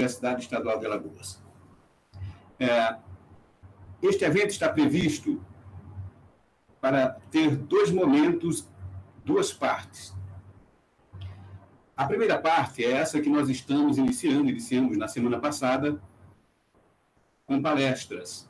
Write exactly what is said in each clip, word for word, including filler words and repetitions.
Universidade Estadual de Alagoas. É, este evento está previsto para ter dois momentos, duas partes. A primeira parte é essa que nós estamos iniciando, iniciamos na semana passada, com palestras.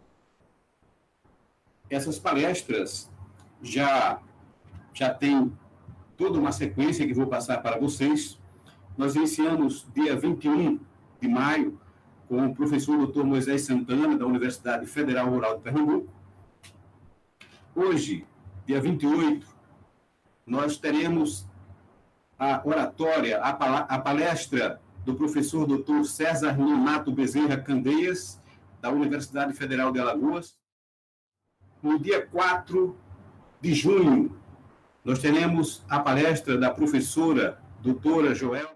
Essas palestras já, já têm toda uma sequência que vou passar para vocês. Nós iniciamos dia vinte e um de maio com o professor doutor Moisés Santana, da Universidade Federal Rural de Pernambuco. Hoje, dia vinte e oito, nós teremos a oratória, a palestra do professor doutor César Nonato Bezerra Candeias, da Universidade Federal de Alagoas. No dia quatro de junho, nós teremos a palestra da professora doutora Joelma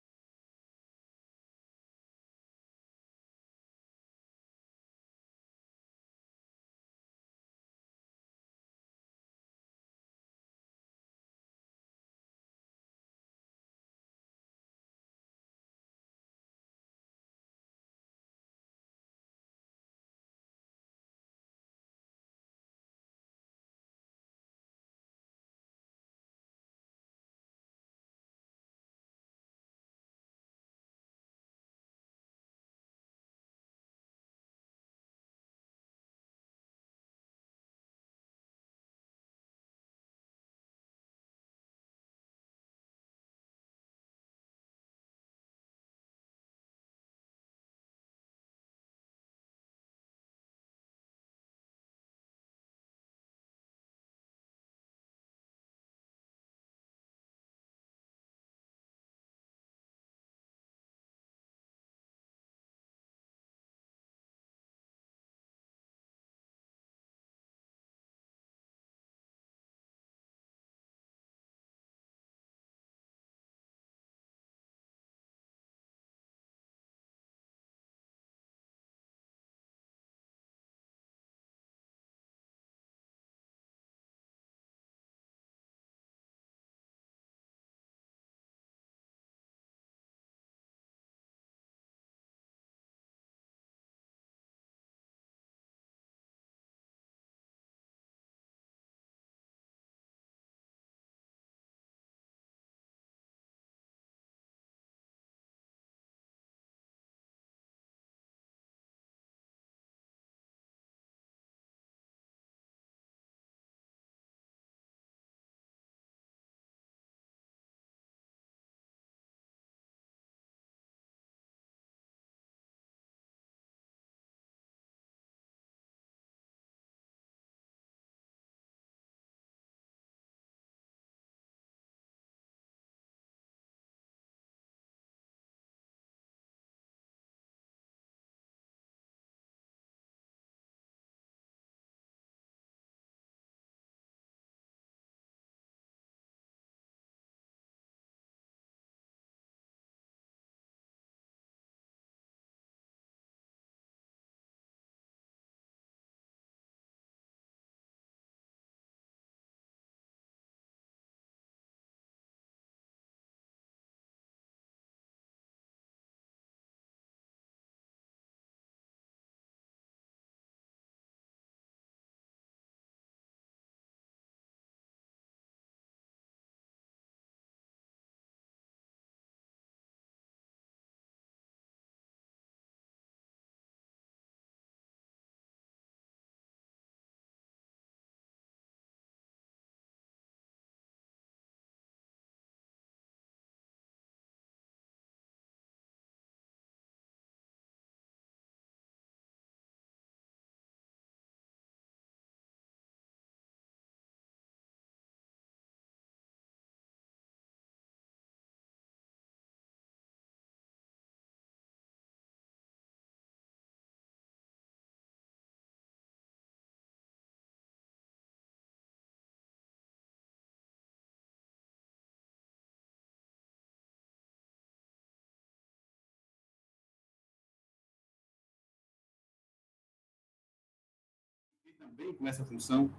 também com essa função,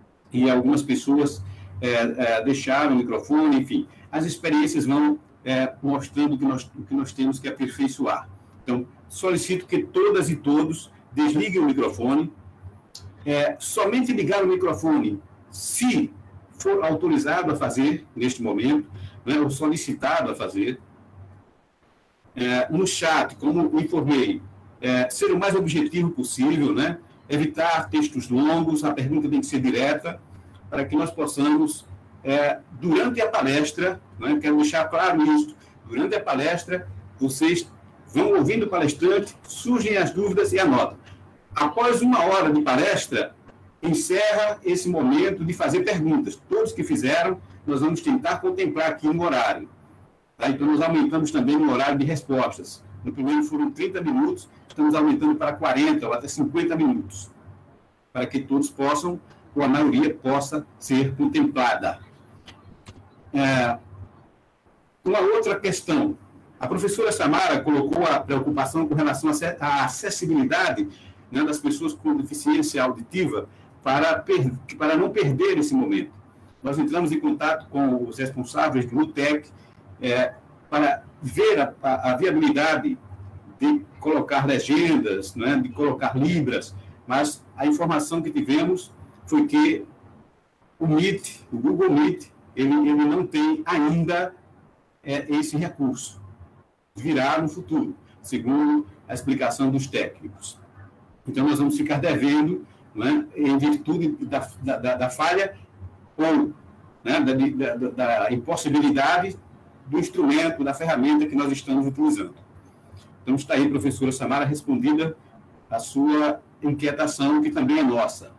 e algumas pessoas é, é, deixaram o microfone, enfim. As experiências vão é, mostrando que nós, o que nós temos que aperfeiçoar. Então, solicito que todas e todos desliguem o microfone. É, somente ligar o microfone se for autorizado a fazer neste momento, né, ou solicitado a fazer. É, no chat, como informei, é, ser o mais objetivo possível, né, evitar textos longos, a pergunta tem que ser direta, para que nós possamos, é, durante a palestra, né, quero deixar claro isso, durante a palestra, vocês vão ouvindo o palestrante, surgem as dúvidas e anotam. Após uma hora de palestra, encerra esse momento de fazer perguntas. Todos que fizeram, nós vamos tentar contemplar aqui no horário. Tá? Então, nós aumentamos também o horário de respostas. No primeiro foram trinta minutos, estamos aumentando para quarenta ou até cinquenta minutos, para que todos possam, ou a maioria possa ser contemplada. É, uma outra questão. A professora Samara colocou a preocupação com relação à acessibilidade, né, das pessoas com deficiência auditiva para, para não perder esse momento. Nós entramos em contato com os responsáveis do UTEC é, para ver a, a, a viabilidade de colocar legendas, né, de colocar libras, mas a informação que tivemos foi que o Meet, o Google Meet, ele, ele não tem ainda é, esse recurso. Virá no futuro, segundo a explicação dos técnicos. Então, nós vamos ficar devendo, né, em virtude da, da, da falha ou, né, da, da, da impossibilidade do instrumento, da ferramenta que nós estamos utilizando. Então, está aí, professora Samara, respondida a sua inquietação, que também é nossa.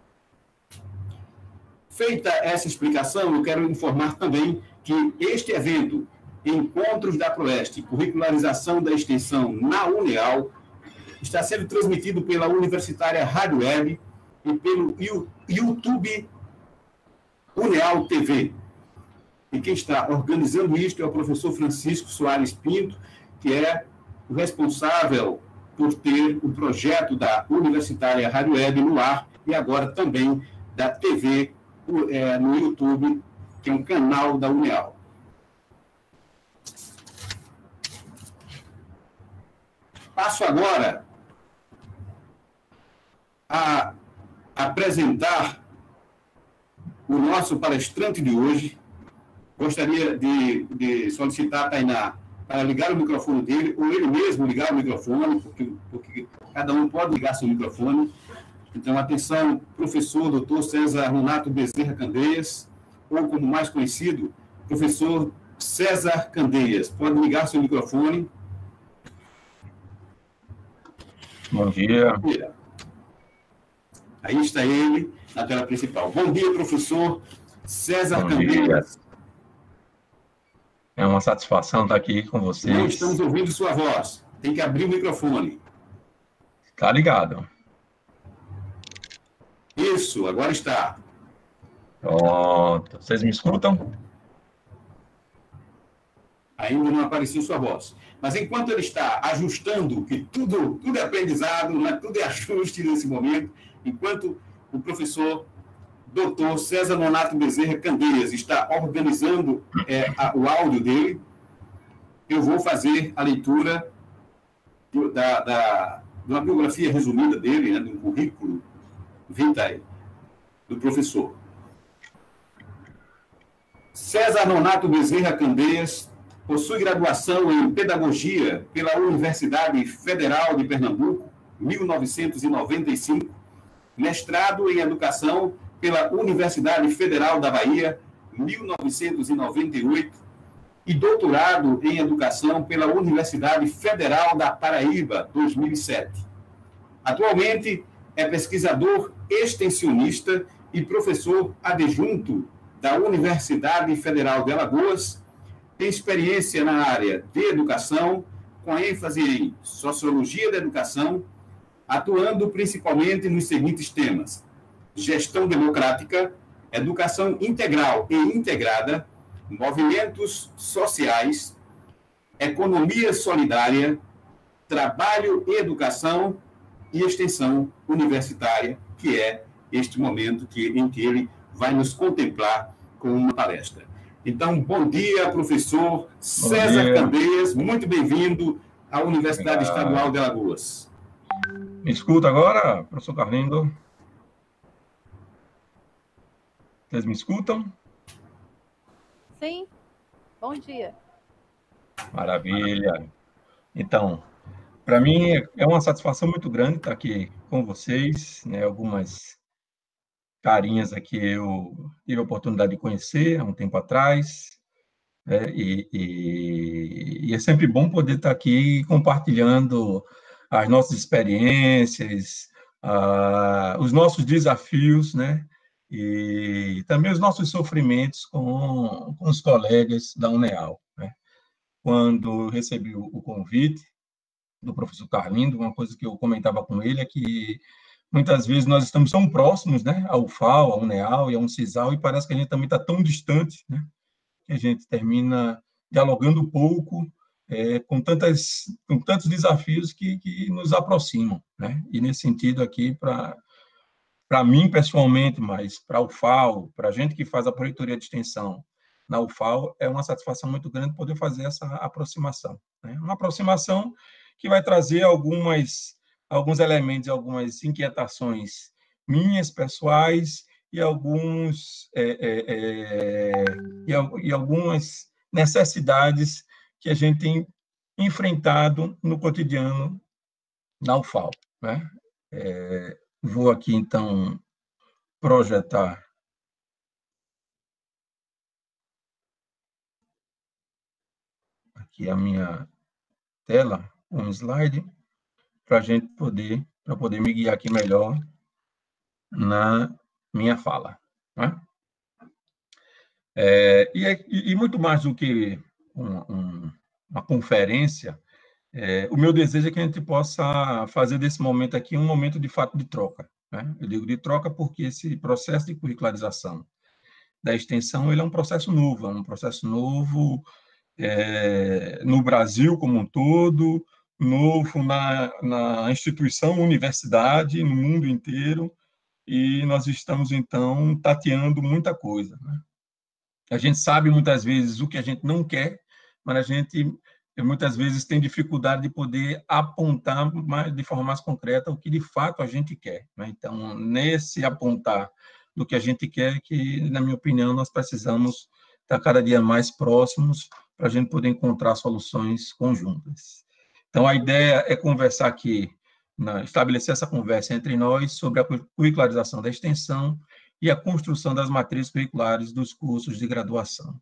Feita essa explicação, eu quero informar também que este evento, Encontros da Proeste, Curricularização da Extensão na UNEAL, está sendo transmitido pela Universitária Rádio Web e pelo YouTube UNEAL T V. E quem está organizando isto é o professor Francisco Soares Pinto, que é o responsável por ter o projeto da Universitária Rádio Web no ar e agora também da T V é, no YouTube, que é um canal da UNEAL. Passo agora a apresentar o nosso palestrante de hoje. Gostaria de, de solicitar a Tainá para ligar o microfone dele, ou ele mesmo ligar o microfone, porque, porque cada um pode ligar seu microfone. Então, atenção, professor doutor César Nonato Bezerra Candeias, ou como mais conhecido, professor César Candeias. Pode ligar seu microfone. Bom dia. Bom dia. Aí está ele, na tela principal. Bom dia, professor César Bom Candeias. Dia. É uma satisfação estar aqui com vocês. Não estamos ouvindo sua voz. Tem que abrir o microfone. Está ligado. Isso, agora está. Pronto. Vocês me escutam? Ainda não apareceu sua voz. Mas enquanto ele está ajustando, que tudo, tudo é aprendizado, né? Tudo é ajuste nesse momento, enquanto o professor doutor César Nonato Bezerra Candeias está organizando é, a, o áudio dele, eu vou fazer a leitura do, da, da, de uma biografia resumida dele, né, do currículo vitae do professor. César Nonato Bezerra Candeias possui graduação em Pedagogia pela Universidade Federal de Pernambuco, mil novecentos e noventa e cinco, mestrado em Educação pela Universidade Federal da Bahia, mil novecentos e noventa e oito, e doutorado em Educação pela Universidade Federal da Paraíba, dois mil e sete. Atualmente é pesquisador extensionista e professor adjunto da Universidade Federal de Alagoas. Tem experiência na área de educação, com ênfase em sociologia da educação, atuando principalmente nos seguintes temas: gestão democrática, educação integral e integrada, movimentos sociais, economia solidária, trabalho e educação e extensão universitária, que é este momento que, em que ele vai nos contemplar com uma palestra. Então, bom dia, professor César Candeias, muito bem-vindo à Universidade ah. Estadual de Alagoas. Me escuta agora, professor Carlindo? Vocês me escutam? Sim. Bom dia. Maravilha. Então, para mim é uma satisfação muito grande estar aqui com vocês, né? Algumas carinhas aqui eu tive a oportunidade de conhecer há um tempo atrás, né? e, e, e é sempre bom poder estar aqui compartilhando as nossas experiências, uh, os nossos desafios, né? E também os nossos sofrimentos com, com os colegas da UNEAL, né? Quando recebi o, o convite do professor Carlindo, uma coisa que eu comentava com ele é que muitas vezes nós estamos tão próximos, né, ao U F A L, ao UNEAL e ao UNCISAL, e parece que a gente também está tão distante, né, que a gente termina dialogando pouco, é, com, tantas, com tantos desafios que, que nos aproximam, né, e nesse sentido aqui, para para mim pessoalmente, mas para o U F A L, para a gente que faz a projetoria de extensão na U F A L, é uma satisfação muito grande poder fazer essa aproximação, né, uma aproximação que vai trazer algumas alguns elementos, algumas inquietações minhas, pessoais, e, alguns, é, é, é, e, e algumas necessidades que a gente tem enfrentado no cotidiano na U F A L, né? É, vou aqui, então, projetar aqui a minha tela, um slide, para a gente poder, para poder me guiar aqui melhor na minha fala, né? É, e, e muito mais do que um, um, uma conferência, é, o meu desejo é que a gente possa fazer desse momento aqui um momento de fato de troca, né? Eu digo de troca porque esse processo de curricularização da extensão, ele é um processo novo, é um processo novo é, no Brasil como um todo, novo na, na instituição, universidade, no mundo inteiro, e nós estamos, então, tateando muita coisa, né? A gente sabe, muitas vezes, o que a gente não quer, mas a gente, muitas vezes, tem dificuldade de poder apontar mais, de forma mais concreta o que, de fato, a gente quer, né? Então, nesse apontar do que a gente quer, que, na minha opinião, nós precisamos estar cada dia mais próximos para a gente poder encontrar soluções conjuntas. Então, a ideia é conversar aqui, estabelecer essa conversa entre nós sobre a curricularização da extensão e a construção das matrizes curriculares dos cursos de graduação.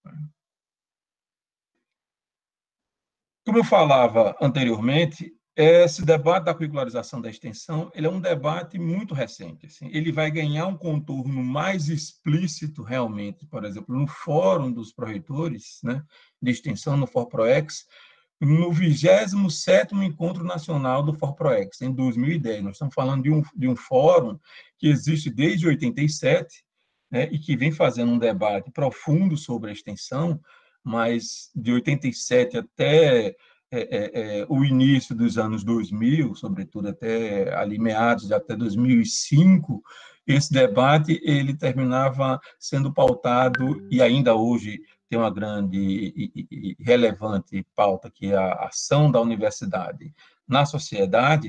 Como eu falava anteriormente, esse debate da curricularização da extensão, ele é um debate muito recente. Assim, ele vai ganhar um contorno mais explícito, realmente, por exemplo, no Fórum dos Proreitores, né, de Extensão, no ForProEx, no vigésimo sétimo Encontro Nacional do ForProEx, em dois mil e dez. Nós estamos falando de um, de um fórum que existe desde oitenta e sete, né, e que vem fazendo um debate profundo sobre a extensão, mas de oitenta e sete até é, é, é, o início dos anos dois mil, sobretudo até ali meados de até dois mil e cinco, esse debate ele terminava sendo pautado, e ainda hoje tem uma grande e relevante pauta, que é a ação da universidade na sociedade,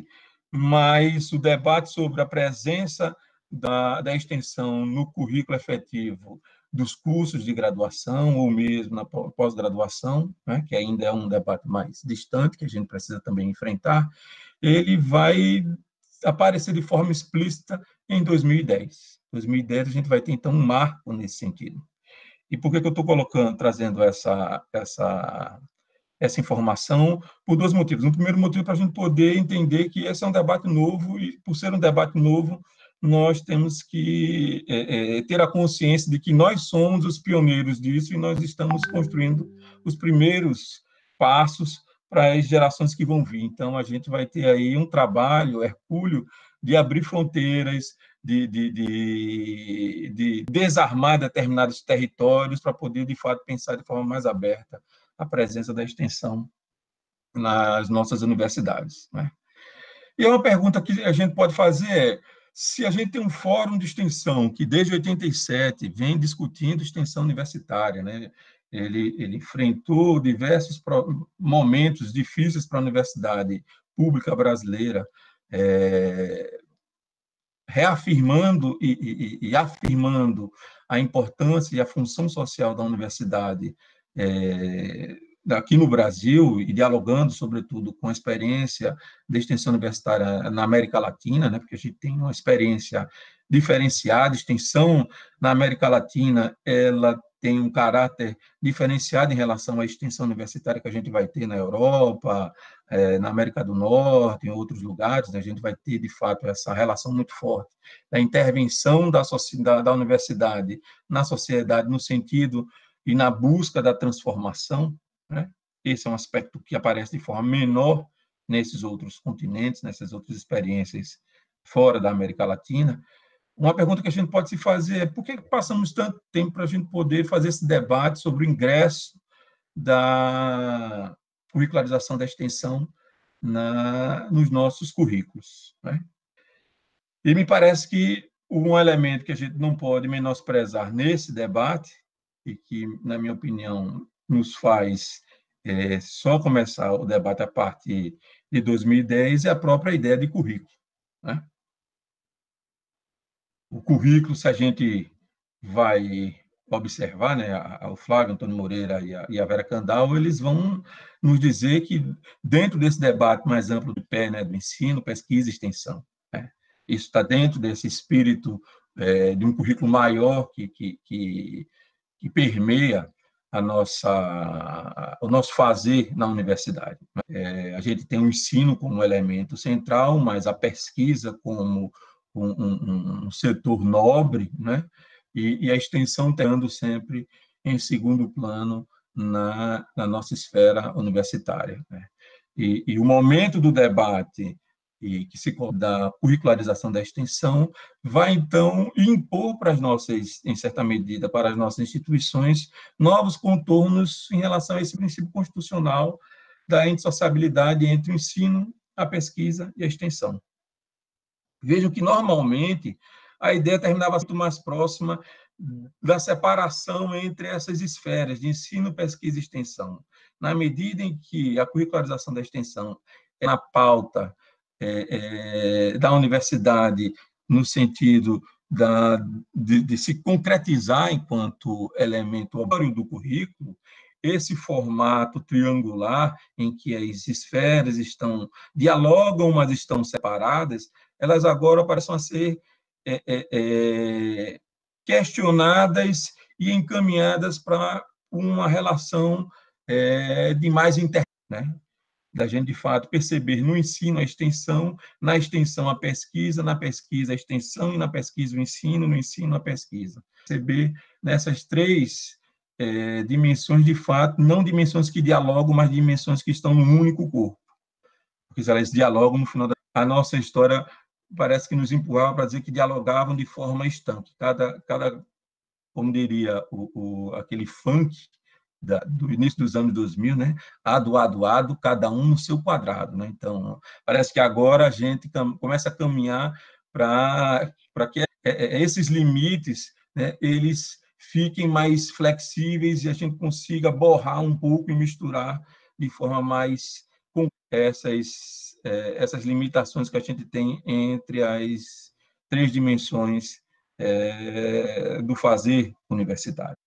mas o debate sobre a presença da, da extensão no currículo efetivo dos cursos de graduação, ou mesmo na pós-graduação, né, que ainda é um debate mais distante, que a gente precisa também enfrentar, ele vai aparecer de forma explícita em dois mil e dez. Em dois mil e dez, a gente vai ter, então, um marco nesse sentido. E por que, que eu estou colocando, trazendo essa, essa, essa informação? Por dois motivos. Um primeiro motivo, para a gente poder entender que esse é um debate novo, e por ser um debate novo, nós temos que é, é, ter a consciência de que nós somos os pioneiros disso, e nós estamos construindo os primeiros passos para as gerações que vão vir. Então, a gente vai ter aí um trabalho hercúleo de abrir fronteiras, De, de, de, de desarmar determinados territórios para poder, de fato, pensar de forma mais aberta a presença da extensão nas nossas universidades, né? E uma pergunta que a gente pode fazer é, se a gente tem um fórum de extensão que, desde oitenta e sete, vem discutindo extensão universitária, né? ele, ele enfrentou diversos momentos difíceis para a universidade pública brasileira, é, reafirmando e, e, e afirmando a importância e a função social da universidade é, aqui no Brasil e dialogando, sobretudo, com a experiência de extensão universitária na América Latina, né, porque a gente tem uma experiência diferenciada, extensão na América Latina, ela tem um caráter diferenciado em relação à extensão universitária que a gente vai ter na Europa, é, na América do Norte, em outros lugares, né, a gente vai ter, de fato, essa relação muito forte da intervenção da, da, da universidade na sociedade, no sentido e na busca da transformação, né? Esse é um aspecto que aparece de forma menor nesses outros continentes, nessas outras experiências fora da América Latina. Uma pergunta que a gente pode se fazer é por que passamos tanto tempo para a gente poder fazer esse debate sobre o ingresso da curricularização da extensão na, nos nossos currículos, né? E me parece que um elemento que a gente não pode menosprezar nesse debate, e que, na minha opinião, nos faz é, só começar o debate a partir de dois mil e dez, é a própria ideia de currículo, né? O currículo, se a gente vai observar, né, o Flávio Antônio Moreira e a, e a Vera Candal, eles vão nos dizer que, dentro desse debate mais amplo do P E, né, do ensino, pesquisa e extensão, né, isso está dentro desse espírito é, de um currículo maior que, que, que, que permeia a nossa, o nosso fazer na universidade. É, a gente tem o ensino como elemento central, mas a pesquisa como um, um, um setor nobre, né? E, e a extensão tendo sempre em segundo plano na, na nossa esfera universitária, né? E, e o momento do debate e que se da curricularização da extensão vai, então, impor para as nossas, em certa medida, para as nossas instituições, novos contornos em relação a esse princípio constitucional da indissociabilidade entre o ensino, a pesquisa e a extensão. Vejam que, normalmente, a ideia terminava muito mais próxima da separação entre essas esferas de ensino, pesquisa e extensão. Na medida em que a curricularização da extensão é na pauta é, é, da universidade, no sentido da, de, de se concretizar enquanto elemento do currículo, esse formato triangular em que as esferas estão dialogam, mas estão separadas, elas agora passam a ser é, é, é, questionadas e encaminhadas para uma relação é, de mais inter, né? Da gente, de fato, perceber no ensino a extensão, na extensão a pesquisa, na pesquisa a extensão, e na pesquisa o ensino, no ensino a pesquisa. Perceber nessas três é, dimensões, de fato, não dimensões que dialogam, mas dimensões que estão num único corpo. Porque elas dialogam, no final da a nossa história parece que nos empurrava para dizer que dialogavam de forma estanque. Cada, cada como diria o, o, aquele funk da, do início dos anos dois mil, né? Ado, ado, ado, cada um no seu quadrado, né? Então, parece que agora a gente começa a caminhar para que esses limites, né, eles fiquem mais flexíveis e a gente consiga borrar um pouco e misturar de forma mais com essas, essas limitações que a gente tem entre as três dimensões é, do fazer universitário.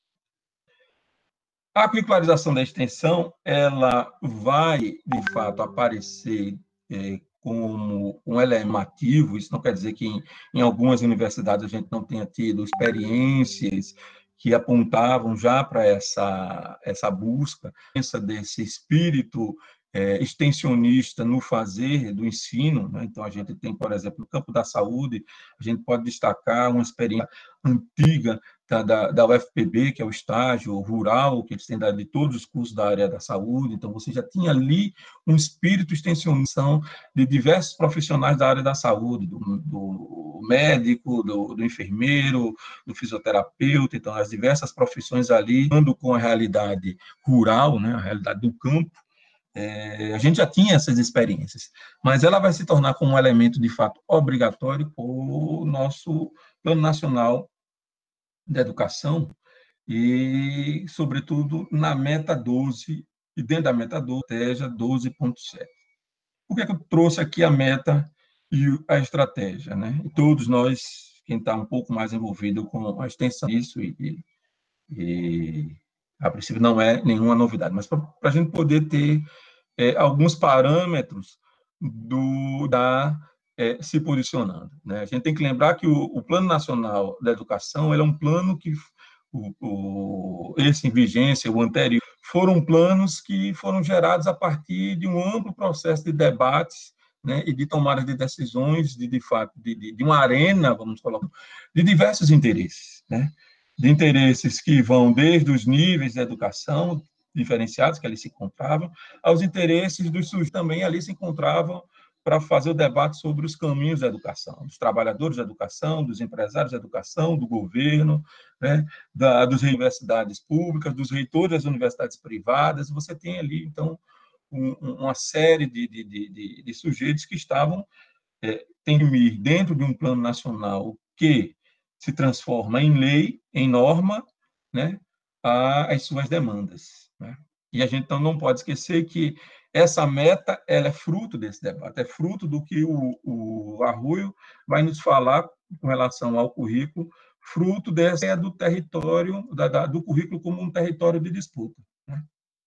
A curricularização da extensão, ela vai, de fato, aparecer é, como um elemento ativo. Isso não quer dizer que em, em algumas universidades a gente não tenha tido experiências que apontavam já para essa, essa busca, essa desse espírito é, extensionista no fazer do ensino, né? Então, a gente tem, por exemplo, no campo da saúde, a gente pode destacar uma experiência antiga da, da, da U F P B, que é o estágio rural, que eles têm dado de todos os cursos da área da saúde. Então, você já tinha ali um espírito extensionista de diversos profissionais da área da saúde, do, do médico, do, do enfermeiro, do fisioterapeuta. Então, as diversas profissões ali, andando com a realidade rural, né, a realidade do campo. É, a gente já tinha essas experiências, mas ela vai se tornar como um elemento, de fato, obrigatório por nosso Plano Nacional da Educação, e, sobretudo, na meta doze, e dentro da meta doze, estratégia doze ponto sete. Por que, é que eu trouxe aqui a meta e a estratégia, né? E todos nós, quem está um pouco mais envolvido com a extensão disso, e, e a princípio não é nenhuma novidade, mas para a gente poder ter é, alguns parâmetros do, da é, se posicionando, né? A gente tem que lembrar que o, o Plano Nacional da Educação ele é um plano que o, o, esse em vigência, o anterior, foram planos que foram gerados a partir de um amplo processo de debates, né, e de tomada de decisões, de, de fato, de, de, de uma arena, vamos colocar, de diversos interesses, né? De interesses que vão desde os níveis de educação diferenciados que ali se encontravam, aos interesses dos sujeitos também ali se encontravam para fazer o debate sobre os caminhos da educação, dos trabalhadores da educação, dos empresários da educação, do governo, né, da, das universidades públicas, dos reitores das universidades privadas. Você tem ali, então, um, uma série de, de, de, de sujeitos que estavam é, tem que ir dentro de um plano nacional que se transforma em lei, em norma, né, as suas demandas, né? E a gente então não pode esquecer que essa meta ela é fruto desse debate, é fruto do que o, o Arroyo vai nos falar com relação ao currículo, fruto dessa é do território, da, da, do currículo como um território de disputa, né?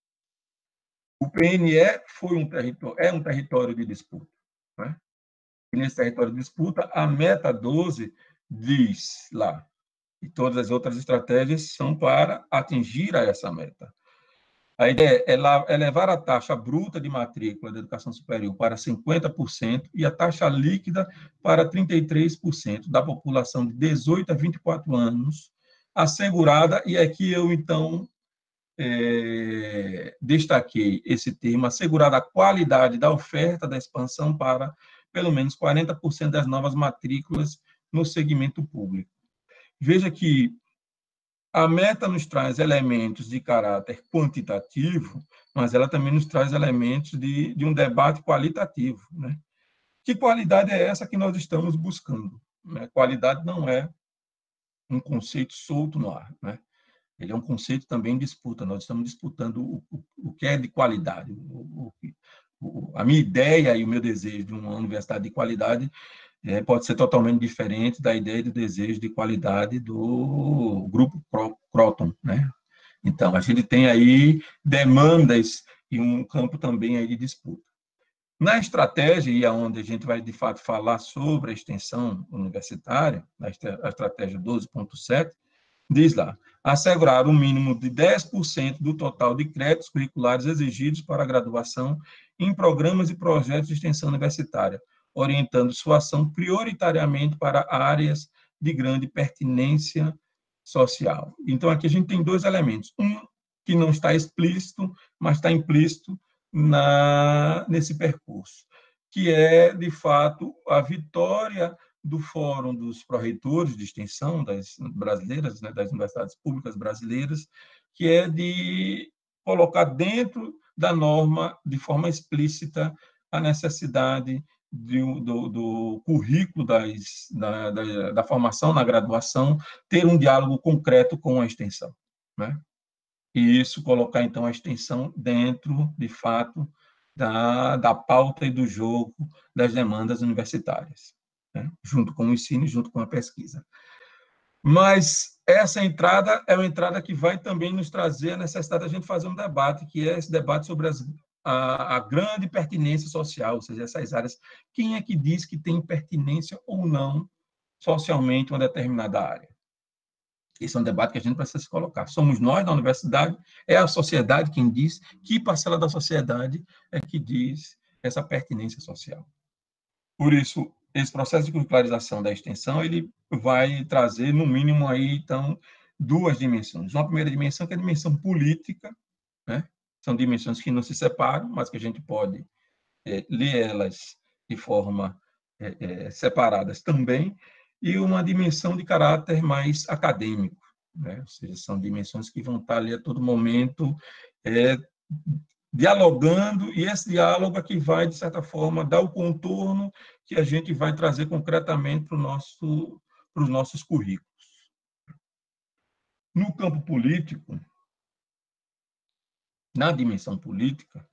O P N E foi um território, é um território de disputa, né? E nesse território de disputa, a meta doze diz lá, e todas as outras estratégias são para atingir a essa meta. A ideia é elevar a taxa bruta de matrícula da educação superior para cinquenta por cento e a taxa líquida para trinta e três por cento da população de dezoito a vinte e quatro anos, assegurada, e aqui eu, então, é, destaquei esse termo, assegurada a qualidade da oferta da expansão para pelo menos quarenta por cento das novas matrículas no segmento público. Veja que a meta nos traz elementos de caráter quantitativo, mas ela também nos traz elementos de, de um debate qualitativo, né? Que qualidade é essa que nós estamos buscando, né? Qualidade não é um conceito solto no ar, né? Ele é um conceito também de disputa. Nós estamos disputando o, o, o que é de qualidade. O, o, a minha ideia e o meu desejo de uma universidade de qualidade é, pode ser totalmente diferente da ideia e do desejo de qualidade do grupo Croton, né? Então, a gente tem aí demandas e um campo também aí de disputa. Na estratégia, e aonde a gente vai, de fato, falar sobre a extensão universitária, a estratégia doze ponto sete, diz lá, assegurar um mínimo de dez por cento do total de créditos curriculares exigidos para a graduação em programas e projetos de extensão universitária, orientando sua ação prioritariamente para áreas de grande pertinência social. Então, aqui a gente tem dois elementos. Um, que não está explícito, mas está implícito na, nesse percurso, que é, de fato, a vitória do Fórum dos Pró-Reitores de Extensão das brasileiras, né, das universidades públicas brasileiras, que é de colocar dentro da norma, de forma explícita, a necessidade do, do, do currículo das, da, da, da formação na graduação ter um diálogo concreto com a extensão, né? E isso colocar, então, a extensão dentro, de fato, da, da pauta e do jogo das demandas universitárias, né? Junto com o ensino e junto com a pesquisa. Mas essa entrada é uma entrada que vai também nos trazer a necessidade de a gente fazer um debate, que é esse debate sobre as, a, a grande pertinência social, ou seja, essas áreas. Quem é que diz que tem pertinência ou não socialmente uma determinada área? Esse é um debate que a gente precisa se colocar. Somos nós da universidade, é a sociedade quem diz, que parcela da sociedade é que diz essa pertinência social. Por isso, esse processo de curricularização da extensão, ele vai trazer, no mínimo, aí, então, duas dimensões. Uma primeira dimensão, que é a dimensão política, né? São dimensões que não se separam, mas que a gente pode é, ler elas de forma é, é, separadas também, e uma dimensão de caráter mais acadêmico, né? Ou seja, são dimensões que vão estar ali a todo momento é, dialogando, e esse diálogo é que vai, de certa forma, dar o contorno que a gente vai trazer concretamente para, o nosso, para os nossos currículos. No campo político, na dimensão política,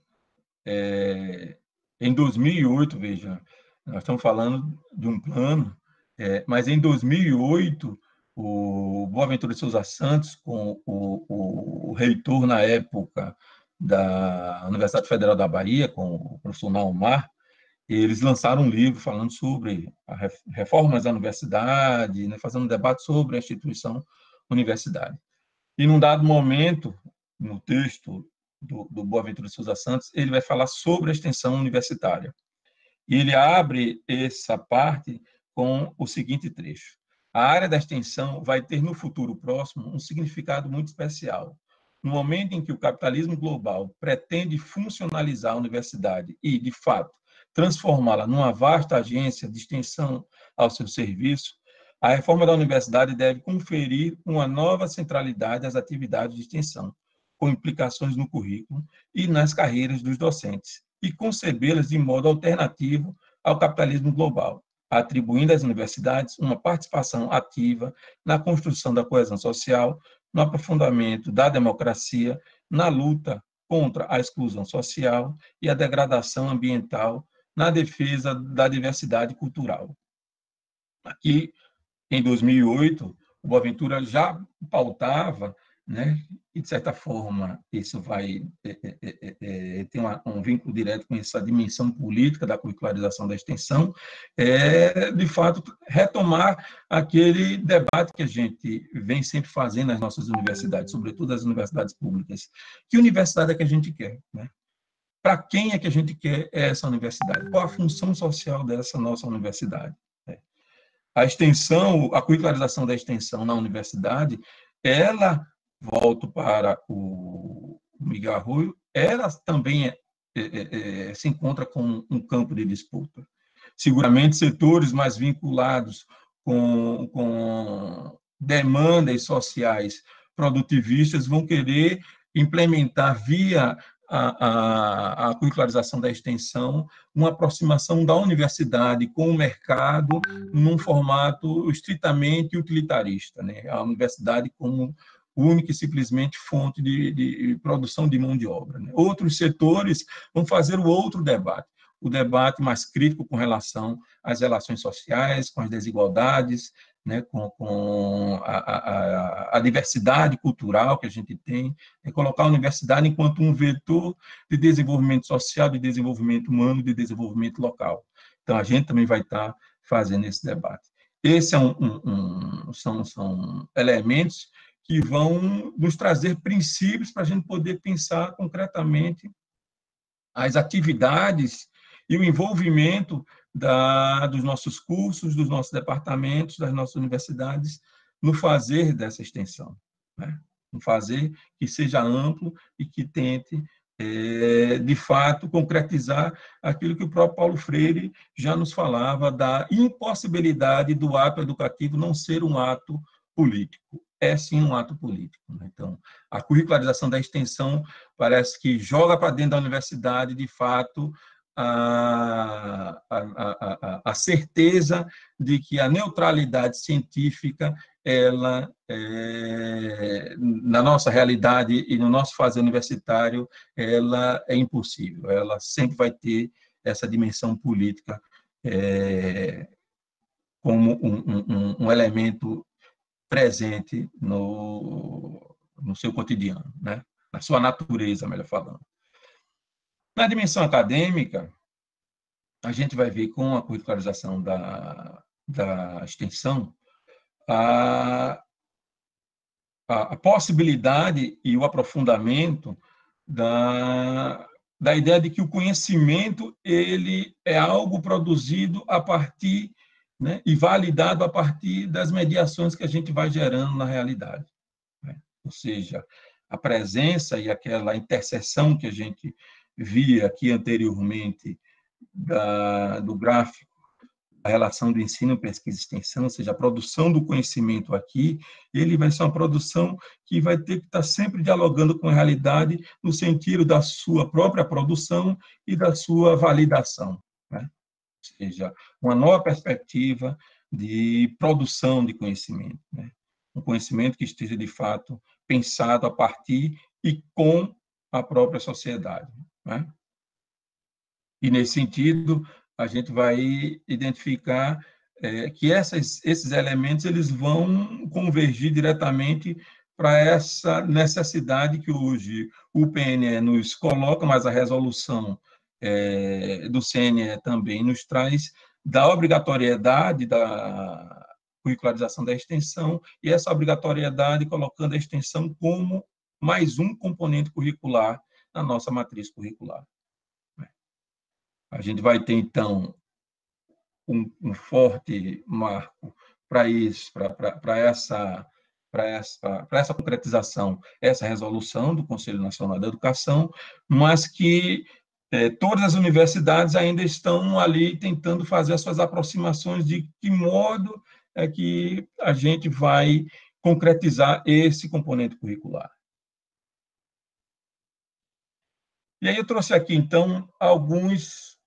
é, em dois mil e oito, veja, nós estamos falando de um plano, é, mas em dois mil e oito, o Boaventura de Souza Santos, com o, o, o reitor na época da Universidade Federal da Bahia, com o professor Naumar, eles lançaram um livro falando sobre a reformas da universidade, né, fazendo um debate sobre a instituição universidade. E, num dado momento, no texto do, do Boaventura de Souza Santos, ele vai falar sobre a extensão universitária. E ele abre essa parte com o seguinte trecho: a área da extensão vai ter no futuro próximo um significado muito especial. No momento em que o capitalismo global pretende funcionalizar a universidade e, de fato, transformá-la numa vasta agência de extensão ao seu serviço, a reforma da universidade deve conferir uma nova centralidade às atividades de extensão, com implicações no currículo e nas carreiras dos docentes, e concebê-las de modo alternativo ao capitalismo global, atribuindo às universidades uma participação ativa na construção da coesão social, no aprofundamento da democracia, na luta contra a exclusão social e a degradação ambiental, na defesa da diversidade cultural. Aqui, em dois mil e oito, o Boaventura já pautava, né, e, de certa forma, isso vai é, é, é, ter uma, um vínculo direto com essa dimensão política da curricularização da extensão, é, de fato, retomar aquele debate que a gente vem sempre fazendo nas nossas universidades, sobretudo as universidades públicas. Que universidade é que a gente quer, né? Para quem é que a gente quer essa universidade? Qual a função social dessa nossa universidade? A extensão, a curricularização da extensão na universidade, ela, volto para o Miguel Arroio, ela também é, é, é, se encontra com um campo de disputa. Seguramente, setores mais vinculados com, com demandas sociais produtivistas vão querer implementar via A, a, a curricularização da extensão, uma aproximação da universidade com o mercado num formato estritamente utilitarista, né? A universidade como única e simplesmente fonte de, de produção de mão de obra, né? Outros setores vão fazer o outro debate, o debate mais crítico com relação às relações sociais, com as desigualdades, né, com, com a, a, a diversidade cultural que a gente tem, é colocar a universidade enquanto um vetor de desenvolvimento social, de desenvolvimento humano, de desenvolvimento local. Então, a gente também vai estar fazendo esse debate. Esses é um, um, um, são, são elementos que vão nos trazer princípios para a gente poder pensar concretamente as atividades e o envolvimento Da, dos nossos cursos, dos nossos departamentos, das nossas universidades, no fazer dessa extensão, né? No fazer que seja amplo e que tente, é, de fato, concretizar aquilo que o próprio Paulo Freire já nos falava, da impossibilidade do ato educativo não ser um ato político. É, sim, um ato político, né? Então, a curricularização da extensão parece que joga para dentro da universidade, de fato, A, a, a, a certeza de que a neutralidade científica, ela, é, na nossa realidade e no nosso fazer universitário, ela é impossível. Ela sempre vai ter essa dimensão política é, como um, um, um elemento presente no, no seu cotidiano, né? Na sua natureza, melhor falando. Na dimensão acadêmica, a gente vai ver com a curricularização da, da extensão a, a, a possibilidade e o aprofundamento da, da ideia de que o conhecimento ele é algo produzido a partir, né, e validado a partir das mediações que a gente vai gerando na realidade, né? Ou seja, a presença e aquela interseção que a gente via aqui anteriormente da, do gráfico, a relação do ensino, pesquisa e extensão, ou seja, a produção do conhecimento aqui, ele vai ser uma produção que vai ter que estar sempre dialogando com a realidade no sentido da sua própria produção e da sua validação, né? Ou seja, uma nova perspectiva de produção de conhecimento, né? um conhecimento que esteja, de fato, pensado a partir e com a própria sociedade, né? E, nesse sentido, a gente vai identificar é, que essas, esses elementos eles vão convergir diretamente para essa necessidade que hoje o P N E nos coloca, mas a resolução é, do C N E também nos traz, da obrigatoriedade da curricularização da extensão, e essa obrigatoriedade colocando a extensão como mais um componente curricular na nossa matriz curricular. A gente vai ter, então, um, um forte marco para isso, para essa, para essa, para essa concretização, essa resolução do Conselho Nacional da Educação, mas que eh, todas as universidades ainda estão ali tentando fazer as suas aproximações de que modo é que a gente vai concretizar esse componente curricular. E aí eu trouxe aqui, então, alguns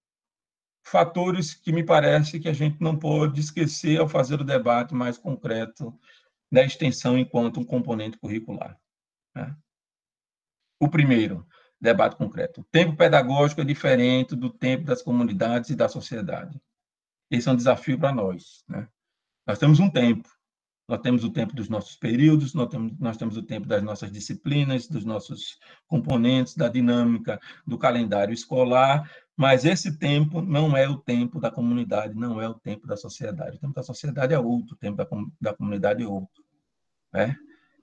fatores que me parece que a gente não pode esquecer ao fazer o debate mais concreto da extensão enquanto um componente curricular, né? O primeiro, debate concreto. O tempo pedagógico é diferente do tempo das comunidades e da sociedade. Esse é um desafio para nós, né? Nós temos um tempo. Nós temos o tempo dos nossos períodos, nós temos, nós temos o tempo das nossas disciplinas, dos nossos componentes, da dinâmica do calendário escolar, mas esse tempo não é o tempo da comunidade, não é o tempo da sociedade. O tempo da sociedade é outro, o tempo da, da comunidade é outro, né?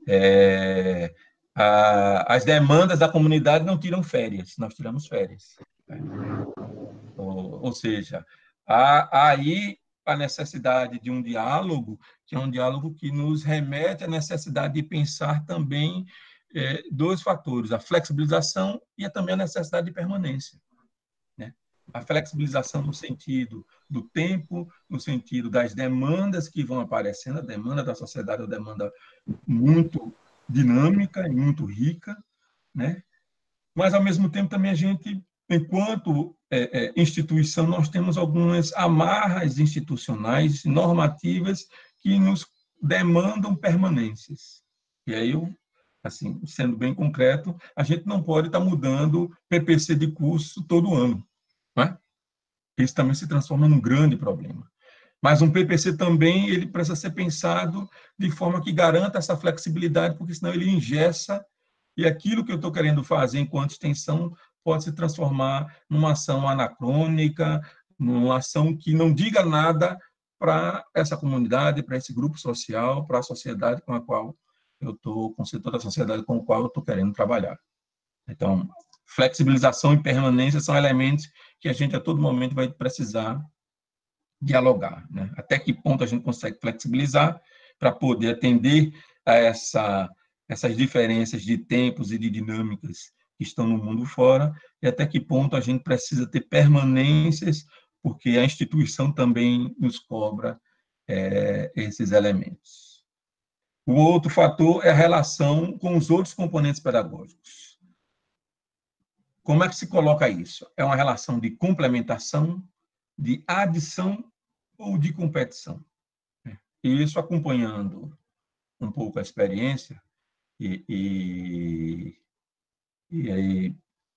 É, a, as demandas da comunidade não tiram férias, nós tiramos férias, né? Ou, ou seja, há, há aí a necessidade de um diálogo, que é um diálogo que nos remete à necessidade de pensar também é, dois fatores, a flexibilização e também a necessidade de permanência, né? A flexibilização no sentido do tempo, no sentido das demandas que vão aparecendo, a demanda da sociedade é uma demanda muito dinâmica e muito rica, né? Mas, ao mesmo tempo, também a gente, enquanto é, é, instituição, nós temos algumas amarras institucionais, normativas, que nos demandam permanências. E aí, eu, assim, sendo bem concreto, a gente não pode estar mudando P P C de curso todo ano, né? Isso também se transforma num grande problema. Mas um P P C também ele precisa ser pensado de forma que garanta essa flexibilidade, porque senão ele engessa e aquilo que eu estou querendo fazer enquanto extensão pode se transformar numa ação anacrônica, numa ação que não diga nada para essa comunidade, para esse grupo social, para a sociedade com a qual eu estou, com o setor da sociedade com o qual eu estou querendo trabalhar. Então, flexibilização e permanência são elementos que a gente a todo momento vai precisar dialogar, né? Até que ponto a gente consegue flexibilizar para poder atender a essa essas diferenças de tempos e de dinâmicas que estão no mundo fora, e até que ponto a gente precisa ter permanências, porque a instituição também nos cobra é, esses elementos. O outro fator é a relação com os outros componentes pedagógicos. Como é que se coloca isso? É uma relação de complementação, de adição ou de competição? E isso, acompanhando um pouco a experiência, E, e, e aí,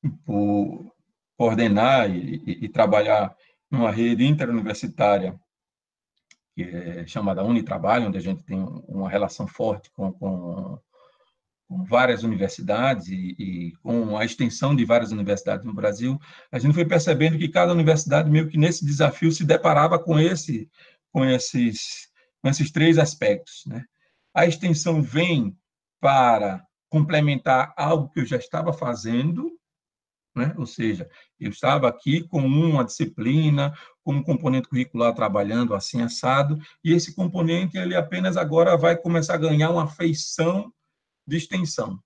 por coordenar e, e, e trabalhar numa rede interuniversitária, que é chamada Unitrabalho, onde a gente tem uma relação forte com, com, com várias universidades e, e com a extensão de várias universidades no Brasil, a gente foi percebendo que cada universidade, meio que nesse desafio, se deparava com, esse, com, esses, com esses três aspectos, né? A extensão vem para complementar algo que eu já estava fazendo, né? Ou seja, eu estava aqui com uma disciplina, com um componente curricular trabalhando assim, assado, e esse componente ele apenas agora vai começar a ganhar uma feição de extensão.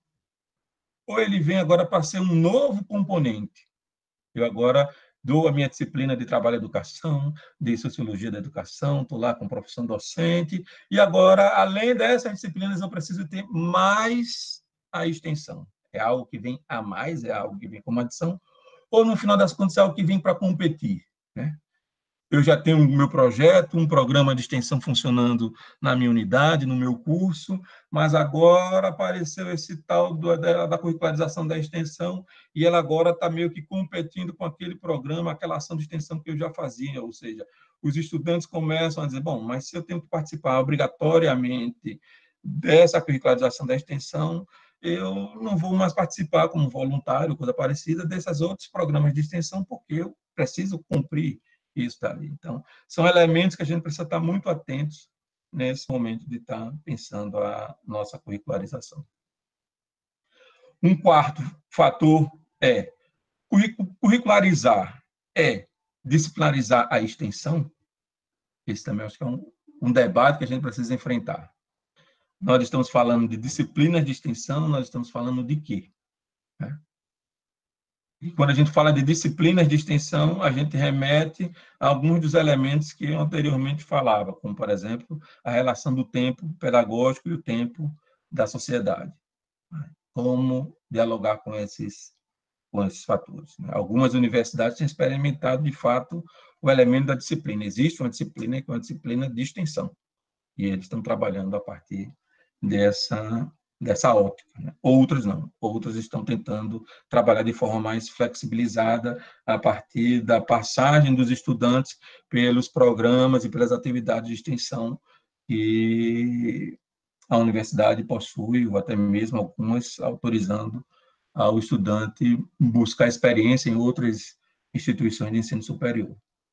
Ou ele vem agora para ser um novo componente. Eu agora dou a minha disciplina de trabalho e educação, de sociologia da educação, estou lá com profissão docente, e agora, além dessas disciplinas, eu preciso ter mais a extensão. É algo que vem a mais, é algo que vem como adição, ou, no final das contas, é algo que vem para competir, né? eu já tenho o meu projeto, um programa de extensão funcionando na minha unidade, no meu curso, mas agora apareceu esse tal do, da, da curricularização da extensão, e ela agora está meio que competindo com aquele programa, aquela ação de extensão que eu já fazia, ou seja, os estudantes começam a dizer, bom, mas se eu tenho que participar obrigatoriamente dessa curricularização da extensão, eu não vou mais participar como voluntário, coisa parecida, desses outros programas de extensão, porque eu preciso cumprir isso dali. Então, são elementos que a gente precisa estar muito atentos nesse momento de estar pensando a nossa curricularização. Um quarto fator é curricularizar, é disciplinarizar a extensão. Esse também acho que é um, um debate que a gente precisa enfrentar. Nós estamos falando de disciplinas de extensão, nós estamos falando de quê? Né? E quando a gente fala de disciplinas de extensão, a gente remete a alguns dos elementos que eu anteriormente falava, como, por exemplo, a relação do tempo pedagógico e o tempo da sociedade. Como dialogar com esses, com esses fatores. Algumas universidades têm experimentado, de fato, o elemento da disciplina. Existe uma disciplina que é uma disciplina de extensão, e eles estão trabalhando a partir dessa dessa ótica. Né? Outras não. Outras estão tentando trabalhar de forma mais flexibilizada a partir da passagem dos estudantes pelos programas e pelas atividades de extensão que a universidade possui, ou até mesmo algumas autorizando ao estudante buscar experiência em outras instituições de ensino superior.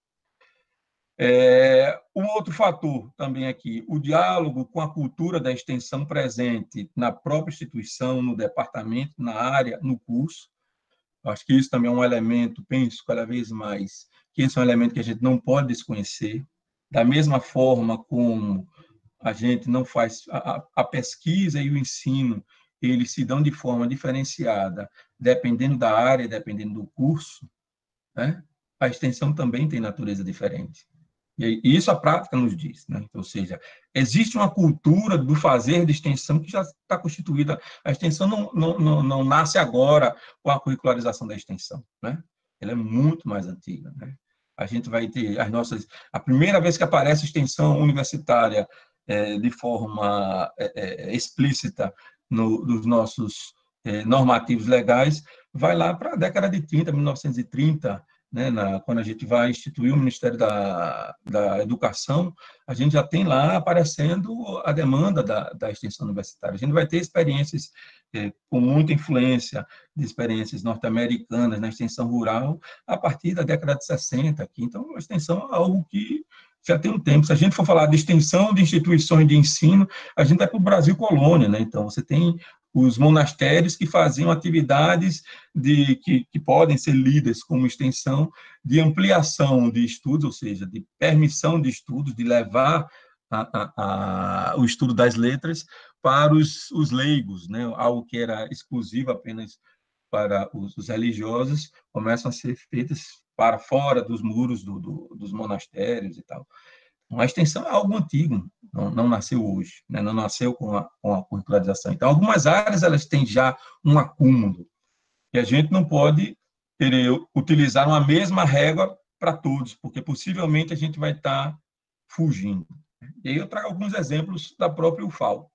É, um outro fator também aqui, o diálogo com a cultura da extensão presente na própria instituição, no departamento, na área, no curso. Acho que isso também é um elemento, penso cada vez mais, que esse é um elemento que a gente não pode desconhecer. Da mesma forma como a gente não faz a, a pesquisa e o ensino, eles se dão de forma diferenciada, dependendo da área, dependendo do curso, né? A extensão também tem natureza diferente. E isso a prática nos diz, né? Ou seja, existe uma cultura do fazer de extensão que já está constituída. A extensão não, não, não, não nasce agora com a curricularização da extensão, né? Ela é muito mais antiga, né? A gente vai ter as nossas... A primeira vez que aparece extensão universitária é, de forma é, é, explícita no, nos nossos é, normativos legais, vai lá para a década de trinta, mil novecentos e trinta, né, na, quando a gente vai instituir o Ministério da, da Educação, a gente já tem lá aparecendo a demanda da, da extensão universitária. A gente vai ter experiências eh, com muita influência de experiências norte-americanas na extensão rural a partir da década de sessenta. Aqui. Então, a extensão é algo que já tem um tempo. Se a gente for falar de extensão de instituições de ensino, a gente vai para o Brasil colônia, né? Então, você tem os monastérios que faziam atividades de, que, que podem ser lidas como extensão de ampliação de estudos, ou seja, de permissão de estudos, de levar a, a, a, o estudo das letras para os, os leigos, né? Algo que era exclusivo apenas para os, os religiosos, começam a ser feitas para fora dos muros do, do, dos monastérios e tal. A extensão é algo antigo, não, não nasceu hoje, né? Não nasceu com a, com a curricularização. Então, algumas áreas elas têm já um acúmulo, e a gente não pode querer utilizar uma mesma régua para todos, porque possivelmente a gente vai estar fugindo. E aí eu trago alguns exemplos da própria U F A L.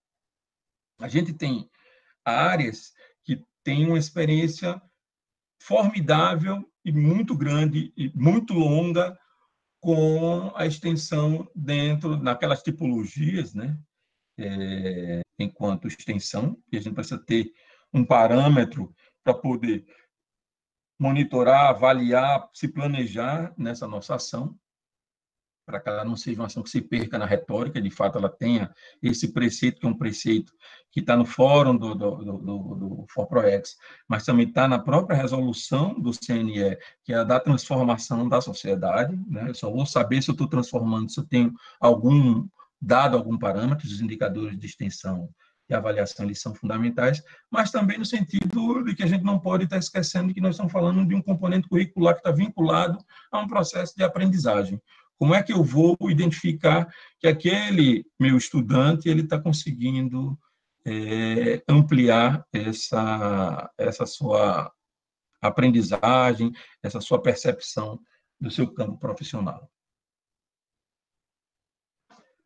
A gente tem áreas que têm uma experiência formidável e muito grande e muito longa com a extensão dentro daquelas tipologias, né? É, enquanto extensão, e a gente precisa ter um parâmetro para poder monitorar, avaliar, se planejar nessa nossa ação, para que ela não seja uma ação que se perca na retórica, de fato ela tenha esse preceito, que é um preceito que está no fórum do, do, do, do, do FORPROEX, mas também está na própria resolução do C N E, que é a da transformação da sociedade, né? Eu só vou saber se eu estou transformando, se eu tenho algum dado, algum parâmetro, os indicadores de extensão e avaliação eles são fundamentais, mas também no sentido de que a gente não pode estar esquecendo que nós estamos falando de um componente curricular que está vinculado a um processo de aprendizagem. Como é que eu vou identificar que aquele meu estudante ele está conseguindo é, ampliar essa, essa sua aprendizagem, essa sua percepção do seu campo profissional?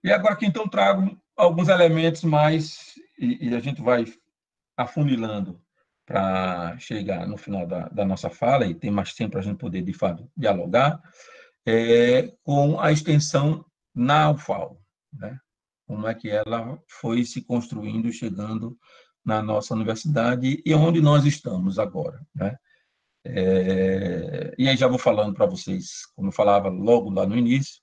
E agora que então trago alguns elementos mais, e, e a gente vai afunilando para chegar no final da, da nossa fala, e tem mais tempo para a gente poder, de fato, dialogar, é, com a extensão na U F A L, né? Como é que ela foi se construindo, chegando na nossa universidade e onde nós estamos agora, né? É, e aí já vou falando para vocês, como eu falava logo lá no início,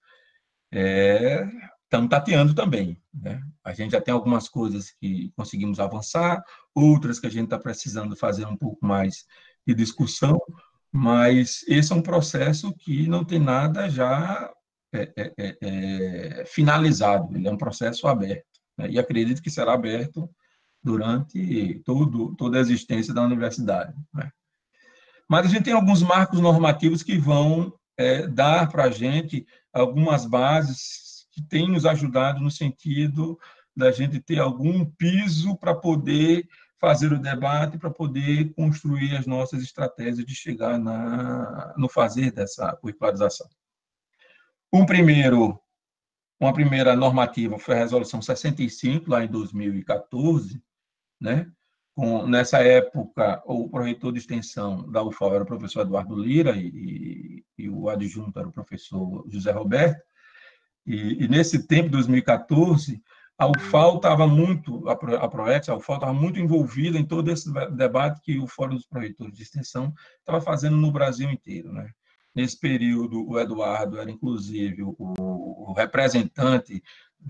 é, estamos tateando também, né? A gente já tem algumas coisas que conseguimos avançar, outras que a gente está precisando fazer um pouco mais de discussão, mas esse é um processo que não tem nada já é, é, é, é, finalizado, ele é um processo aberto, né? E acredito que será aberto durante todo, toda a existência da universidade, né? Mas a gente tem alguns marcos normativos que vão é, dar para a gente algumas bases que têm nos ajudado no sentido da gente ter algum piso para poder fazer o debate, para poder construir as nossas estratégias de chegar na, no fazer dessa curricularização. Um primeiro, uma primeira normativa foi a Resolução sessenta e cinco, lá em dois mil e quatorze, né? Com, nessa época, o pró-reitor de extensão da U F A L era o professor Eduardo Lira e, e, e o adjunto era o professor José Roberto. E, e nesse tempo, dois mil e quatorze, a U F A L estava muito, a Proex, a U F A L estava muito envolvida em todo esse debate que o Fórum dos Pró-reitores de Extensão estava fazendo no Brasil inteiro, né? Nesse período, o Eduardo era, inclusive, o, o representante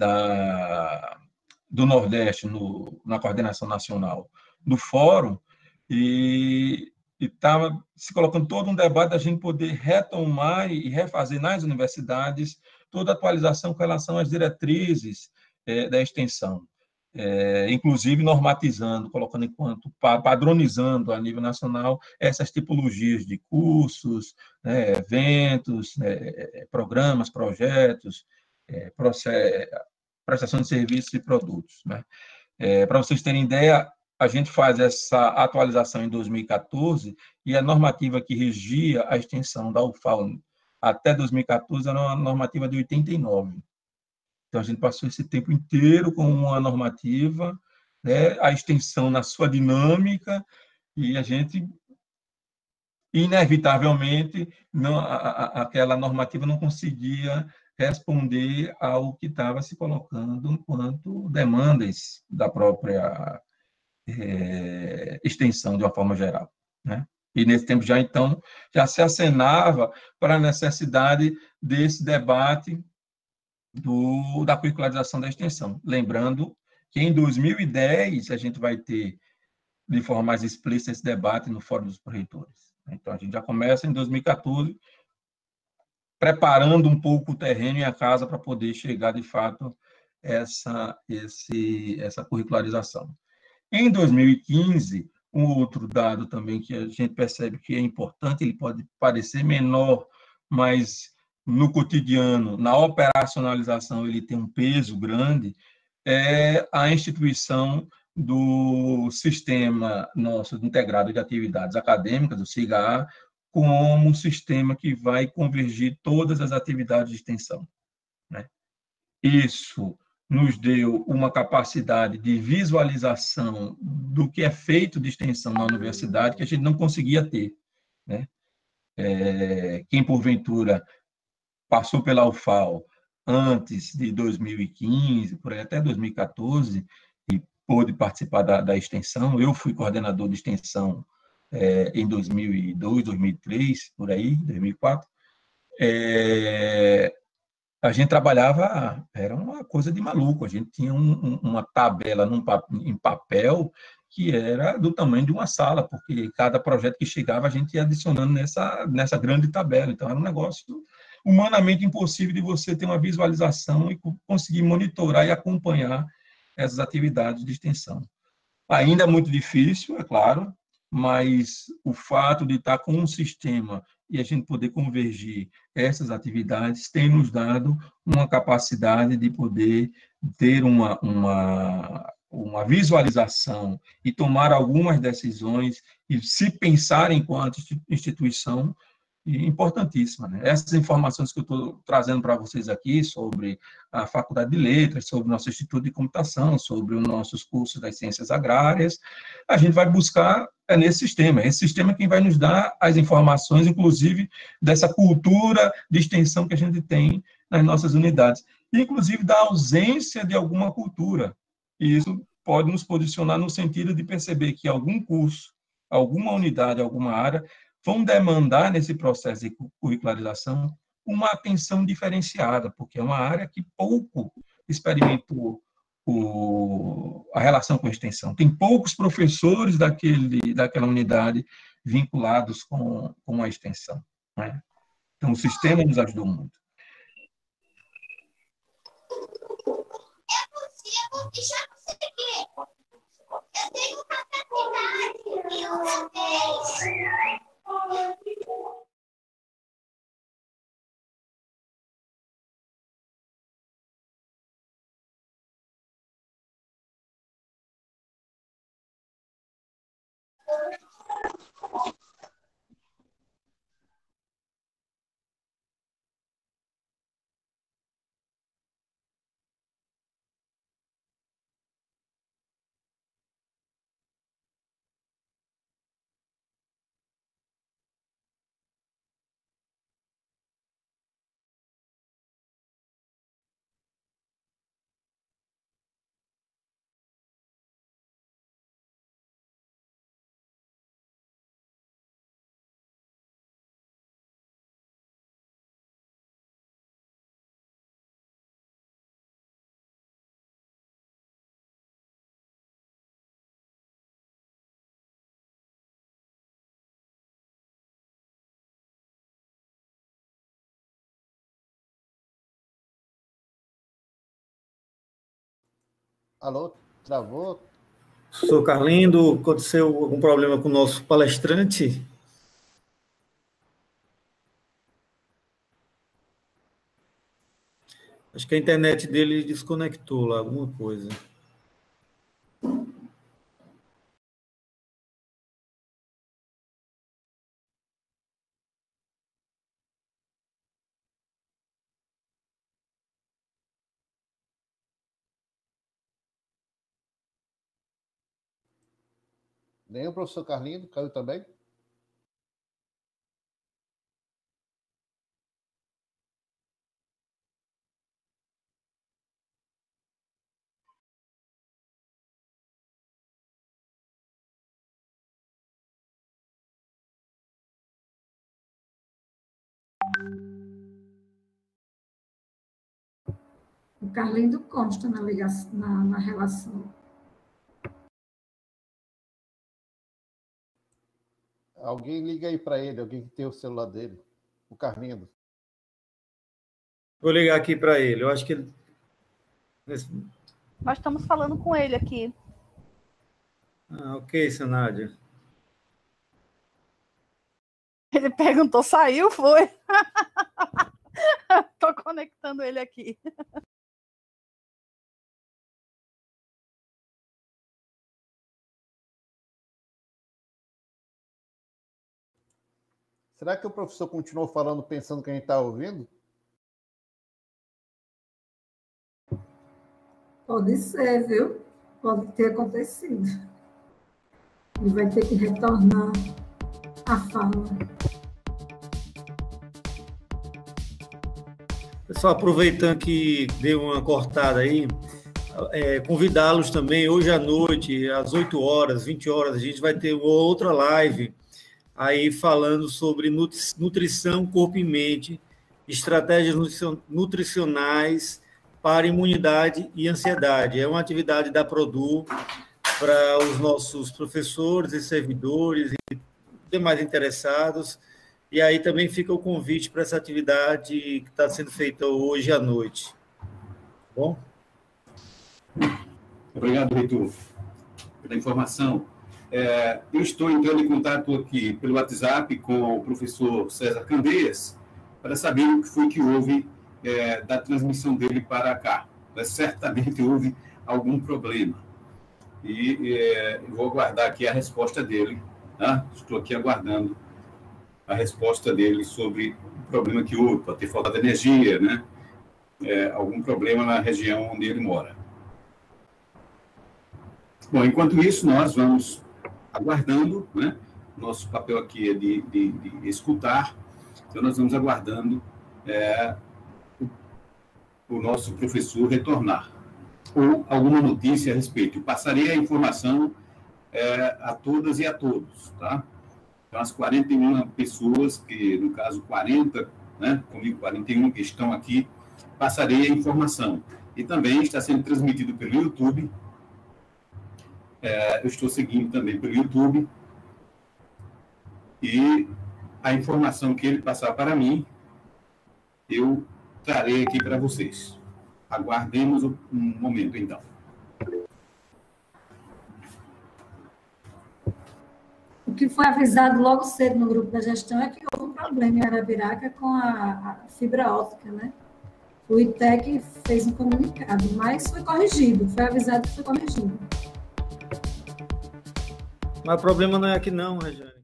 da, do Nordeste no, na coordenação nacional do Fórum, e estava se colocando todo um debate da gente poder retomar e refazer nas universidades toda a atualização com relação às diretrizes é, da extensão, é, inclusive normatizando, colocando enquanto, padronizando a nível nacional essas tipologias de cursos, né, eventos, né, programas, projetos, é, process, prestação de serviços e produtos, né? É, para vocês terem ideia, a gente faz essa atualização em dois mil e quatorze e a normativa que regia a extensão da U F A L até dois mil e quatorze era uma normativa de oitenta e nove. Então, a gente passou esse tempo inteiro com uma normativa, né, a extensão na sua dinâmica, e a gente, inevitavelmente, não, a, a, aquela normativa não conseguia responder ao que estava se colocando enquanto demandas da própria é, extensão, de uma forma geral, né? E, nesse tempo, já então, já se acenava para a necessidade desse debate do, da curricularização da extensão. Lembrando que, em dois mil e dez, a gente vai ter, de forma mais explícita, esse debate no Fórum dos Pró-reitores. Então, a gente já começa, em dois mil e quatorze, preparando um pouco o terreno e a casa para poder chegar, de fato, essa, esse, essa curricularização. Em dois mil e quinze, um outro dado também que a gente percebe que é importante, ele pode parecer menor, mas no cotidiano, na operacionalização, ele tem um peso grande, é a instituição do Sistema Nosso Integrado de Atividades Acadêmicas, o SIGA-A, como um sistema que vai convergir todas as atividades de extensão, né? Isso nos deu uma capacidade de visualização do que é feito de extensão na universidade que a gente não conseguia ter, né? É, quem, porventura, passou pela U F A L antes de dois mil e quinze, por aí até dois mil e quatorze, e pôde participar da, da extensão, eu fui coordenador de extensão é, em dois mil e dois, dois mil e três, por aí, dois mil e quatro, é, a gente trabalhava, era uma coisa de maluco, a gente tinha um, um, uma tabela num, em papel que era do tamanho de uma sala, porque cada projeto que chegava a gente ia adicionando nessa, nessa grande tabela, então era um negócio humanamente impossível de você ter uma visualização e conseguir monitorar e acompanhar essas atividades de extensão. Ainda é muito difícil, é claro, mas o fato de estar com um sistema e a gente poder convergir essas atividades tem nos dado uma capacidade de poder ter uma, uma, uma visualização e tomar algumas decisões e se pensar enquanto instituição e importantíssima, né? Essas informações que eu estou trazendo para vocês aqui sobre a Faculdade de Letras, sobre o nosso Instituto de Computação, sobre os nossos cursos das Ciências Agrárias, a gente vai buscar é nesse sistema. Esse sistema é quem vai nos dar as informações, inclusive, dessa cultura de extensão que a gente tem nas nossas unidades, inclusive da ausência de alguma cultura. E isso pode nos posicionar no sentido de perceber que algum curso, alguma unidade, alguma área, vão demandar, nesse processo de curricularização, uma atenção diferenciada, porque é uma área que pouco experimentou o, a relação com a extensão. Tem poucos professores daquele, daquela unidade vinculados com, com a extensão, né? Então, o sistema nos ajudou muito. Eu tenho capacidade, eu tenho. Alô, travou? Professor Carlindo, aconteceu algum problema com o nosso palestrante? Acho que a internet dele desconectou lá, alguma coisa. Nem o professor Carlindo caiu também? O Carlindo consta na, ligação, na, na relação. Alguém liga aí para ele, alguém que tem o celular dele. O Carlindo. Vou ligar aqui para ele. Eu acho que ele... Nós estamos falando com ele aqui. Ah, ok, Nádia. Ele perguntou, saiu, foi? Estou conectando ele aqui. Será que o professor continuou falando pensando que a gente está ouvindo? Pode ser, viu? Pode ter acontecido. Ele vai ter que retornar à fala. Pessoal, aproveitando que deu uma cortada aí, é, convidá-los também, hoje à noite, às oito horas, vinte horas, a gente vai ter uma outra live aí falando sobre nutrição, corpo e mente, estratégias nutricionais para imunidade e ansiedade. É uma atividade da Produ para os nossos professores e servidores e demais interessados. E aí também fica o convite para essa atividade que está sendo feita hoje à noite. Bom? Obrigado, reitor, pela informação. É, eu estou entrando em contato aqui pelo WhatsApp com o professor César Candeias para saber o que foi que houve é, da transmissão dele para cá. Mas certamente houve algum problema. E é, eu vou aguardar aqui a resposta dele. Tá? Estou aqui aguardando a resposta dele sobre o problema que houve, pode ter faltado energia, né? É, algum problema na região onde ele mora. Bom, enquanto isso, nós vamos aguardando, né? Nosso papel aqui é de, de, de escutar, então nós vamos aguardando é, o, o nosso professor retornar, ou alguma notícia a respeito. Eu passarei a informação é, a todas e a todos, tá? Então, as quarenta e uma pessoas, que no caso quarenta, né, comigo quarenta e um que estão aqui, passarei a informação. E também está sendo transmitido pelo YouTube. É, eu estou seguindo também pelo YouTube. E a informação que ele passar para mim, eu trarei aqui para vocês. Aguardemos um momento, então. O que foi avisado logo cedo no grupo da gestão é que houve um problema em Arapiraca com a, a fibra óptica, né? O I T E C fez um comunicado, mas foi corrigido, foi avisado que foi corrigido. Mas o problema não é aqui não, Regiane.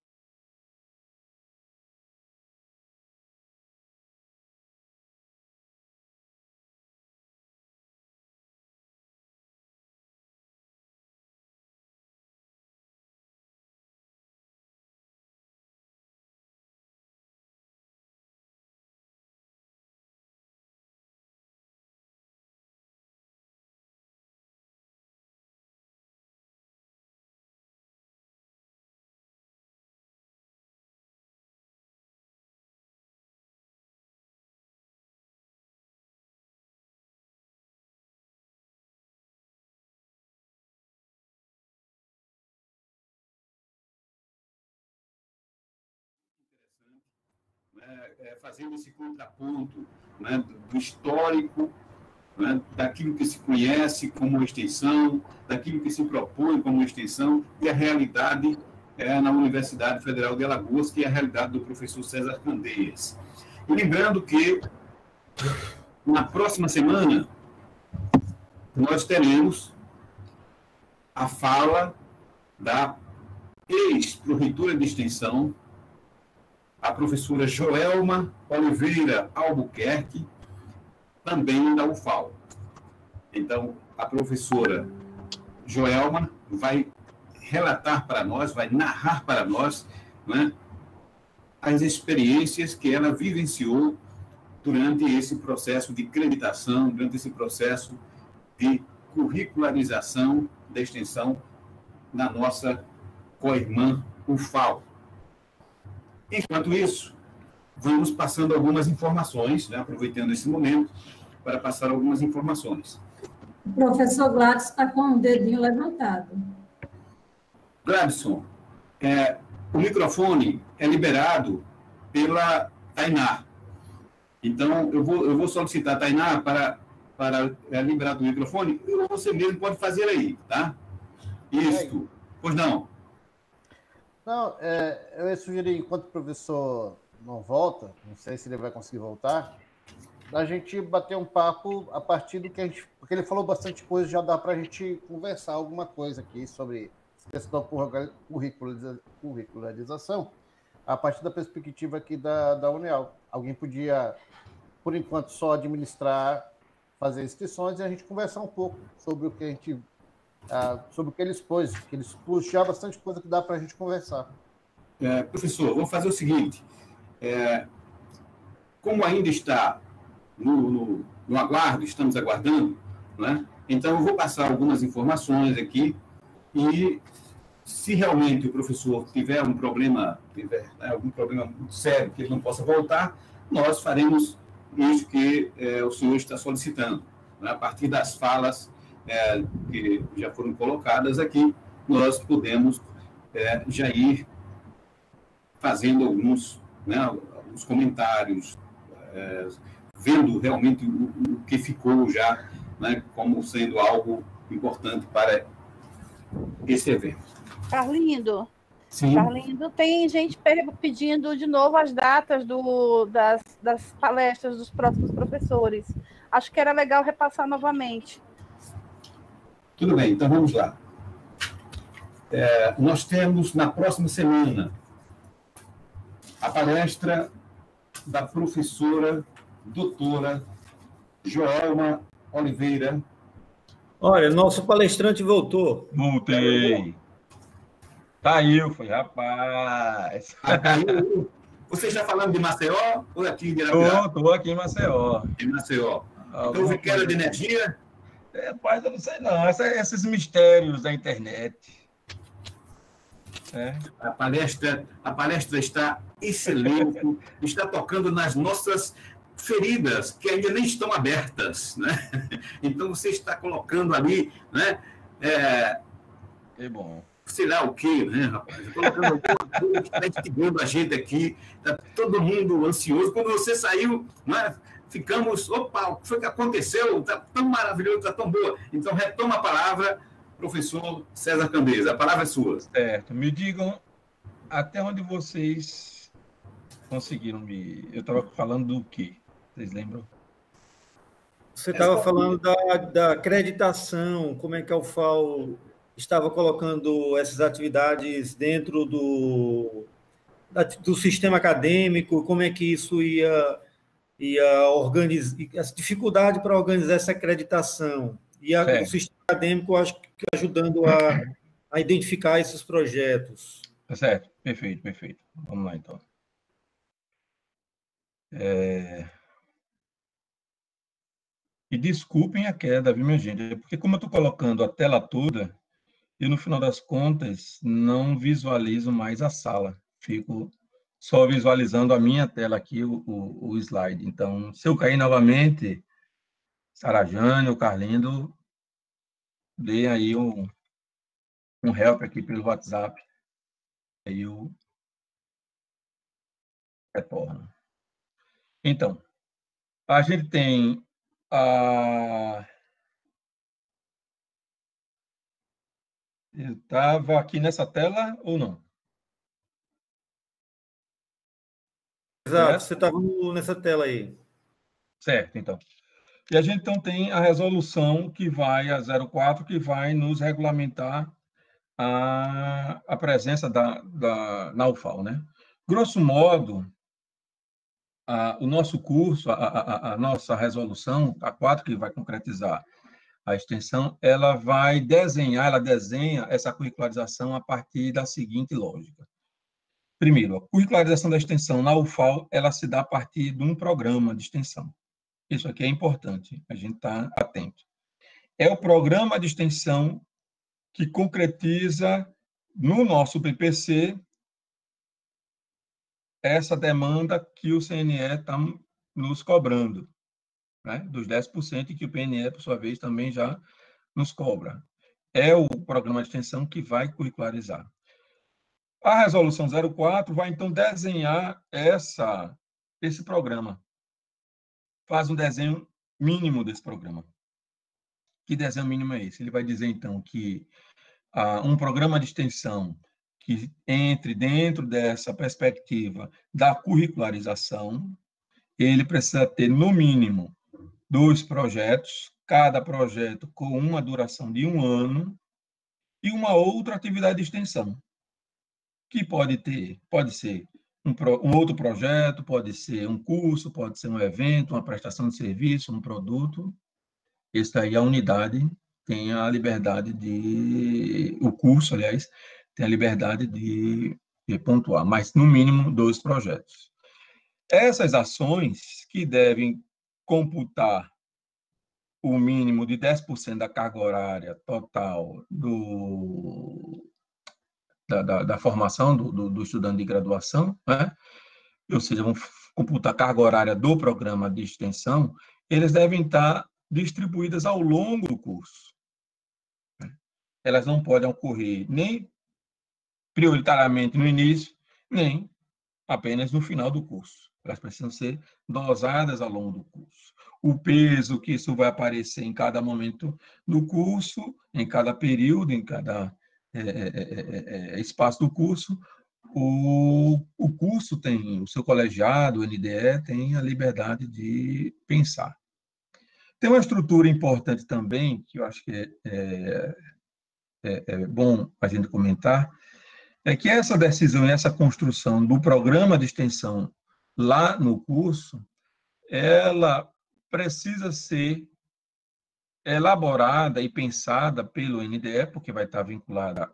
É, fazendo esse contraponto, né, do histórico, né, daquilo que se conhece como extensão, daquilo que se propõe como extensão, e a realidade é, na Universidade Federal de Alagoas, que é a realidade do professor César Candeias. E lembrando que, na próxima semana, nós teremos a fala da ex-proreitora de extensão, a professora Joelma Oliveira Albuquerque, também da U F A L. Então, a professora Joelma vai relatar para nós, vai narrar para nós, né, as experiências que ela vivenciou durante esse processo de acreditação, durante esse processo de curricularização da extensão na nossa co-irmã U F A L. Enquanto isso, vamos passando algumas informações, né, aproveitando esse momento, para passar algumas informações. O professor Gladson está com o dedinho levantado. Gladson, é, o microfone é liberado pela Tainá. Então, eu vou, eu vou solicitar a Tainá para, para é, liberar o microfone, e você mesmo pode fazer aí, tá? Isso. Pois não. Não, é, eu ia sugerir, enquanto o professor não volta, não sei se ele vai conseguir voltar, a gente bater um papo a partir do que a gente... Porque ele falou bastante coisa, já dá para a gente conversar alguma coisa aqui sobre a questão da curricularização, a partir da perspectiva aqui da, da Unial. Alguém podia, por enquanto, só administrar, fazer inscrições e a gente conversar um pouco sobre o que a gente... Ah, sobre o que ele expôs, que ele expôs já bastante coisa que dá para a gente conversar. É, professor, vamos fazer o seguinte, é, como ainda está no, no, no aguardo, estamos aguardando, né? Então eu vou passar algumas informações aqui e se realmente o professor tiver um problema, tiver, né, algum problema muito sério que ele não possa voltar, nós faremos isso que é, o senhor está solicitando, né? A partir das falas É, que já foram colocadas aqui, nós podemos é, já ir fazendo alguns, né, alguns comentários, é, vendo realmente o, o que ficou já, né, como sendo algo importante para esse evento. Carlindo, Sim. Carlindo, tem gente pedindo de novo as datas do, das, das palestras dos próximos professores. Acho que era legal repassar novamente. Tudo bem, então vamos lá. É, nós temos na próxima semana a palestra da professora doutora Joelma Oliveira. Olha, nosso palestrante voltou. Voltei. Caiu, foi, rapaz. Ah, caiu. Você está falando de Maceió ou aqui de Arapiraca? Estou aqui em Maceió. Em Maceió. Então, Alguma houve queda coisa- de energia? É, rapaz, eu não sei não. Essa- esses mistérios da internet. É. A palestra, a palestra está excelente, está tocando nas nossas feridas, que ainda nem estão abertas, né? Então, você está colocando ali, né? É, Que bom. sei lá o quê, né, rapaz? Colocando alguma coisa que está instigando a gente aqui, está todo mundo ansioso. Quando você saiu, né, ficamos, opa, o que foi que aconteceu? Está tão maravilhoso, está tão boa. Então, retoma a palavra, professor César Candeias, a palavra é sua. Certo. Me digam até onde vocês conseguiram me... Eu estava falando do quê? Vocês lembram? Você estava falando da, da acreditação, como é que a U F A O estava colocando essas atividades dentro do, da, do sistema acadêmico, como é que isso ia, ia organizar, as dificuldades para organizar essa acreditação. E a, o sistema acadêmico, acho que ajudando a, a identificar esses projetos. Tá certo, perfeito, perfeito. Vamos lá, então. É... E desculpem a queda, viu, minha gente? Porque como eu estou colocando a tela toda, e no final das contas não visualizo mais a sala. Fico só visualizando a minha tela aqui, o, o, o slide. Então, se eu cair novamente, Sarajane ou Carlindo, dê aí um, um help aqui pelo WhatsApp. Aí eu retorno. Então, a gente tem a... Eu estava aqui nessa tela ou não? Exato, Certo? você estava nessa tela aí. Certo, então. E a gente então tem a resolução que vai a zero quatro, que vai nos regulamentar a, a presença da, da, na U F A O, né? Grosso modo, a, o nosso curso, a, a, a nossa resolução, a quatro, que vai concretizar a extensão, ela vai desenhar, ela desenha essa curricularização a partir da seguinte lógica. Primeiro, a curricularização da extensão na U F A O, ela se dá a partir de um programa de extensão. Isso aqui é importante, a gente está atento. É o programa de extensão que concretiza no nosso P P C essa demanda que o C N E está nos cobrando, né? Dos dez por cento, e que o P N E, por sua vez, também já nos cobra. É o programa de extensão que vai curricularizar. A resolução zero quatro vai, então, desenhar essa, esse programa. Faz um desenho mínimo desse programa. Que desenho mínimo é esse? Ele vai dizer, então, que ah, um programa de extensão que entre dentro dessa perspectiva da curricularização, ele precisa ter, no mínimo, dois projetos, cada projeto com uma duração de um ano, e uma outra atividade de extensão, que pode ter, pode ser um, pro, um outro projeto, pode ser um curso, pode ser um evento, uma prestação de serviço, um produto. Esse daí, a unidade tem a liberdade de... O curso, aliás, tem a liberdade de, de pontuar, mas, no mínimo, dois projetos. Essas ações que devem computar o mínimo de dez por cento da carga horária total do, da, da, da formação do, do, do estudante de graduação, né? Ou seja, vão computar a carga horária do programa de extensão, eles devem estar distribuídas ao longo do curso. Elas não podem ocorrer nem prioritariamente no início, nem apenas no final do curso. Elas precisam ser dosadas ao longo do curso. O peso que isso vai aparecer em cada momento do curso, em cada período, em cada é, é, é, espaço do curso, o, o curso tem, o seu colegiado, o N D E, tem a liberdade de pensar. Tem uma estrutura importante também, que eu acho que é, é, é bom a gente comentar, é que essa decisão e essa construção do programa de extensão lá no curso, ela precisa ser elaborada e pensada pelo N D E, porque vai estar vinculada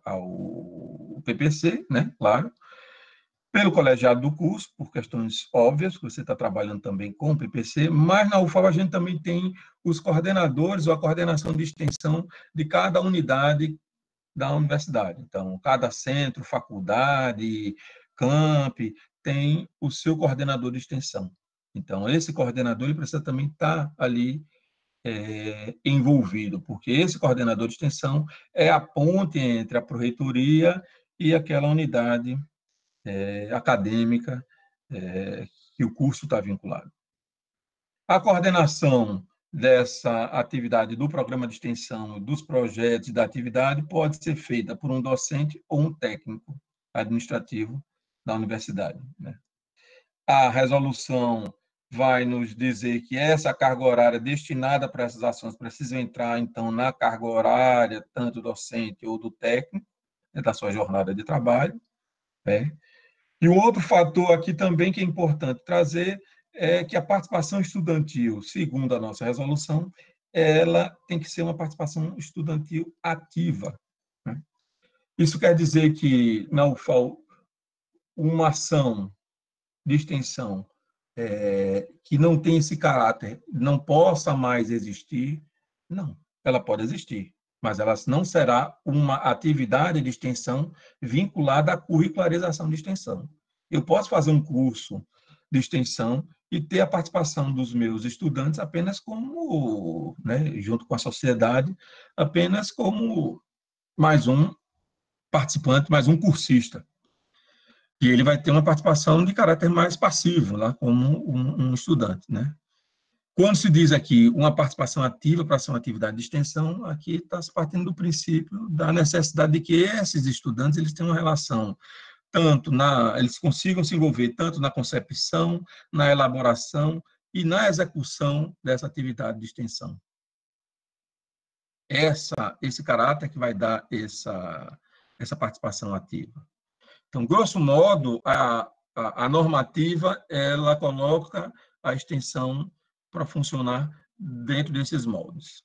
ao P P C, né? Claro, pelo colegiado do curso, por questões óbvias, que você está trabalhando também com o P P C, mas na U F A O a gente também tem os coordenadores ou a coordenação de extensão de cada unidade da universidade. Então, cada centro, faculdade, camp, tem o seu coordenador de extensão. Então, esse coordenador ele precisa também estar ali é, envolvido, porque esse coordenador de extensão é a ponte entre a pró-reitoria e aquela unidade é, acadêmica é, que o curso está vinculado. A coordenação dessa atividade do programa de extensão, dos projetos da atividade, pode ser feita por um docente ou um técnico administrativo da universidade, né? A resolução vai nos dizer que essa carga horária destinada para essas ações precisa entrar, então, na carga horária, tanto docente ou do técnico, né, da sua jornada de trabalho, né? E um outro fator aqui também que é importante trazer é que a participação estudantil, segundo a nossa resolução, ela tem que ser uma participação estudantil ativa, né? Isso quer dizer que na U F A O, uma ação de extensão é, que não tem esse caráter, não possa mais existir, não, ela pode existir, mas ela não será uma atividade de extensão vinculada à curricularização de extensão. Eu posso fazer um curso de extensão e ter a participação dos meus estudantes apenas como, né, junto com a sociedade, apenas como mais um participante, mais um cursista. E ele vai ter uma participação de caráter mais passivo, lá como um, um estudante, né? Quando se diz aqui uma participação ativa para ser uma atividade de extensão, aqui está se partindo do princípio da necessidade de que esses estudantes eles tenham uma relação, tanto na, eles consigam se envolver tanto na concepção, na elaboração e na execução dessa atividade de extensão. Essa, esse caráter que vai dar essa, essa participação ativa. Então, grosso modo, a, a, a normativa, ela coloca a extensão para funcionar dentro desses moldes.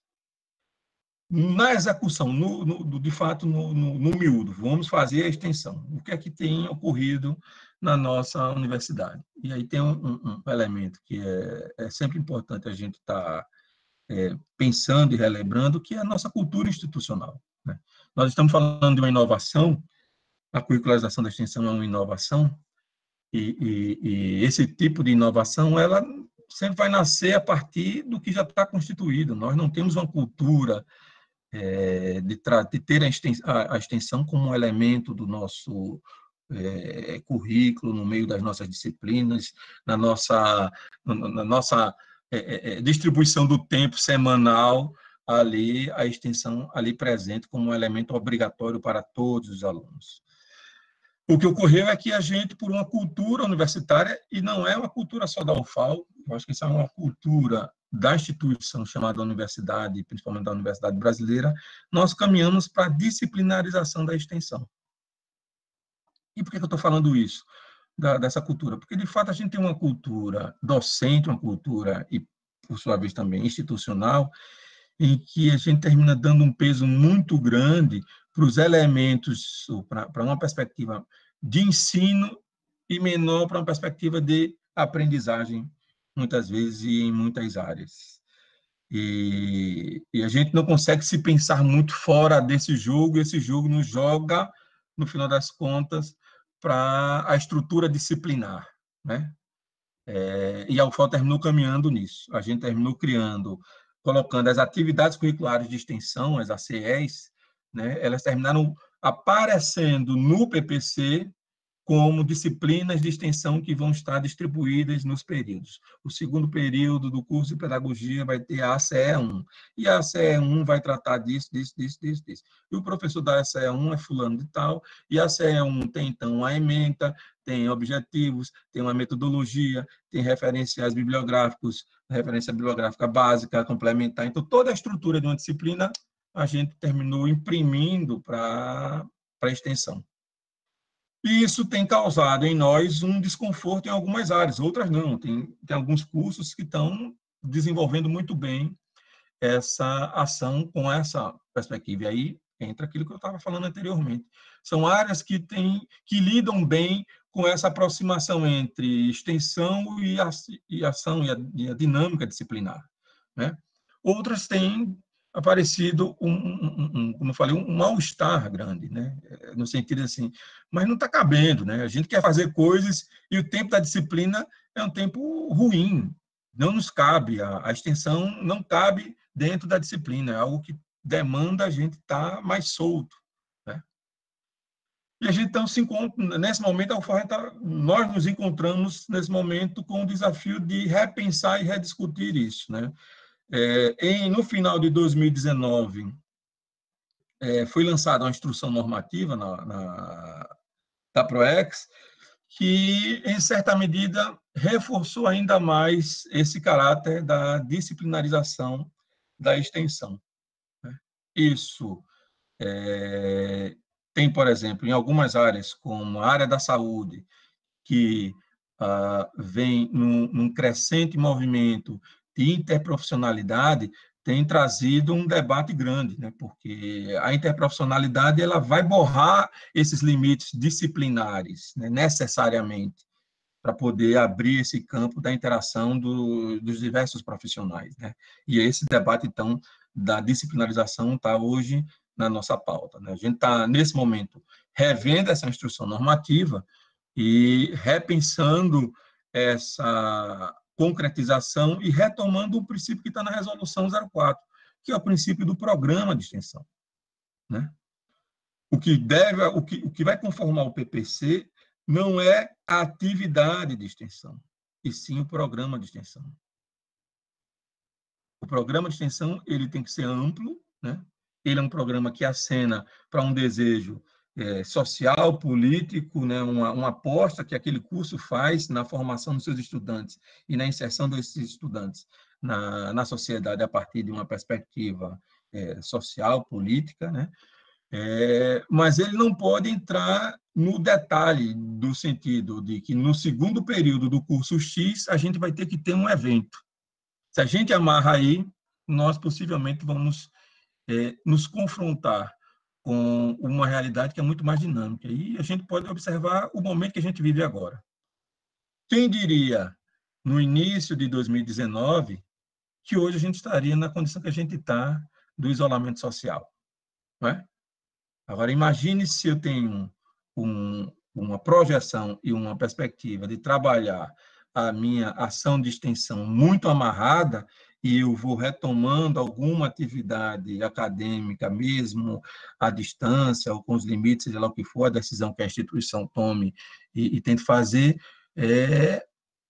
Na execução, no, no, de fato, no, no, no miúdo, vamos fazer a extensão. O que é que tem ocorrido na nossa universidade? E aí tem um, um, um elemento que é, é sempre importante a gente estar tá, é, pensando e relembrando, que é a nossa cultura institucional, né? Nós estamos falando de uma inovação, a curricularização da extensão é uma inovação, e, e, e esse tipo de inovação, ela sempre vai nascer a partir do que já está constituído. Nós não temos uma cultura é, de, de ter a extensão, a extensão como um elemento do nosso é, currículo, no meio das nossas disciplinas, na nossa, na nossa é, é, distribuição do tempo semanal, ali, a extensão ali presente como um elemento obrigatório para todos os alunos. O que ocorreu é que a gente, por uma cultura universitária, e não é uma cultura só da U F A O, eu acho que isso é uma cultura da instituição chamada universidade, principalmente da Universidade Brasileira, nós caminhamos para a disciplinarização da extensão. E por que eu estou falando isso, da, dessa cultura? Porque, de fato, a gente tem uma cultura docente, uma cultura, e, por sua vez, também institucional, em que a gente termina dando um peso muito grande para os elementos, para uma perspectiva de ensino e menor para uma perspectiva de aprendizagem, muitas vezes, e em muitas áreas. E, e a gente não consegue se pensar muito fora desse jogo, e esse jogo nos joga, no final das contas, para a estrutura disciplinar, né? É, e a U F A O terminou caminhando nisso. A gente terminou criando, colocando as atividades curriculares de extensão, as A C Es, né, elas terminaram aparecendo no P P C como disciplinas de extensão que vão estar distribuídas nos períodos. O segundo período do curso de pedagogia vai ter a A C E um, e a A C E um vai tratar disso, disso, disso, disso, disso. E o professor da A C E um é fulano de tal, e a A C E um tem, então, a ementa, tem objetivos, tem uma metodologia, tem referenciais bibliográficos, referência bibliográfica básica, complementar. Então, toda a estrutura de uma disciplina a gente terminou imprimindo para a extensão. E isso tem causado em nós um desconforto em algumas áreas, outras não. Tem, tem alguns cursos que estão desenvolvendo muito bem essa ação com essa perspectiva. E aí entra aquilo que eu estava falando anteriormente. São áreas que, têm, que lidam bem com essa aproximação entre extensão e, a, e ação, e a, e a dinâmica disciplinar, né? Outras têm aparecido, um, um, um, como eu falei, um mal-estar grande, né? No sentido assim, mas não está cabendo, né? A gente quer fazer coisas e o tempo da disciplina é um tempo ruim, não nos cabe, a, a extensão não cabe dentro da disciplina, é algo que demanda a gente estar tá mais solto, né? E a gente então se encontra, nesse momento, a U F O R tá, nós nos encontramos nesse momento com o desafio de repensar e rediscutir isso, né? É, em, no final de dois mil e dezenove, é, foi lançada uma instrução normativa na, na, da PROEX, que, em certa medida, reforçou ainda mais esse caráter da disciplinarização da extensão, né? Isso é, tem, por exemplo, em algumas áreas, como a área da saúde, que ah, vem num, num crescente movimento de interprofissionalidade, tem trazido um debate grande, né? Porque a interprofissionalidade ela vai borrar esses limites disciplinares, né? Necessariamente, para poder abrir esse campo da interação do, dos diversos profissionais, né? E esse debate, então, da disciplinarização está hoje na nossa pauta, né? A gente está, nesse momento, revendo essa instrução normativa e repensando essa concretização e retomando o princípio que está na resolução zero quatro, que é o princípio do programa de extensão, né? O que deve, o que, o que vai conformar o P P C não é a atividade de extensão, e sim o programa de extensão. O programa de extensão ele tem que ser amplo, né? Ele é um programa que acena para um desejo é, social, político, né? uma, uma aposta que aquele curso faz na formação dos seus estudantes e na inserção desses estudantes na, na sociedade a partir de uma perspectiva é, social, política, né? É, mas ele não pode entrar no detalhe do sentido de que no segundo período do curso X a gente vai ter que ter um evento. Se a gente amarra aí, nós possivelmente vamos é, nos confrontar com uma realidade que é muito mais dinâmica. E a gente pode observar o momento que a gente vive agora. Quem diria, no início de dois mil e dezenove, que hoje a gente estaria na condição que a gente está do isolamento social, não é? Agora, imagine se eu tenho um, uma projeção e uma perspectiva de trabalhar a minha ação de extensão muito amarrada e eu vou retomando alguma atividade acadêmica, mesmo à distância, ou com os limites, seja lá o que for, a decisão que a instituição tome e, e tente fazer, é,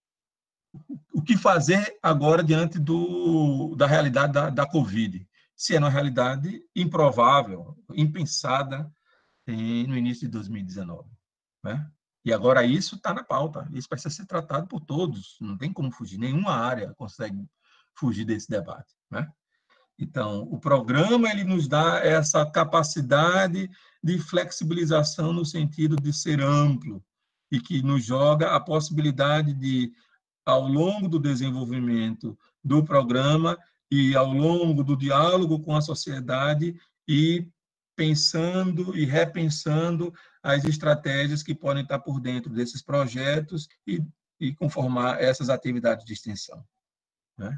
o que fazer agora diante do, da realidade da, da Covid? Se é uma realidade improvável, impensada em, no início de dois mil e dezenove, né? E agora isso está na pauta, isso vai ser tratado por todos, não tem como fugir, nenhuma área consegue fugir desse debate, né? Então, o programa ele nos dá essa capacidade de flexibilização no sentido de ser amplo e que nos joga a possibilidade de, ao longo do desenvolvimento do programa e ao longo do diálogo com a sociedade, e pensando e repensando as estratégias que podem estar por dentro desses projetos e, e conformar essas atividades de extensão, né?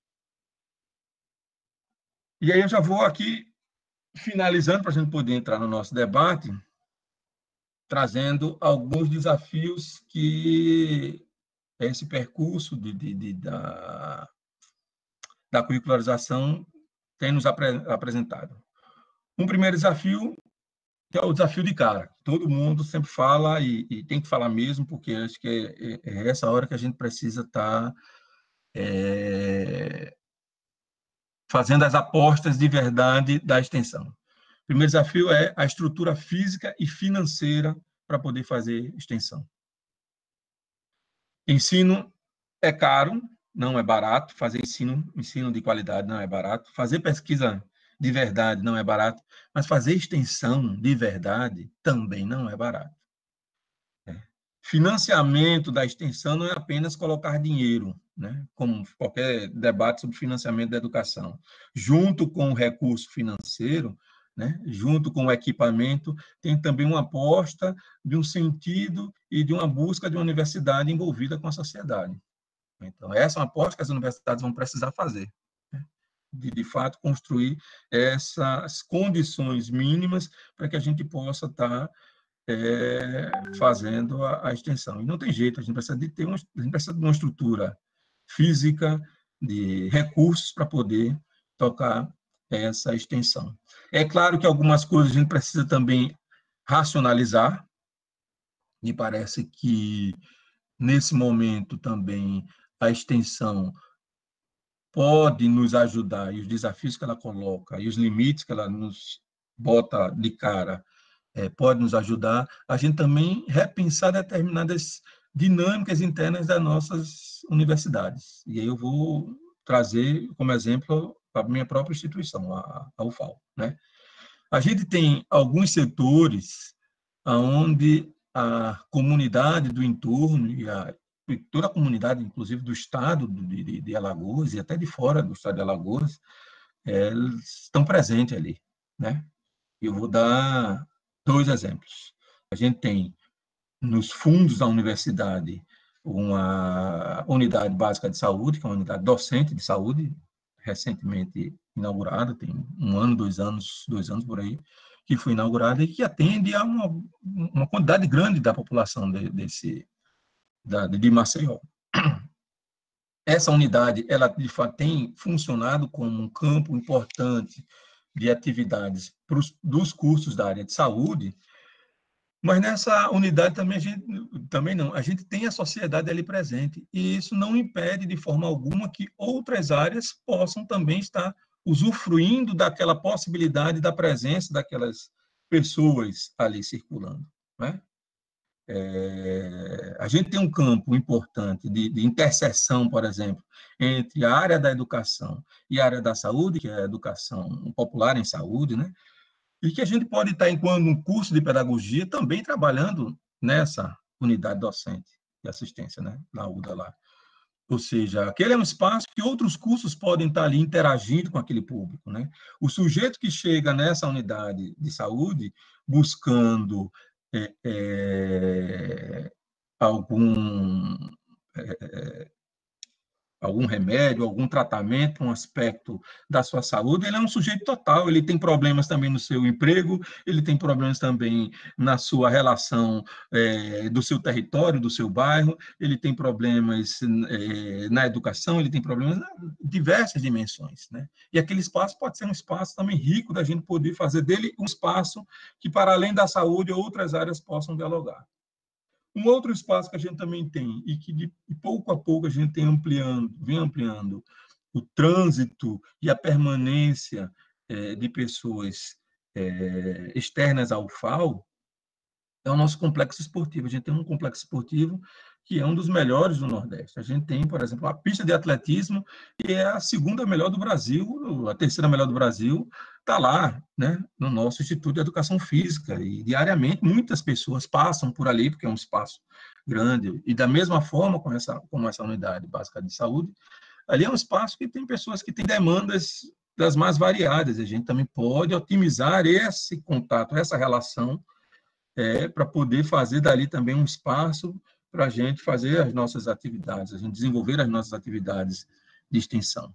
E aí eu já vou aqui finalizando para a gente poder entrar no nosso debate, trazendo alguns desafios que esse percurso de, de, de, da, da curricularização tem nos apre, apresentado. Um primeiro desafio é o desafio de cara. Todo mundo sempre fala, e, e tem que falar mesmo, porque acho que é, é essa hora que a gente precisa estar é, fazendo as apostas de verdade da extensão. O primeiro desafio é a estrutura física e financeira para poder fazer extensão. Ensino é caro, não é barato. Fazer ensino, ensino de qualidade não é barato. Fazer pesquisa de verdade não é barato, mas fazer extensão de verdade também não é barato. financiamento da extensão não é apenas colocar dinheiro, né, como qualquer debate sobre financiamento da educação. Junto com o recurso financeiro, né, junto com o equipamento, tem também uma aposta de um sentido e de uma busca de uma universidade envolvida com a sociedade. Então, essa é uma aposta que as universidades vão precisar fazer, né, de, de fato, construir essas condições mínimas para que a gente possa estar É, fazendo a, a extensão. E não tem jeito, a gente precisa de ter uma, a gente precisa de uma estrutura física, de recursos para poder tocar essa extensão. É claro que algumas coisas a gente precisa também racionalizar, me parece que, nesse momento também, a extensão pode nos ajudar, e os desafios que ela coloca, e os limites que ela nos bota de cara, É, pode nos ajudar a gente também repensar determinadas dinâmicas internas das nossas universidades. E aí eu vou trazer como exemplo a minha própria instituição, a, a U F A L, né? A gente tem alguns setores onde a comunidade do entorno e a, toda a comunidade, inclusive do estado de, de, de Alagoas e até de fora do estado de Alagoas, é, estão presentes ali, né? Eu vou dar dois exemplos. A gente tem, nos fundos da universidade, uma unidade básica de saúde, que é uma unidade docente de saúde, recentemente inaugurada, tem um ano, dois anos, dois anos por aí, que foi inaugurada e que atende a uma, uma quantidade grande da população de, desse, da, de Maceió. Essa unidade, ela, de fato, tem funcionado como um campo importante de atividades pros, dos cursos da área de saúde, mas nessa unidade também a gente também não, a gente tem a sociedade ali presente, e isso não impede de forma alguma que outras áreas possam também estar usufruindo daquela possibilidade da presença daquelas pessoas ali circulando, né? É, a gente tem um campo importante de, de interseção, por exemplo, entre a área da educação e a área da saúde, que é a educação popular em saúde, né? E que a gente pode estar, enquanto um curso de pedagogia, também trabalhando nessa unidade docente de assistência, né, na U D A lá. Ou seja, aquele é um espaço que outros cursos podem estar ali interagindo com aquele público, né? O sujeito que chega nessa unidade de saúde buscando é, é, algum... É, algum remédio, algum tratamento, um aspecto da sua saúde, ele é um sujeito total, ele tem problemas também no seu emprego, ele tem problemas também na sua relação é, do seu território, do seu bairro, ele tem problemas é, na educação, ele tem problemas em diversas dimensões, né? E aquele espaço pode ser um espaço também rico da gente poder fazer dele um espaço que, para além da saúde, outras áreas possam dialogar. Um outro espaço que a gente também tem, e que de pouco a pouco a gente tem ampliando, vem ampliando o trânsito e a permanência é, de pessoas é, externas ao F A L, é o nosso complexo esportivo. A gente tem um complexo esportivo que é um dos melhores do Nordeste. A gente tem, por exemplo, a pista de atletismo, que é a segunda melhor do Brasil, a terceira melhor do Brasil, está lá, né, no nosso Instituto de Educação Física, e diariamente muitas pessoas passam por ali, porque é um espaço grande, e da mesma forma com essa, como essa unidade básica de saúde, ali é um espaço que tem pessoas que têm demandas das mais variadas, a gente também pode otimizar esse contato, essa relação, é, para poder fazer dali também um espaço para a gente fazer as nossas atividades, a gente desenvolver as nossas atividades de extensão.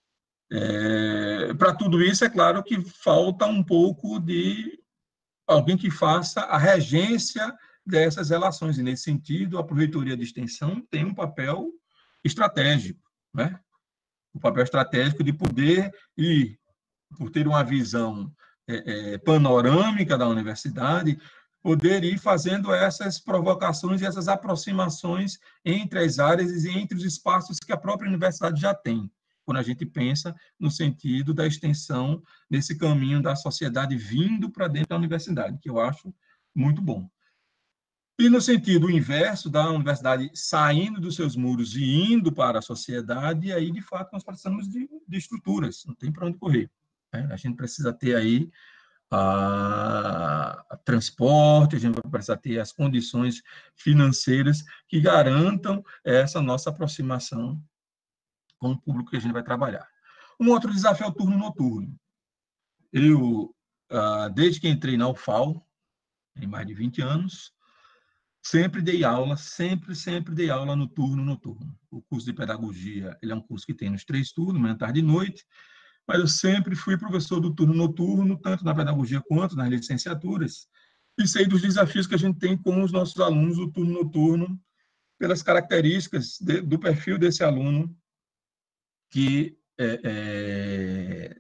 É, para tudo isso, é claro que falta um pouco de alguém que faça a regência dessas relações, e, nesse sentido, a Proreitoria de Extensão tem um papel estratégico, né? O papel estratégico de poder ir, por ter uma visão é, é, panorâmica da universidade, poder ir fazendo essas provocações e essas aproximações entre as áreas e entre os espaços que a própria universidade já tem, quando a gente pensa no sentido da extensão desse caminho da sociedade vindo para dentro da universidade, que eu acho muito bom. E no sentido inverso, da universidade saindo dos seus muros e indo para a sociedade, aí, de fato, nós precisamos de, de estruturas, não tem para onde correr, né? A gente precisa ter aí a, a transporte, a gente vai precisar ter as condições financeiras que garantam essa nossa aproximação com o público que a gente vai trabalhar. Um outro desafio é o turno noturno. Eu, desde que entrei na U F A L, tem mais de vinte anos, sempre dei aula, sempre, sempre dei aula no turno noturno. O curso de pedagogia, ele é um curso que tem nos três turnos, manhã, tarde e noite, mas eu sempre fui professor do turno noturno, tanto na pedagogia quanto nas licenciaturas, e sei dos desafios que a gente tem com os nossos alunos do turno noturno, pelas características de, do perfil desse aluno, que é, é,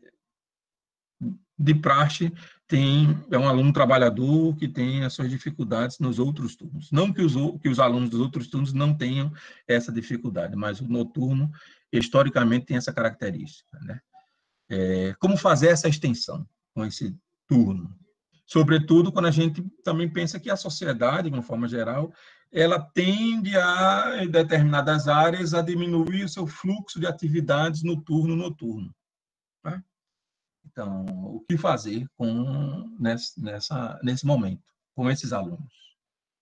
de praxe tem, é um aluno trabalhador que tem as suas dificuldades nos outros turnos. Não que os, que os alunos dos outros turnos não tenham essa dificuldade, mas o noturno, historicamente, tem essa característica, né? É, como fazer essa extensão com esse turno? Sobretudo quando a gente também pensa que a sociedade, de uma forma geral, ela tende a, em determinadas áreas, a diminuir o seu fluxo de atividades no turno noturno. Tá? Então, o que fazer com, nessa, nessa, nesse momento, com esses alunos?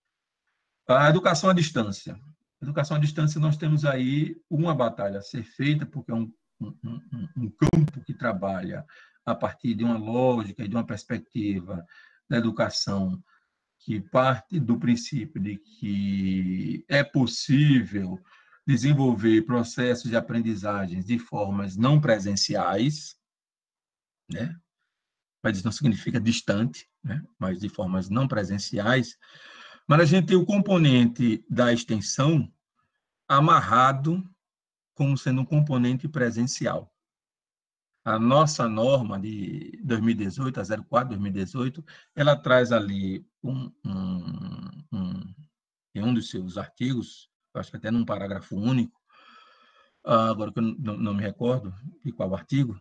A educação à distância. A educação à distância, nós temos aí uma batalha a ser feita, porque é um Um, um, um campo que trabalha a partir de uma lógica e de uma perspectiva da educação que parte do princípio de que é possível desenvolver processos de aprendizagem de formas não presenciais, né? Mas isso não significa distante, né? Mas de formas não presenciais. Mas a gente tem o componente da extensão amarrado como sendo um componente presencial. A nossa norma de dois mil e dezoito, a zero quatro dois mil e dezoito, ela traz ali um, um, um, em um dos seus artigos, acho que até num parágrafo único, agora que eu não, não me recordo de qual artigo,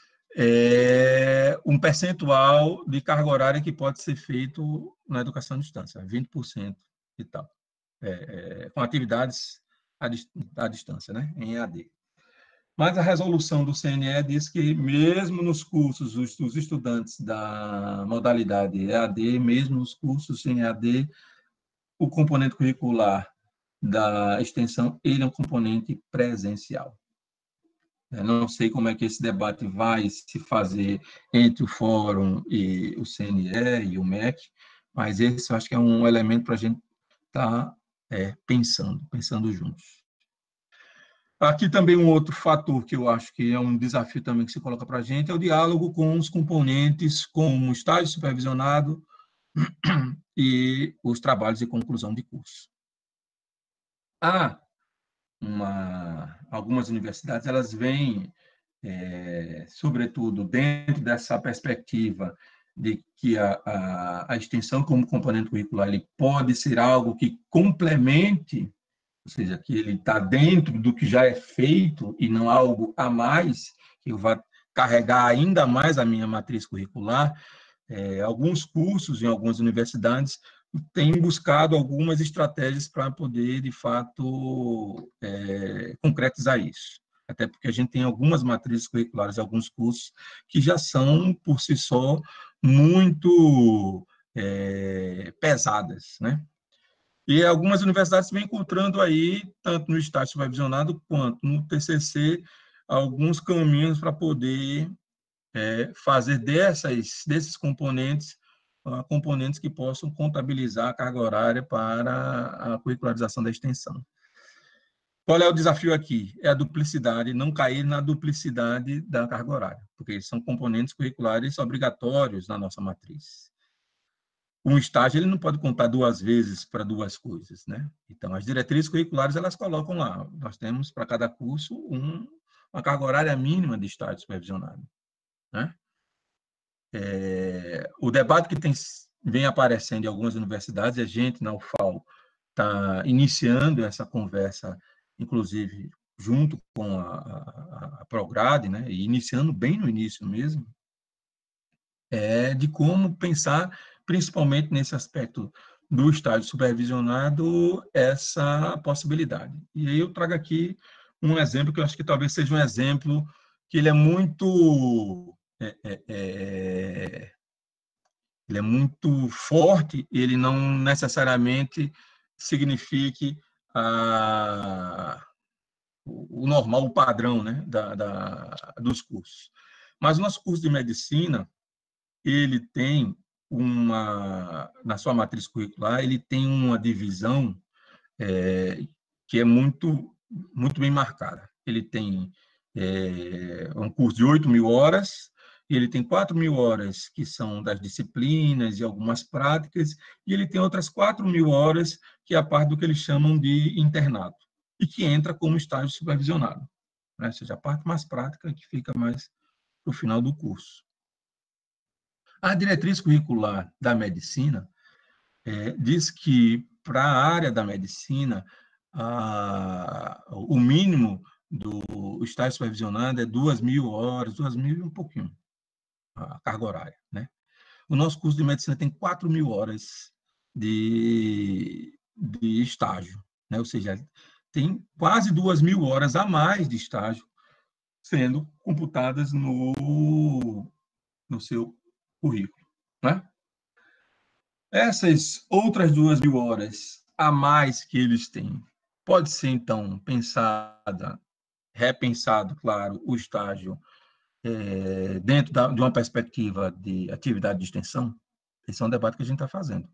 é um percentual de carga horária que pode ser feito na educação à distância, vinte por cento e tal, é, é, com atividades à, à distância, né, em E A D. Mas a resolução do C N E diz que, mesmo nos cursos, os, os estudantes da modalidade E A D, mesmo nos cursos em E A D, o componente curricular da extensão, ele é um componente presencial. Eu não sei como é que esse debate vai se fazer entre o Fórum e o C N E e o M E C, mas esse eu acho que é um elemento para a gente estar tá, é, pensando, pensando juntos. Aqui também um outro fator que eu acho que é um desafio também que se coloca para a gente é o diálogo com os componentes como estágio supervisionado e os trabalhos de conclusão de curso. Há uma, algumas universidades, elas vêm, é, sobretudo, dentro dessa perspectiva de que a, a, a extensão como componente curricular ele pode ser algo que complemente, ou seja, que ele está dentro do que já é feito e não algo a mais, que eu vá carregar ainda mais a minha matriz curricular. É, alguns cursos em algumas universidades têm buscado algumas estratégias para poder, de fato, é, concretizar isso. Até porque a gente tem algumas matrizes curriculares, alguns cursos, que já são, por si só, muito é, pesadas, né? E algumas universidades vêm encontrando aí, tanto no estágio supervisionado quanto no T C C, alguns caminhos para poder é, fazer dessas, desses componentes, uh, componentes que possam contabilizar a carga horária para a curricularização da extensão. Qual é o desafio aqui? É a duplicidade, não cair na duplicidade da carga horária, porque são componentes curriculares obrigatórios na nossa matriz. Um estágio ele não pode contar duas vezes para duas coisas, né? Então, as diretrizes curriculares, elas colocam lá, nós temos para cada curso um, uma carga horária mínima de estágio supervisionado, né? É, o debate que tem, vem aparecendo em algumas universidades, a gente, na U F A L, está iniciando essa conversa, inclusive, junto com a, a, a Prograde, né? E iniciando bem no início mesmo, é de como pensar, principalmente nesse aspecto do estágio supervisionado, essa possibilidade. E aí eu trago aqui um exemplo que eu acho que talvez seja um exemplo que ele é muito é, é, é, ele é muito forte, ele não necessariamente signifique a, o normal, o padrão, né, da, da, dos cursos. Mas o nosso curso de medicina, ele tem uma, na sua matriz curricular, ele tem uma divisão é, que é muito, muito bem marcada. Ele tem é, um curso de oito mil horas, ele tem quatro mil horas que são das disciplinas e algumas práticas, e ele tem outras quatro mil horas que é a parte do que eles chamam de internato, e que entra como estágio supervisionado, né? Ou seja, a parte mais prática que fica mais para o final do curso. A diretriz curricular da medicina é, diz que, para a área da medicina, a, o mínimo do estágio supervisionado é duas mil horas, duas mil e um pouquinho, a carga horária, né? O nosso curso de medicina tem quatro mil horas de, de estágio, né? Ou seja, tem quase duas mil horas a mais de estágio sendo computadas no, no seu currículo, né? Essas outras duas mil horas a mais que eles têm, pode ser, então, pensada, repensado, claro, o estágio é, dentro da, de uma perspectiva de atividade de extensão. Esse é um debate que a gente está fazendo.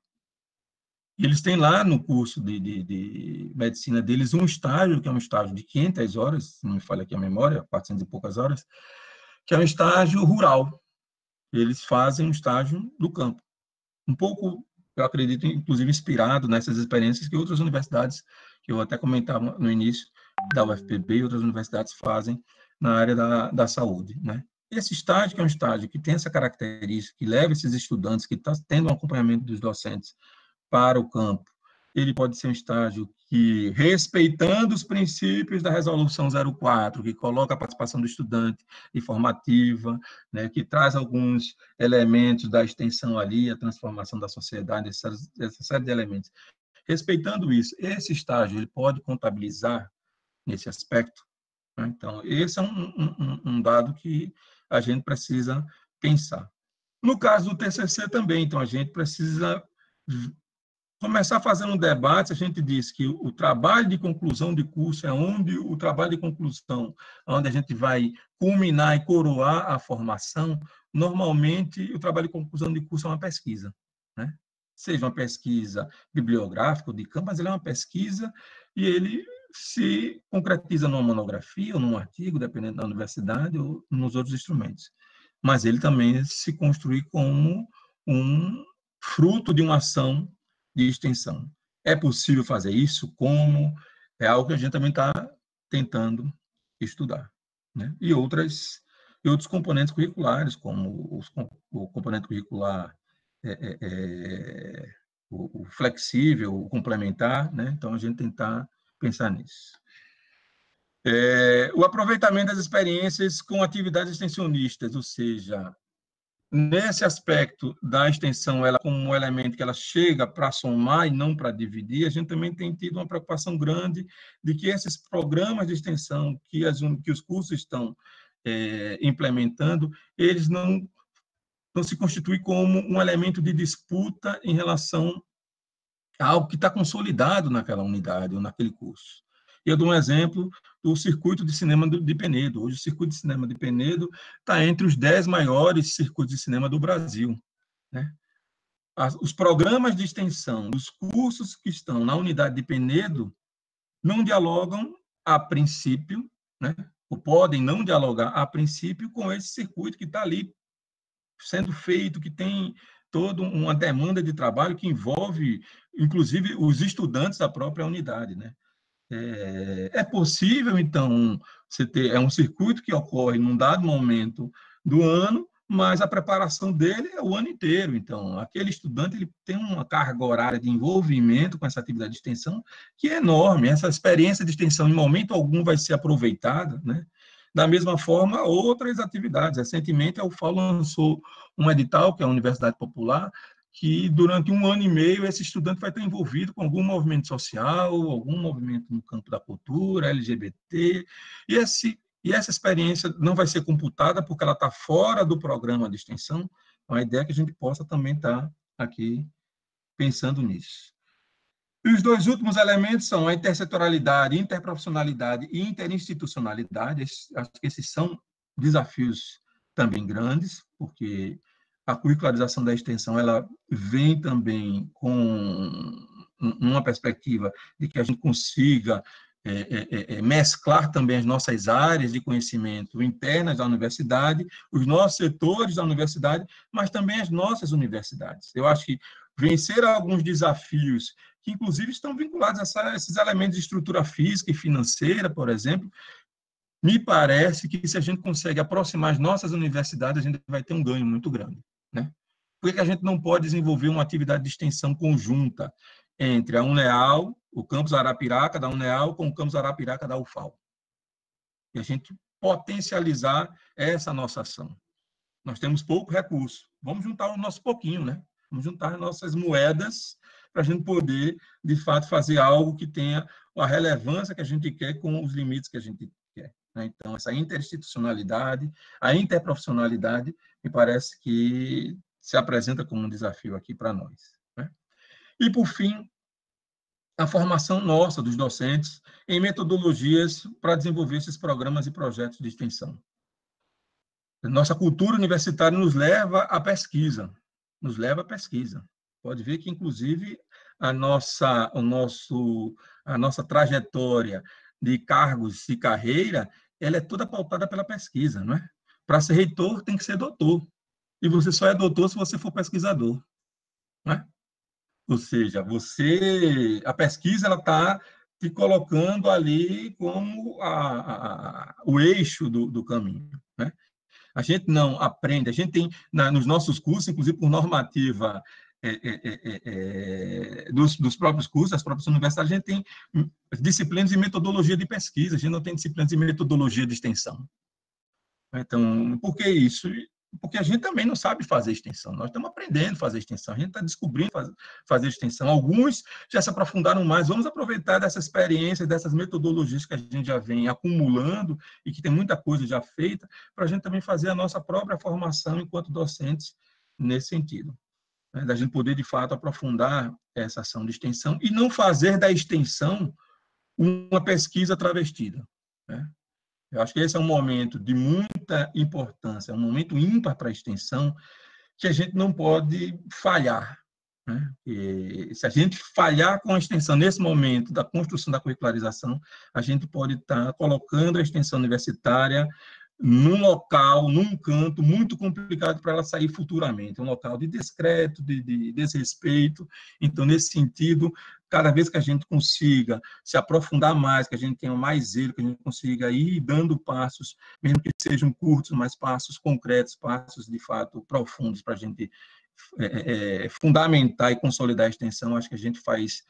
E eles têm lá no curso de, de, de medicina deles um estágio, que é um estágio de quinhentas horas, se não me falha aqui a memória, quatrocentas e poucas horas, que é um estágio rural. Eles fazem um estágio no campo. Um pouco, eu acredito, inclusive inspirado nessas experiências que outras universidades, que eu até comentava no início, da U F P B e outras universidades fazem na área da, da saúde, né? Esse estágio, que é um estágio que tem essa característica, que leva esses estudantes, que está tendo um acompanhamento dos docentes para o campo, ele pode ser um estágio que, respeitando os princípios da Resolução zero quatro, que coloca a participação do estudante informativa, né, que traz alguns elementos da extensão ali, a transformação da sociedade, essa, essa série de elementos. Respeitando isso, esse estágio ele pode contabilizar nesse aspecto, né? Então, esse é um, um, um dado que a gente precisa pensar. No caso do T C C também, então, a gente precisa começar a fazer um debate. A gente diz que o trabalho de conclusão de curso é onde o trabalho de conclusão, onde a gente vai culminar e coroar a formação. Normalmente, o trabalho de conclusão de curso é uma pesquisa, né? Seja uma pesquisa bibliográfica ou de campo, mas ele é uma pesquisa e ele se concretiza numa monografia ou num artigo, dependendo da universidade, ou nos outros instrumentos. Mas ele também se construi como um fruto de uma ação de extensão. É possível fazer isso? Como? É algo que a gente também está tentando estudar, né? E, outras, e outros componentes curriculares, como os, o componente curricular é, é, é, o, o flexível, o complementar, né? Então, a gente tentar pensar nisso. É, o aproveitamento das experiências com atividades extensionistas, ou seja, nesse aspecto da extensão, ela como um elemento que ela chega para somar e não para dividir, a gente também tem tido uma preocupação grande de que esses programas de extensão que, as, que os cursos estão é, implementando, eles não, não se constituem como um elemento de disputa em relação a algo que está consolidado naquela unidade ou naquele curso. Eu dou um exemplo do circuito de cinema de Penedo. Hoje, o circuito de cinema de Penedo está entre os dez maiores circuitos de cinema do Brasil, né? Os programas de extensão, os cursos que estão na unidade de Penedo, não dialogam a princípio, né? Ou podem não dialogar a princípio com esse circuito que está ali sendo feito, que tem toda uma demanda de trabalho que envolve, inclusive, os estudantes da própria unidade, né? É, é possível, então, você ter, é um circuito que ocorre num dado momento do ano, mas a preparação dele é o ano inteiro. Então, aquele estudante ele tem uma carga horária de envolvimento com essa atividade de extensão que é enorme. Essa experiência de extensão, em momento algum, vai ser aproveitada, né? Da mesma forma, outras atividades. Recentemente, a U F A L lançou um edital, que é a Universidade Popular, que durante um ano e meio esse estudante vai estar envolvido com algum movimento social, algum movimento no campo da cultura, L G B T, e, esse, e essa experiência não vai ser computada porque ela está fora do programa de extensão, Então, a ideia é que a gente possa também estar aqui pensando nisso. E os dois últimos elementos são a intersetorialidade, interprofissionalidade e interinstitucionalidade. Acho que esses são desafios também grandes, porque a curricularização da extensão ela vem também com uma perspectiva de que a gente consiga é, é, é, mesclar também as nossas áreas de conhecimento internas da universidade, os nossos setores da universidade, mas também as nossas universidades. Eu acho que vencer alguns desafios que, inclusive, estão vinculados a essa, esses elementos de estrutura física e financeira, por exemplo, me parece que se a gente consegue aproximar as nossas universidades, a gente vai ter um ganho muito grande, né? Por que a gente não pode desenvolver uma atividade de extensão conjunta entre a UNEAL, o campus Arapiraca da UNEAL, com o campus Arapiraca da U F A L? E a gente potencializar essa nossa ação. Nós temos pouco recurso. Vamos juntar o nosso pouquinho, né? Vamos juntar as nossas moedas para a gente poder, de fato, fazer algo que tenha a relevância que a gente quer com os limites que a gente quer, né? Então, essa interinstitucionalidade, a interprofissionalidade, me parece que se apresenta como um desafio aqui para nós, né? E, por fim, a formação nossa, dos docentes, em metodologias para desenvolver esses programas e projetos de extensão. Nossa cultura universitária nos leva à pesquisa, nos leva à pesquisa. Pode ver que, inclusive, a nossa, o nosso, a nossa trajetória de cargos e carreira, ela é toda pautada pela pesquisa, não é? Para ser reitor, tem que ser doutor. E você só é doutor se você for pesquisador, não é? Ou seja, você, a pesquisa ela está te colocando ali como a, a, o eixo do, do caminho, né? A gente não aprende, a gente tem, na, nos nossos cursos, inclusive por normativa é, é, é, é, dos, dos próprios cursos, das próprias universidades, a gente tem disciplinas de metodologia de pesquisa, a gente não tem disciplinas de metodologia de extensão. Então, por que isso? Porque a gente também não sabe fazer extensão, nós estamos aprendendo a fazer extensão, a gente está descobrindo fazer, fazer extensão. Alguns já se aprofundaram mais, vamos aproveitar dessa experiência, dessas metodologias que a gente já vem acumulando e que tem muita coisa já feita, para a gente também fazer a nossa própria formação enquanto docentes nesse sentido, né? Da gente poder, de fato, aprofundar essa ação de extensão e não fazer da extensão uma pesquisa travestida, né? Eu acho que esse é um momento de muita importância, é um momento ímpar para a extensão, que a gente não pode falhar, né? E se a gente falhar com a extensão nesse momento da construção da curricularização, a gente pode estar colocando a extensão universitária num local, num canto muito complicado para ela sair futuramente, um local de descrédito, de, de desrespeito. Então, nesse sentido, cada vez que a gente consiga se aprofundar mais, que a gente tenha mais zelo, que a gente consiga ir dando passos, mesmo que sejam curtos, mas passos concretos, passos, de fato, profundos, para a gente é, é, fundamentar e consolidar a extensão, acho que a gente faz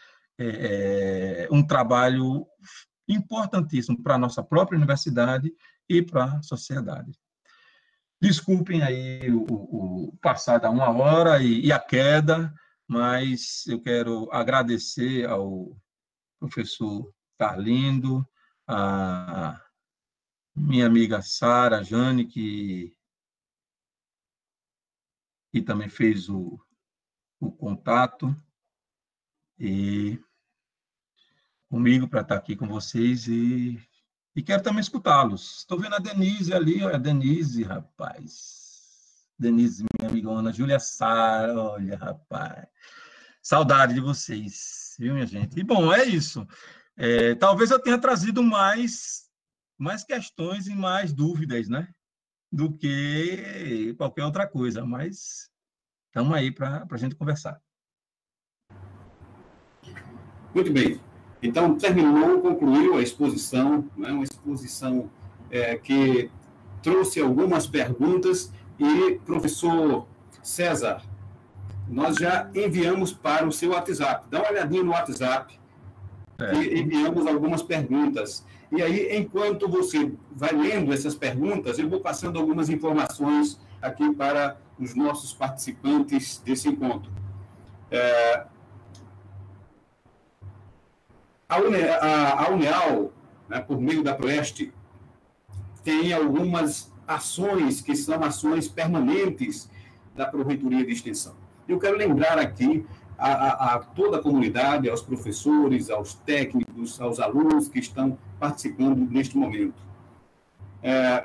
é, um trabalho importantíssimo para a nossa própria universidade e para a sociedade. Desculpem aí o, o passar da uma hora e, e a queda, mas eu quero agradecer ao professor Carlindo, a minha amiga Sara Jane, que, que também fez o, o contato, e comigo para estar aqui com vocês, e, e quero também escutá-los. Estou vendo a Denise ali, olha, a Denise, rapaz. Denise, minha amigona, Júlia Sara, olha, rapaz. Saudade de vocês, viu, minha gente? E, bom, é isso. É, talvez eu tenha trazido mais, mais questões e mais dúvidas, né? Do que qualquer outra coisa, mas estamos aí para a gente conversar. Muito bem. Então, terminou, concluiu a exposição, né? Uma exposição é, que trouxe algumas perguntas. E, professor César, nós já enviamos para o seu WhatsApp. Dá uma olhadinha no WhatsApp, é. E enviamos algumas perguntas. E aí, enquanto você vai lendo essas perguntas, eu vou passando algumas informações aqui para os nossos participantes desse encontro. É, a, Une, a, a UNEAL, né, por meio da Proeste, tem algumas ações que são ações permanentes da Pró-Reitoria de Extensão. Eu quero lembrar aqui a, a, a toda a comunidade, aos professores, aos técnicos, aos alunos que estão participando neste momento. É,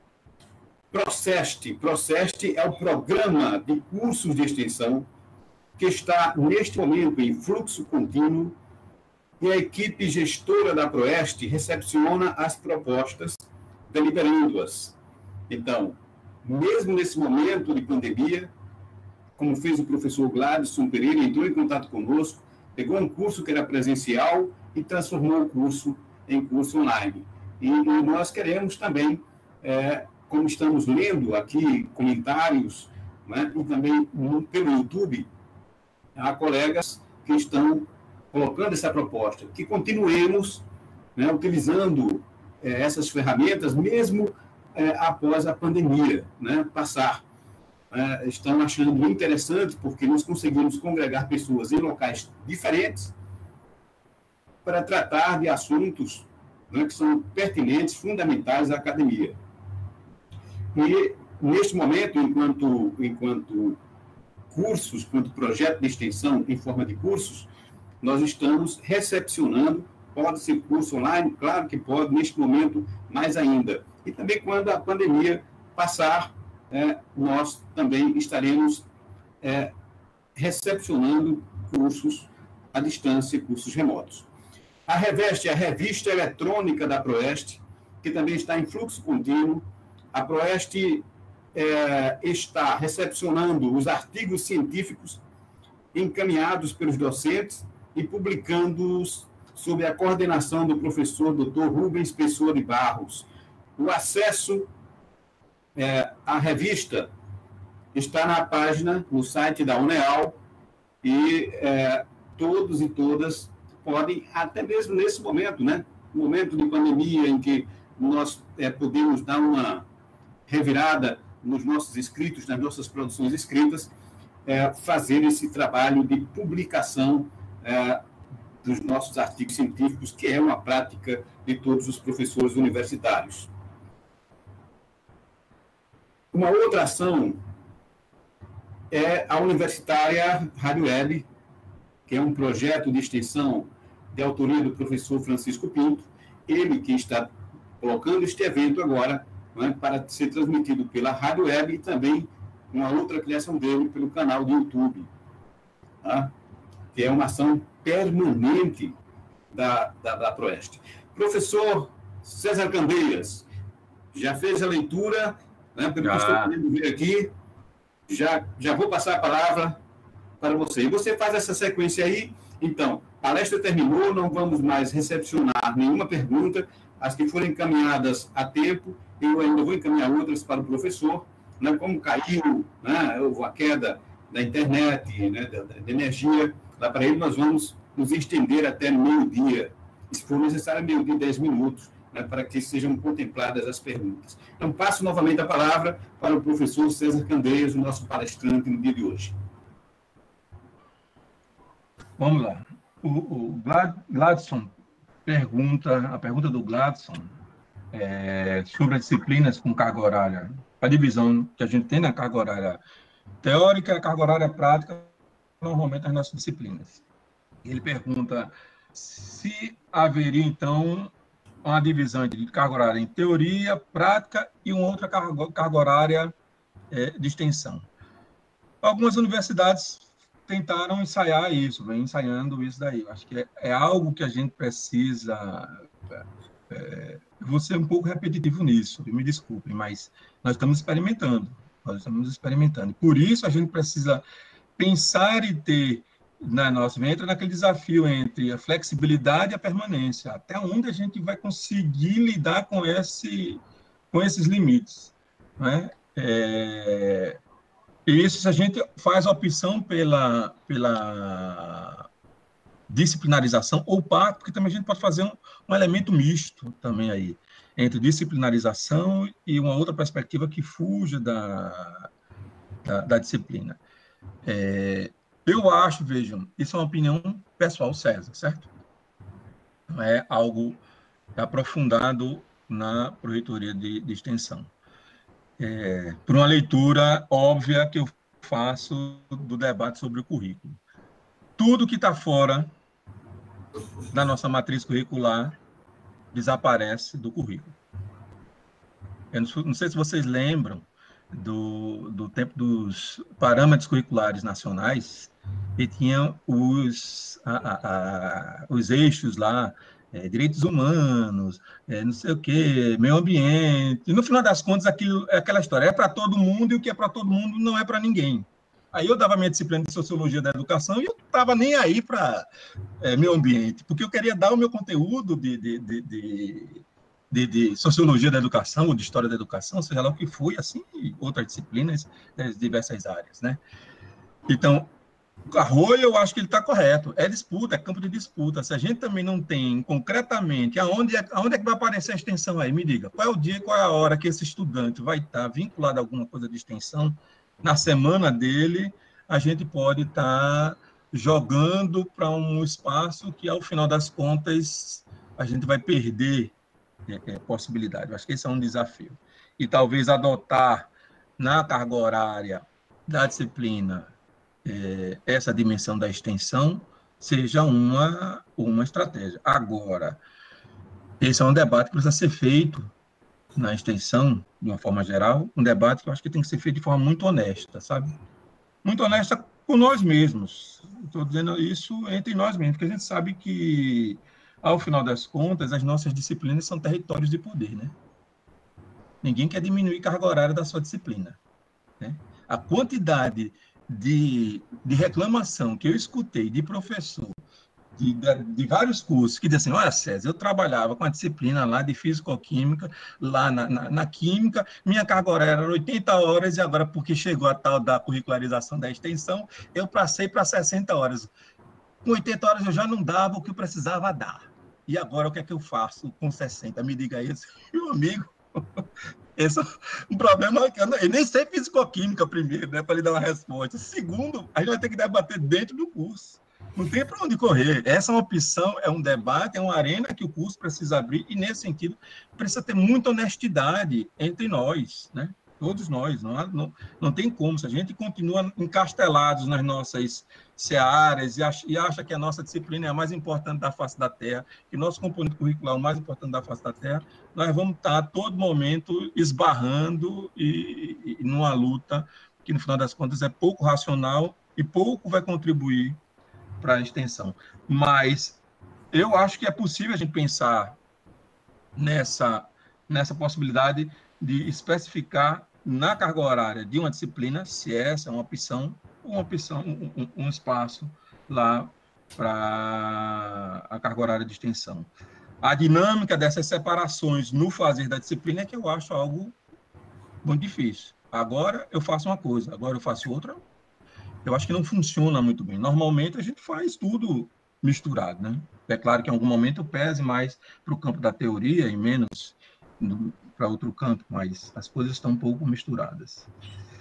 Proceste, Proceste é o programa de cursos de extensão que está, neste momento, em fluxo contínuo, e a equipe gestora da Proeste recepciona as propostas, deliberando-as. Então, mesmo nesse momento de pandemia, como fez o professor Gladson Pereira, entrou em contato conosco, pegou um curso que era presencial e transformou o curso em curso online. E, e nós queremos também, é, como estamos lendo aqui comentários, né, e também no, pelo YouTube, há colegas que estão colocando essa proposta, que continuemos, né, utilizando é, essas ferramentas, mesmo é, após a pandemia, né, passar. É, estão achando interessante, porque nós conseguimos congregar pessoas em locais diferentes para tratar de assuntos, né, que são pertinentes, fundamentais à academia. E, neste momento, enquanto, enquanto cursos, enquanto projeto de extensão em forma de cursos, nós estamos recepcionando, pode ser curso online, claro que pode, neste momento, mais ainda. E também quando a pandemia passar, é, nós também estaremos é, recepcionando cursos à distância, cursos remotos. A Reveste é a revista eletrônica da Proeste, que também está em fluxo contínuo. A Proeste é, está recepcionando os artigos científicos encaminhados pelos docentes e publicando-os sob a coordenação do professor doutor Rubens Pessoa de Barros. O acesso é, à revista está na página, no site da UNEAL, e é, todos e todas podem, até mesmo nesse momento, né, momento de pandemia em que nós é, podemos dar uma revirada nos nossos escritos, nas nossas produções escritas, é, fazer esse trabalho de publicação é, dos nossos artigos científicos, que é uma prática de todos os professores universitários. Uma outra ação é a Universitária Rádio Web, que é um projeto de extensão de autoria do professor Francisco Pinto, ele que está colocando este evento agora, né, para ser transmitido pela Rádio Web e também uma outra criação dele pelo canal do YouTube, tá? Que é uma ação permanente da, da, da Proeste. Professor César Candeias, já fez a leitura, né, pelo que estou podendo ver aqui, já, já vou passar a palavra para você. E você faz essa sequência aí, então, a palestra terminou, não vamos mais recepcionar nenhuma pergunta, as que forem encaminhadas a tempo, eu ainda vou encaminhar outras para o professor, né, como caiu, né, a queda da internet, né, da, da energia, lá para ele nós vamos nos estender até meio-dia, se for necessário, meio-dia e dez minutos, né, para que sejam contempladas as perguntas. Então, passo novamente a palavra para o professor César Candeias, o nosso palestrante no dia de hoje. Vamos lá. O, o Glad, Gladson pergunta, a pergunta do Gladson é sobre as disciplinas com carga horária, a divisão que a gente tem na carga horária teórica e a carga horária prática, normalmente as nossas disciplinas. Ele pergunta se haveria, então, uma divisão de carga horária em teoria, prática e uma outra carga, carga horária é, de extensão. Algumas universidades tentaram ensaiar isso, vem ensaiando isso daí. Eu acho que é, é algo que a gente precisa... É, eu vou ser um pouco repetitivo nisso, me desculpem, mas nós estamos experimentando, nós estamos experimentando. Por isso, a gente precisa pensar e ter, na nossa, entra naquele desafio entre a flexibilidade e a permanência, até onde a gente vai conseguir lidar com, esse, com esses limites, né? É, isso, se a gente faz a opção pela, pela disciplinarização ou pacto, porque também a gente pode fazer um, um elemento misto também aí, entre disciplinarização e uma outra perspectiva que fuja da, da, da disciplina. É, eu acho, vejam, isso é uma opinião pessoal, César, certo? Não é algo aprofundado na Pró-Reitoria de, de Extensão. É, por uma leitura óbvia que eu faço do debate sobre o currículo. Tudo que está fora da nossa matriz curricular desaparece do currículo. Eu não, não sei se vocês lembram do, do tempo dos parâmetros curriculares nacionais, e tinha os, a, a, a, os eixos lá, é, direitos humanos, é, não sei o quê, meio ambiente. E, no final das contas, aquilo, é aquela história, é para todo mundo, e o que é para todo mundo não é para ninguém. Aí eu dava minha disciplina de Sociologia da Educação e eu não estava nem aí para é, meio ambiente, porque eu queria dar o meu conteúdo de, de, de, de, de, de Sociologia da Educação, ou de História da Educação, seja lá o que foi, assim, e outras disciplinas, de diversas áreas, né? Então, o Arroio, eu acho que ele está correto. É disputa, é campo de disputa. Se a gente também não tem concretamente aonde é, aonde é que vai aparecer a extensão aí, me diga, qual é o dia, qual é a hora que esse estudante vai estar vinculado a alguma coisa de extensão, na semana dele, a gente pode estar jogando para um espaço que, ao final das contas, a gente vai perder é, é, possibilidade. Eu acho que esse é um desafio. E talvez adotar na carga horária da disciplina é, essa dimensão da extensão seja uma, uma estratégia. Agora, esse é um debate que precisa ser feito na extensão, de uma forma geral, um debate que eu acho que tem que ser feito de forma muito honesta, sabe? Muito honesta com nós mesmos. Estou dizendo isso entre nós mesmos, porque a gente sabe que, ao final das contas, as nossas disciplinas são territórios de poder, né? Ninguém quer diminuir a carga horária da sua disciplina, né? A quantidade de, de reclamação que eu escutei de professor De, de, de vários cursos, que dizem assim, olha, César, eu trabalhava com a disciplina lá de físico-química, lá na, na, na química, minha carga horária era oitenta horas, e agora, porque chegou a tal da curricularização da extensão, eu passei para sessenta horas. Com oitenta horas eu já não dava o que eu precisava dar. E agora, o que é que eu faço com sessenta? Me diga isso, meu amigo. Esse é um problema que eu, não, eu nem sei físico-química primeiro, né, para lhe dar uma resposta. Segundo, a gente vai ter que debater dentro do curso. Não tem para onde correr. Essa é uma opção, é um debate, é uma arena que o curso precisa abrir, e, nesse sentido, precisa ter muita honestidade entre nós, né? Todos nós. Não, não, não tem como. Se a gente continua encastelados nas nossas searas e acha, e acha que a nossa disciplina é a mais importante da face da Terra, que o nosso componente curricular é o mais importante da face da Terra, nós vamos estar, a todo momento, esbarrando e, e numa luta que, no final das contas, é pouco racional e pouco vai contribuir para a extensão. Mas eu acho que é possível a gente pensar nessa, nessa possibilidade de especificar na carga horária de uma disciplina, se essa é uma opção, uma opção, um, um espaço lá para a carga horária de extensão. A dinâmica dessas separações no fazer da disciplina é que eu acho algo muito difícil. Agora eu faço uma coisa, agora eu faço outra. Eu acho que não funciona muito bem. Normalmente, a gente faz tudo misturado, né? É claro que, em algum momento, pese mais para o campo da teoria e menos para outro campo, mas as coisas estão um pouco misturadas.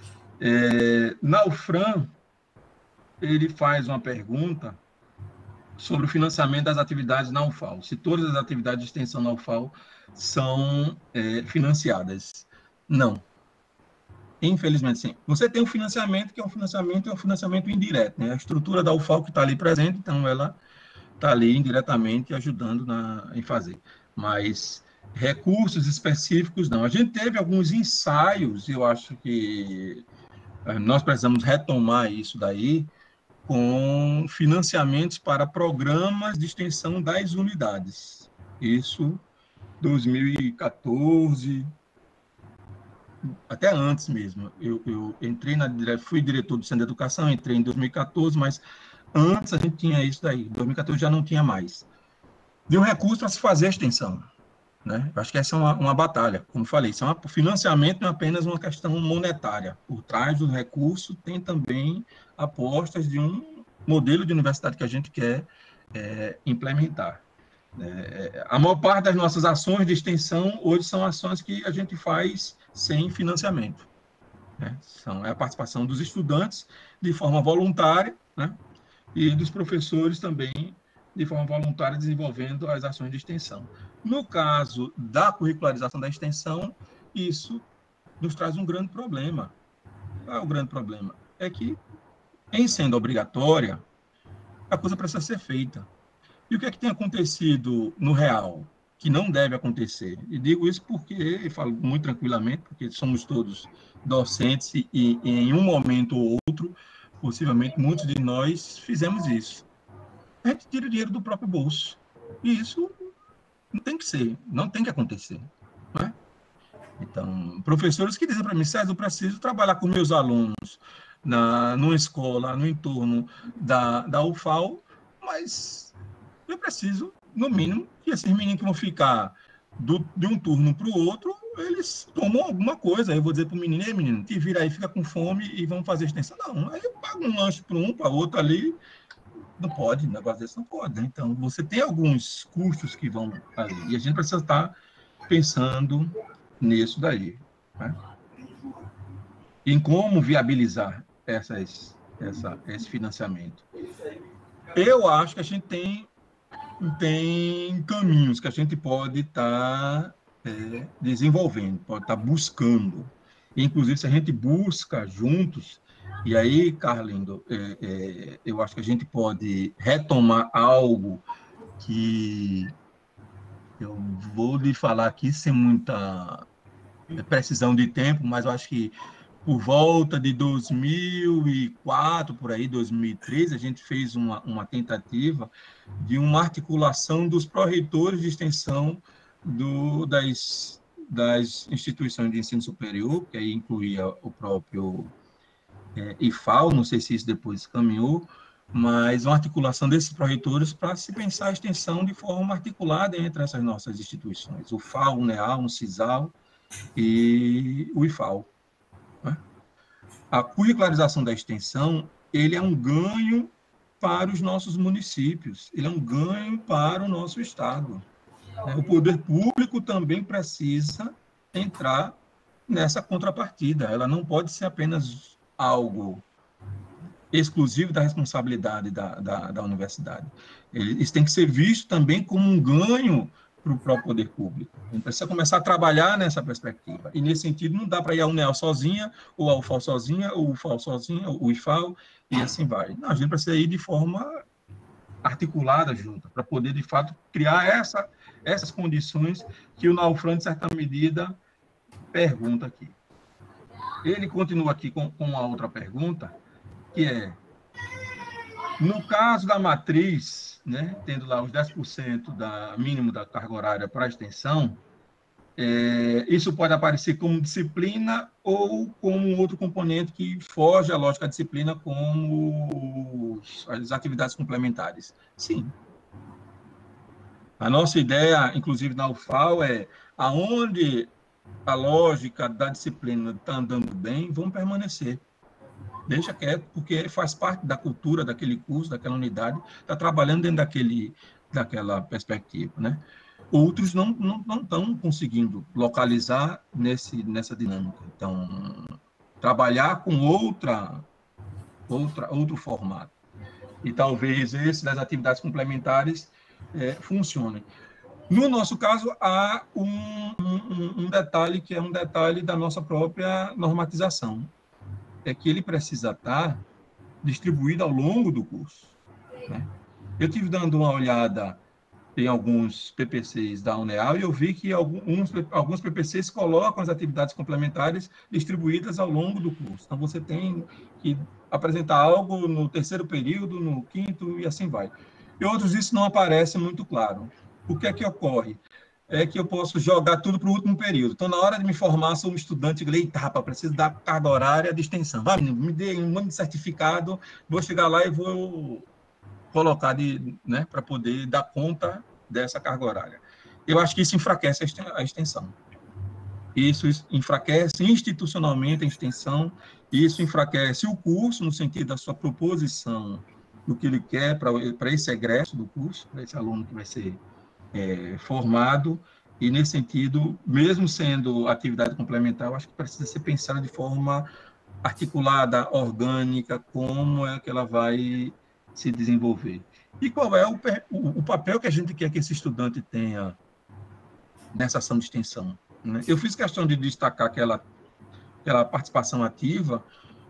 É, na U F R A M, ele faz uma pergunta sobre o financiamento das atividades na U F A L. Se todas as atividades de extensão na U F A L são é, financiadas. Não. Infelizmente, sim. Você tem um financiamento, que é um financiamento, é um financiamento indireto, né? A estrutura da U F A L que está ali presente, então ela está ali indiretamente ajudando na, em fazer. Mas recursos específicos, não. A gente teve alguns ensaios, eu acho que nós precisamos retomar isso daí, com financiamentos para programas de extensão das unidades. Isso, dois mil e quatorze... até antes mesmo, eu, eu entrei na, fui diretor do Centro de Educação, entrei em dois mil e quatorze, mas antes a gente tinha isso daí, em dois mil e quatorze já não tinha mais. De um recurso para se fazer a extensão, né? Eu acho que essa é uma, uma batalha, como falei, isso é um financiamento, não é apenas uma questão monetária. Por trás do recurso tem também apostas de um modelo de universidade que a gente quer é, implementar. É, a maior parte das nossas ações de extensão hoje são ações que a gente faz sem financiamento, né? São, é a participação dos estudantes de forma voluntária, né? E dos professores também de forma voluntária desenvolvendo as ações de extensão. No caso da curricularização da extensão, isso nos traz um grande problema. Qual é o grande problema? é que, em sendo obrigatória, a coisa precisa ser feita. E o que é que tem acontecido no real, que não deve acontecer? E digo isso porque, e falo muito tranquilamente, porque somos todos docentes e, e em um momento ou outro, possivelmente, muitos de nós fizemos isso. A gente tira o dinheiro do próprio bolso. E isso não tem que ser, não tem que acontecer. Não é? Então, professores que dizem para mim, César, eu preciso trabalhar com meus alunos na, numa escola, no entorno da, da U F A L, mas eu preciso, no mínimo, que esses meninos que vão ficar do, de um turno para o outro, eles tomam alguma coisa. Aí eu vou dizer para o menino, ei, menino, te vira aí, fica com fome e vamos fazer extensão. Não, aí eu pago um lanche para um, para outro ali. Não pode, negócio desse não pode. Né? Então, você tem alguns custos que vão ali. E a gente precisa estar pensando nisso daí. Né? Em como viabilizar essas, essa, esse financiamento. Eu acho que a gente tem, tem caminhos que a gente pode estar é, desenvolvendo, pode estar buscando. Inclusive, se a gente busca juntos, e aí, Carlindo, é, é, eu acho que a gente pode retomar algo que eu vou lhe falar aqui sem muita precisão de tempo, mas eu acho que por volta de dois mil e quatro, por aí, dois mil e treze, a gente fez uma, uma tentativa de uma articulação dos pró-reitores de extensão do, das, das instituições de ensino superior, que aí incluía o próprio é, I F A L, não sei se isso depois caminhou, mas uma articulação desses pró-reitores para se pensar a extensão de forma articulada entre essas nossas instituições, o F A L, o NEAL, o CISAL e o I F A L. Né? A curricularização da extensão, ele é um ganho para os nossos municípios, ele é um ganho para o nosso Estado. Né? O poder público também precisa entrar nessa contrapartida, ela não pode ser apenas algo exclusivo da responsabilidade da, da, da universidade. Isso tem que ser visto também como um ganho para o próprio poder público. A gente precisa começar a trabalhar nessa perspectiva. E, nesse sentido, não dá para ir a UNEAL sozinha, ou a U F A L sozinha, ou o U F A L sozinha, ou o I F A L, e assim vai. Não, a gente precisa ir de forma articulada junto, para poder, de fato, criar essa, essas condições que o Naufran, de certa medida, pergunta aqui. Ele continua aqui com, com uma outra pergunta, que é, no caso da matriz, né, tendo lá os dez por cento da, mínimo da carga horária para a extensão, é, isso pode aparecer como disciplina ou como outro componente que foge à lógica da disciplina, como os, as atividades complementares. Sim. A nossa ideia, inclusive na U F A L, é aonde a lógica da disciplina está andando bem, vão permanecer. Deixa quieto, porque faz parte da cultura daquele curso, daquela unidade, está trabalhando dentro daquele, daquela perspectiva, né? Outros não não não estão conseguindo localizar nesse, nessa dinâmica. Então, trabalhar com outra, outra, outro formato. E talvez esse das atividades complementares é, funcione. No nosso caso, há um, um, um detalhe que é um detalhe da nossa própria normatização. É que ele precisa estar distribuído ao longo do curso. Né? Eu tive dando uma olhada em alguns P P Cs da UNEAL e eu vi que alguns, alguns P P Cs colocam as atividades complementares distribuídas ao longo do curso. Então, você tem que apresentar algo no terceiro período, no quinto e assim vai. E outros, isso não aparece muito claro. O que é que ocorre? É que eu posso jogar tudo para o último período. Então, na hora de me formar, sou um estudante, eu falei, eita, rapaz, preciso dar carga horária de extensão. Vai, menino, me dê um monte de certificado, vou chegar lá e vou colocar de, né, para poder dar conta dessa carga horária. Eu acho que isso enfraquece a extensão. Isso enfraquece institucionalmente a extensão, isso enfraquece o curso, no sentido da sua proposição, do que ele quer para esse egresso do curso, para esse aluno que vai ser É, formado, e nesse sentido, mesmo sendo atividade complementar, eu acho que precisa ser pensada de forma articulada, orgânica, como é que ela vai se desenvolver. E qual é o, o, o papel que a gente quer que esse estudante tenha nessa ação de extensão. Né? Eu fiz questão de destacar aquela, aquela participação ativa,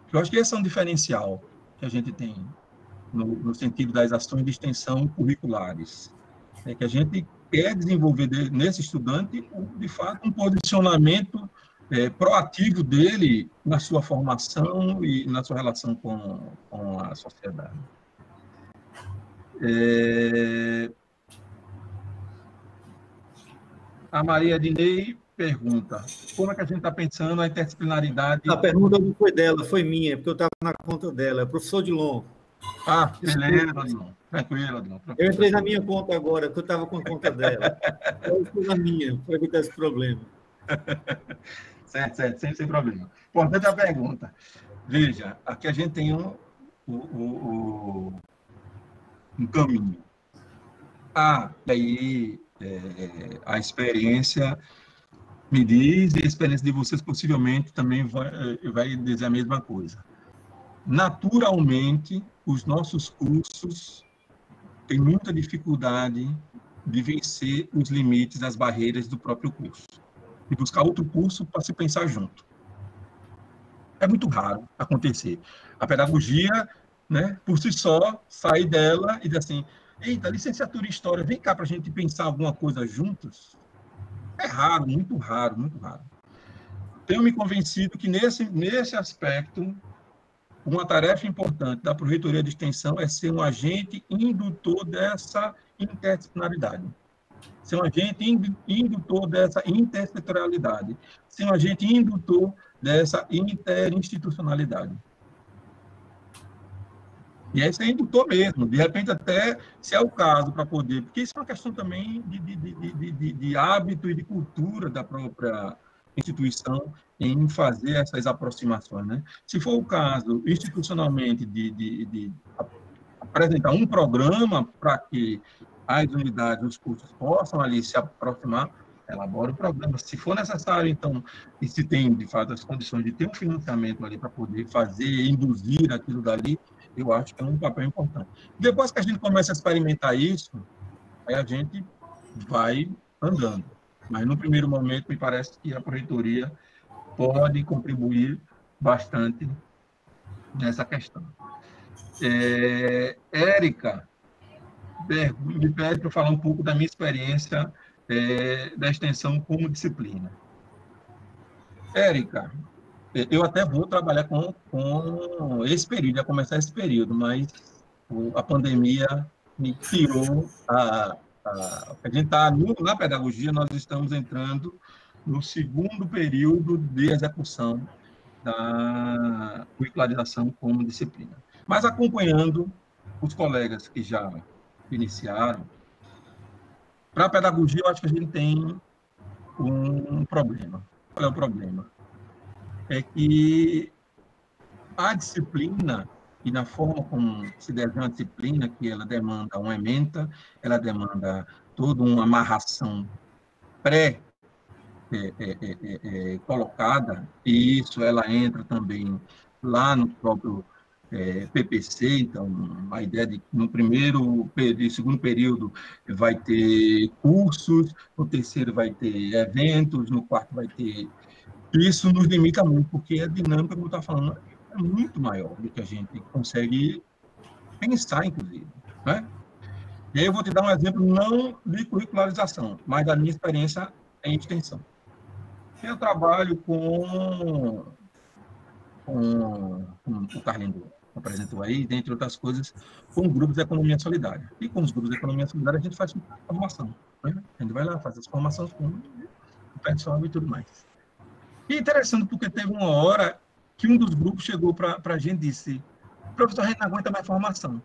Eu acho que esse é um diferencial que a gente tem no, no sentido das ações de extensão curriculares. É que a gente quer desenvolver de, nesse estudante, de fato, um posicionamento é, proativo dele na sua formação e na sua relação com, com a sociedade. É... A Maria Dinei pergunta, como é que a gente está pensando a interdisciplinaridade... A pergunta não foi dela, foi minha, porque eu estava na conta dela. É o professor Dilon. Ah, beleza, Dilon. Tranquilo, Dilon. Eu entrei na minha conta agora, porque eu estava com a conta dela. Eu fui na minha, para evitar esse problema. Certo, certo, sem, sem problema. Importante a pergunta. Veja, aqui a gente tem um, um, um, um caminho. Ah, daí é, a experiência me diz, e a experiência de vocês possivelmente também vai, vai dizer a mesma coisa. Naturalmente, os nossos cursos têm muita dificuldade de vencer os limites, as barreiras do próprio curso. E buscar outro curso para se pensar junto. É muito raro acontecer. A pedagogia, né, por si só, sair dela e dizer assim, eita, licenciatura em História, vem cá para a gente pensar alguma coisa juntos. É raro, muito raro, muito raro. Tenho me convencido que nesse, nesse aspecto, uma tarefa importante da Pró-Reitoria de Extensão é ser um agente indutor dessa interdisciplinaridade. Ser um agente indutor dessa intersetorialidade. Ser um agente indutor dessa interinstitucionalidade. E aí ser indutor mesmo, de repente até, se é o caso, para poder... Porque isso é uma questão também de, de, de, de, de hábito e de cultura da própria instituição em fazer essas aproximações, né? Se for o caso, institucionalmente, de, de, de apresentar um programa para que as unidades, os cursos possam ali se aproximar, elabora o programa. Se for necessário, então, e se tem, de fato, as condições de ter um financiamento ali para poder fazer, induzir aquilo dali, eu acho que é um papel importante. Depois que a gente começa a experimentar isso, aí a gente vai andando. Mas, no primeiro momento, me parece que a Pró-Reitoria pode contribuir bastante nessa questão. É, Érica, me pede para falar um pouco da minha experiência é, da extensão como disciplina. Érica, eu até vou trabalhar com, com esse período, ia começar esse período, mas a pandemia me tirou a... a, a gente está na pedagogia, nós estamos entrando no segundo período de execução da curricularização como disciplina. Mas acompanhando os colegas que já iniciaram, para a pedagogia, eu acho que a gente tem um problema. Qual é o problema? É que a disciplina, e na forma como se desenha a disciplina, que ela demanda uma ementa, ela demanda toda uma amarração pré é, é, é, é, colocada, e isso ela entra também lá no próprio é, P P C, então a ideia de que no primeiro e segundo período vai ter cursos, no terceiro vai ter eventos, no quarto vai ter... Isso nos limita muito, porque a dinâmica, como eu estava falando, é muito maior do que a gente consegue pensar, inclusive, né? E aí eu vou te dar um exemplo, não de curricularização, mas da minha experiência em extensão. Eu trabalho com, com, com o Carlinhos apresentou aí, dentre outras coisas, com grupos de economia solidária. E com os grupos de economia solidária, a gente faz formação, né? A gente vai lá, faz as formações com o pessoal e tudo mais. E é interessante, porque teve uma hora que um dos grupos chegou para a gente e disse, professor, a gente não aguenta mais formação.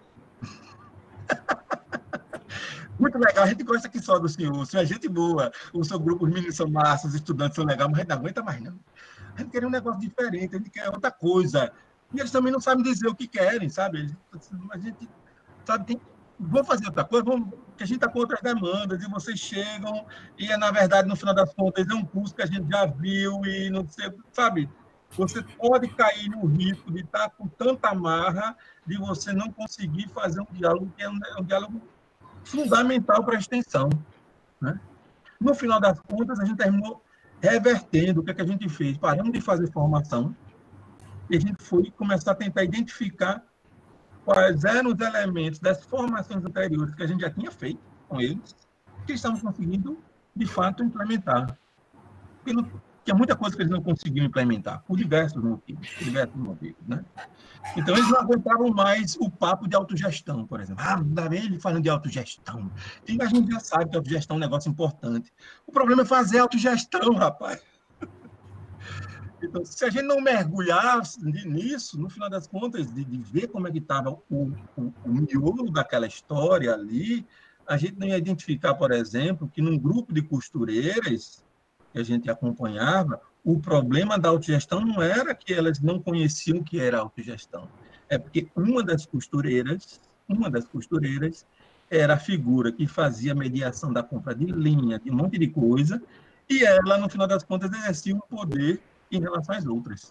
Muito legal, a gente gosta aqui só do senhor, o senhor é gente boa, o seu grupo, os meninos são massas, os estudantes são legais, mas a gente não aguenta mais, não. A gente quer um negócio diferente, a gente quer outra coisa. E eles também não sabem dizer o que querem, sabe? A gente, sabe, tem, vamos fazer outra coisa, vamos, porque a gente está com outras demandas, e vocês chegam, e, na verdade, no final das contas, é um curso que a gente já viu, e não sei, sabe? Você pode cair no risco de estar com tanta amarra, de você não conseguir fazer um diálogo que é um, é um diálogo fundamental para a extensão, né? No final das contas, a gente terminou revertendo o que, é que a gente fez. Paramos de fazer formação E a gente foi começar a tentar identificar quais eram os elementos das formações anteriores que a gente já tinha feito com eles, que estamos conseguindo, de fato, implementar. Porque não, tinha muita coisa que eles não conseguiam implementar, por diversos motivos, por diversos motivos, né? Então, eles não aguentavam mais o papo de autogestão, por exemplo. Ah, ainda bem ele falando de autogestão. E a gente já sabe que autogestão é um negócio importante. O problema é fazer autogestão, rapaz. Então, se a gente não mergulhar nisso, no final das contas, de, de ver como é que estava o, o, o miolo daquela história ali, a gente não ia identificar, por exemplo, que num grupo de costureiras que a gente acompanhava, o problema da autogestão não era que elas não conheciam o que era autogestão, é porque uma das costureiras, uma das costureiras era a figura que fazia a mediação da compra de linha, de um monte de coisa, e ela, no final das contas, exercia um poder em relação às outras.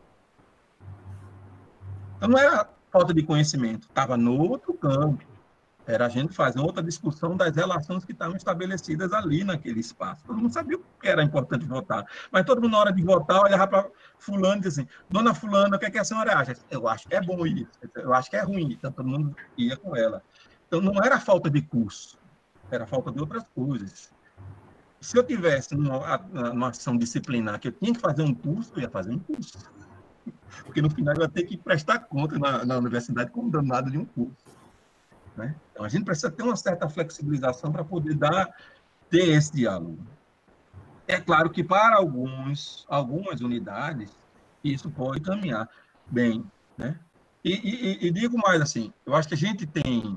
Então, não era falta de conhecimento, estava no outro campo. Era a gente fazer outra discussão das relações que estavam estabelecidas ali naquele espaço. Todo mundo sabia o que era importante votar, mas todo mundo, na hora de votar, olhava para fulano e dizia assim, dona fulana, o que, é que a senhora acha? Eu acho que é bom isso, eu acho que é ruim, então todo mundo ia com ela. Então, não era falta de curso, era falta de outras coisas. Se eu tivesse numa, numa ação disciplinar que eu tinha que fazer um curso, eu ia fazer um curso. Porque no final eu ia ter que prestar conta na, na universidade como danado de um curso. Né? Então, a gente precisa ter uma certa flexibilização para poder dar, ter esse diálogo. É claro que para alguns, algumas unidades, isso pode caminhar bem. Né? E, e, e digo mais assim, eu acho que a gente tem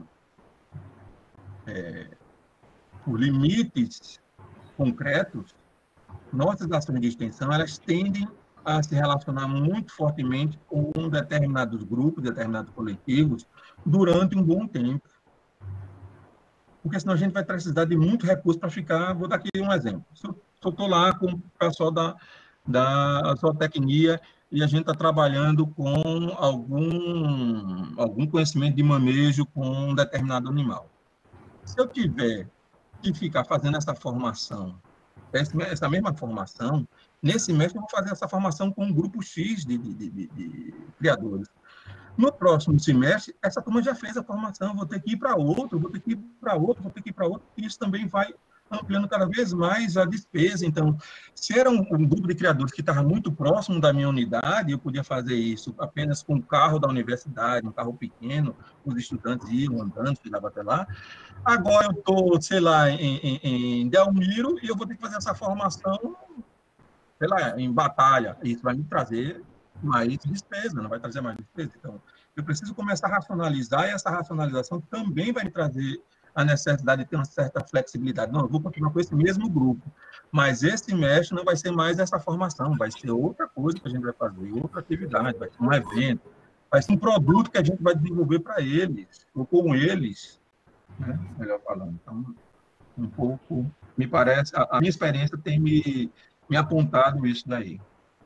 é, por limites concretos, nossas ações de extensão, elas tendem a se relacionar muito fortemente com determinados grupos, determinados coletivos, durante um bom tempo. Porque senão a gente vai precisar de muito recurso para ficar... Vou dar aqui um exemplo. Se eu estou lá com o pessoal da, da zootecnia e a gente está trabalhando com algum, algum conhecimento de manejo com um determinado animal. Se eu tiver que ficar fazendo essa formação, essa mesma formação, nesse mês eu vou fazer essa formação com um grupo X de, de, de, de, de criadores. No próximo semestre, essa turma já fez a formação, vou ter que ir para outro, vou ter que ir para outro, vou ter que ir para outro, e isso também vai ampliando cada vez mais a despesa. Então, se era um, um grupo de criadores que estava muito próximo da minha unidade, eu podia fazer isso apenas com o carro da universidade, um carro pequeno, os estudantes iam andando, chegavam até lá. Agora eu estou, sei lá, em, em, em Delmiro, e eu vou ter que fazer essa formação, sei lá, em Batalha. Isso vai me trazer mais despesa, não vai trazer mais despesa. Então, eu preciso começar a racionalizar, e essa racionalização também vai me trazer a necessidade de ter uma certa flexibilidade. Não, eu vou continuar com esse mesmo grupo, mas esse mestre não vai ser mais essa formação, vai ser outra coisa que a gente vai fazer, outra atividade, vai ser um evento, vai ser um produto que a gente vai desenvolver para eles, ou com eles, né? Melhor falando. Então, um pouco, me parece, a, a minha experiência tem me, me apontado isso daí.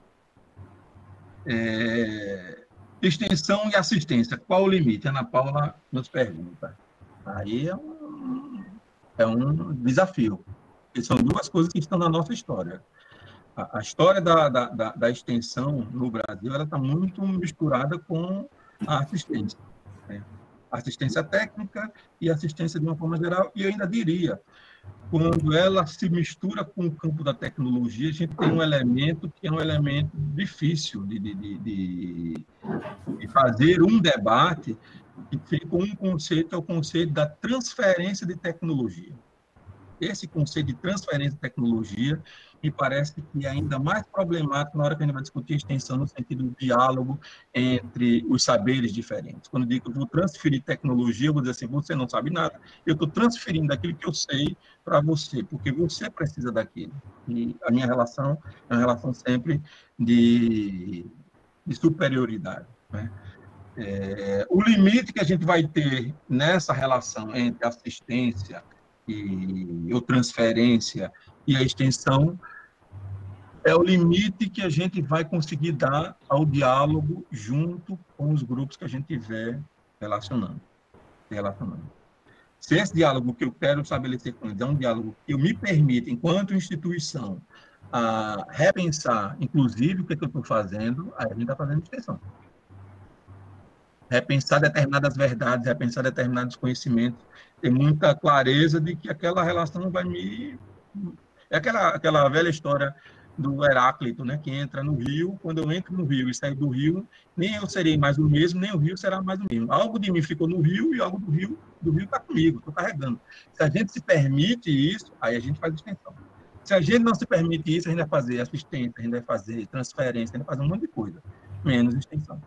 É, extensão e assistência, qual o limite? A Ana Paula nos pergunta. Aí é um, é um desafio. E são duas coisas que estão na nossa história. A, a história da, da, da, da extensão no Brasil ela está muito misturada com a assistência. Né? Assistência técnica e assistência de uma forma geral, e eu ainda diria, quando ela se mistura com o campo da tecnologia, a gente tem um elemento que é um elemento difícil de, de, de, de fazer um debate que fica um conceito, é o conceito da transferência de tecnologia. Esse conceito de transferência de tecnologia me parece que é ainda mais problemático na hora que a gente vai discutir extensão no sentido do diálogo entre os saberes diferentes. Quando eu digo que eu vou transferir tecnologia, eu vou dizer assim, você não sabe nada, eu estou transferindo aquilo que eu sei para você, porque você precisa daquilo. E a minha relação é uma relação sempre de, de superioridade, né? É, o limite que a gente vai ter nessa relação entre assistência e ou transferência e a extensão é o limite que a gente vai conseguir dar ao diálogo junto com os grupos que a gente estiver relacionando, relacionando. Se esse diálogo que eu quero estabelecer com eles é um diálogo que eu me permita, enquanto instituição, a repensar, inclusive, o que, é que eu estou fazendo, aí a gente está fazendo extensão. Repensar determinadas verdades, repensar determinados conhecimentos, ter muita clareza de que aquela relação vai me... É aquela, aquela velha história do Heráclito, né, que entra no rio, quando eu entro no rio e saio do rio, nem eu serei mais o mesmo, nem o rio será mais o mesmo. Algo de mim ficou no rio e algo do rio do rio está comigo, estou carregando. Se a gente se permite isso, aí a gente faz extensão. Se a gente não se permite isso, a gente vai fazer assistência, a gente vai fazer transferência, a gente vai fazer um monte de coisa, menos extensão.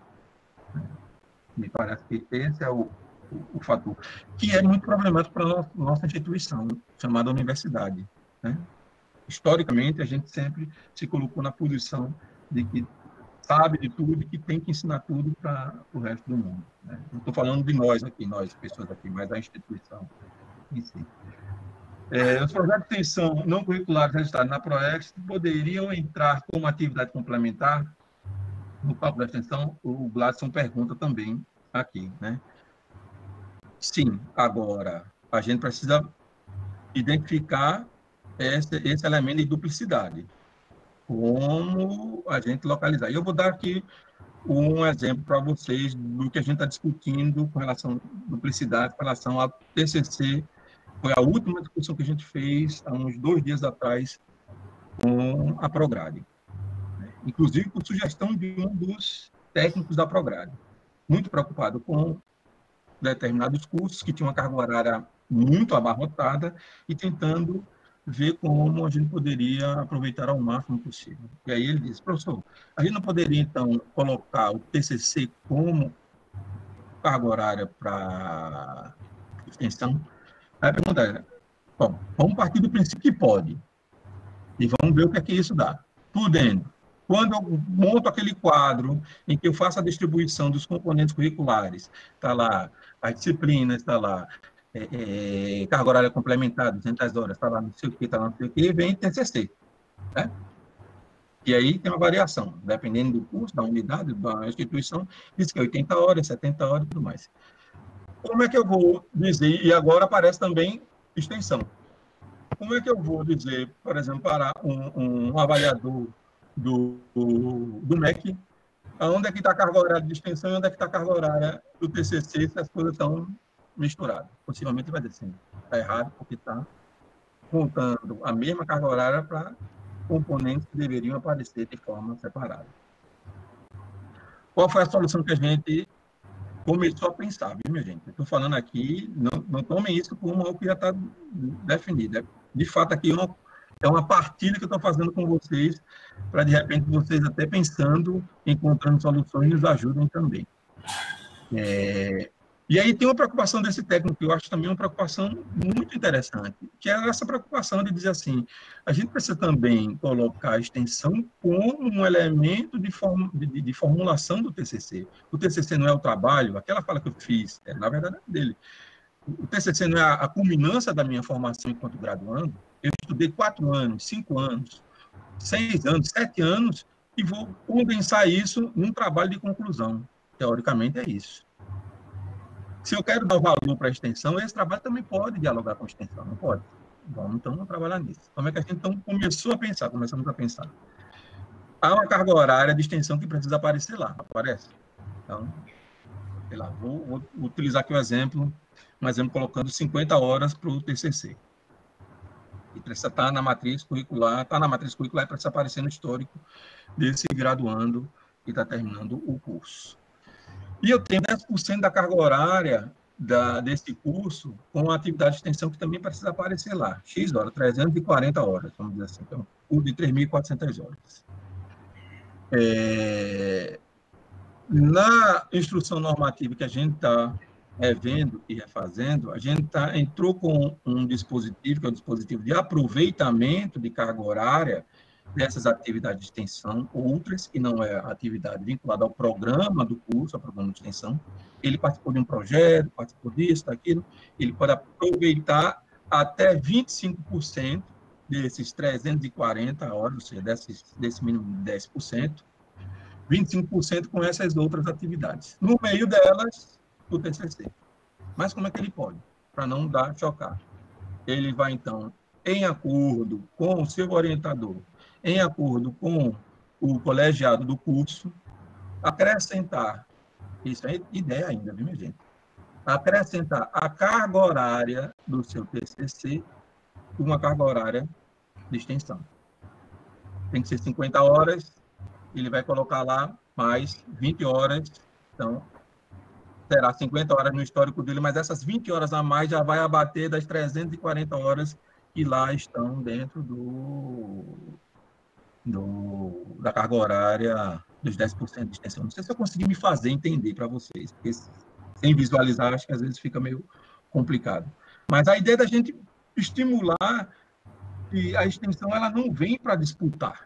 Me parece que esse é o, o, o fator, que é muito problemático para a nossa, nossa instituição, chamada universidade, né? Historicamente, a gente sempre se colocou na posição de que sabe de tudo e que tem que ensinar tudo para o resto do mundo, né? Não estou falando de nós aqui, nós, pessoas aqui, mas a instituição em si. É, os projetos de extensão não curriculares registrados na PROEX poderiam entrar como atividade complementar no cálculo da extensão? O Gladson pergunta também aqui, né? Sim, agora, a gente precisa identificar esse, esse elemento de duplicidade. Como a gente localizar. E eu vou dar aqui um exemplo para vocês do que a gente está discutindo com relação à duplicidade, com relação ao T C C. Foi a última discussão que a gente fez há uns dois dias atrás com a Prograde. Inclusive por sugestão de um dos técnicos da Prograde. Muito preocupado com determinados cursos que tinham uma carga horária muito abarrotada e tentando ver como a gente poderia aproveitar ao máximo possível. E aí ele disse, professor, a gente não poderia, então, colocar o T C C como carga horária para extensão? Aí a pergunta era, bom, vamos partir do princípio que pode, e vamos ver o que é que isso dá. Podendo, quando eu monto aquele quadro em que eu faço a distribuição dos componentes curriculares, está lá as disciplinas, está lá É, é, carga horária complementar, duzentas horas, está lá não sei o que, está lá não sei o que, e vem T C C. Né? E aí tem uma variação, dependendo do curso, da unidade, da instituição, diz que é oitenta horas, setenta horas e tudo mais. Como é que eu vou dizer, e agora aparece também extensão, como é que eu vou dizer, por exemplo, para um, um avaliador do, do, do M E C, onde é que está a carga horária de extensão e onde é que está a carga horária do T C C, se as coisas estão misturado. Possivelmente vai dizer assim, está errado, porque está contando a mesma carga horária para componentes que deveriam aparecer de forma separada. Qual foi a solução que a gente começou a pensar, viu, minha gente? Estou falando aqui, não, não tomem isso como algo que já está definido. De fato, aqui é uma, é uma partilha que eu estou fazendo com vocês, para, de repente, vocês até pensando, encontrando soluções, nos ajudem também. É... E aí tem uma preocupação desse técnico, que eu acho também uma preocupação muito interessante, que é essa preocupação de dizer assim, a gente precisa também colocar a extensão como um elemento de, form, de, de formulação do T C C. O T C C não é o trabalho, aquela fala que eu fiz, é, na verdade é dele. O T C C não é a, a culminância da minha formação enquanto graduando. Eu estudei quatro anos, cinco anos, seis anos, sete anos, e vou condensar isso num trabalho de conclusão. Teoricamente é isso. Se eu quero dar valor para a extensão, esse trabalho também pode dialogar com a extensão, não pode? Vamos, então, vamos trabalhar nisso. Como é que a gente então, começou a pensar? Começamos a pensar. Há uma carga horária de extensão que precisa aparecer lá, aparece? Então, sei lá, vou, vou utilizar aqui o um exemplo, um exemplo colocando cinquenta horas para o T C C. E precisa estar na matriz curricular, está na matriz curricular e precisa aparecer no histórico desse graduando que está terminando o curso. E eu tenho dez por cento da carga horária da, desse curso com a atividade de extensão que também precisa aparecer lá. X horas, trezentas e quarenta horas, vamos dizer assim. Então, curso de três mil e quatrocentas horas. É, na instrução normativa que a gente está revendo e refazendo, a gente tá, entrou com um dispositivo, que é o dispositivo de aproveitamento de carga horária dessas atividades de extensão, outras que não é atividade vinculada ao programa do curso, ao programa de extensão. Ele participou de um projeto, participou disso, daquilo, ele pode aproveitar até vinte e cinco por cento desses trezentas e quarenta horas, ou seja, desses, desse mínimo de dez por cento, vinte e cinco por cento com essas outras atividades. No meio delas, o T C C. Mas como é que ele pode? Para não dar chocar. Ele vai, então, em acordo com o seu orientador, em acordo com o colegiado do curso, acrescentar, isso é ideia ainda, viu, minha gente? Acrescentar a carga horária do seu T C C uma carga horária de extensão. Tem que ser cinquenta horas, ele vai colocar lá mais vinte horas, então terá cinquenta horas no histórico dele, mas essas vinte horas a mais já vai abater das trezentas e quarenta horas que lá estão dentro do, do, da carga horária dos dez por cento de extensão. Não sei se eu consegui me fazer entender para vocês, porque sem visualizar, acho que às vezes fica meio complicado. Mas a ideia da gente estimular que a extensão ela não vem para disputar.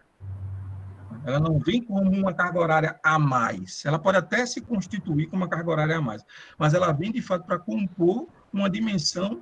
Ela não vem como uma carga horária a mais. Ela pode até se constituir como uma carga horária a mais, mas ela vem, de fato, para compor uma dimensão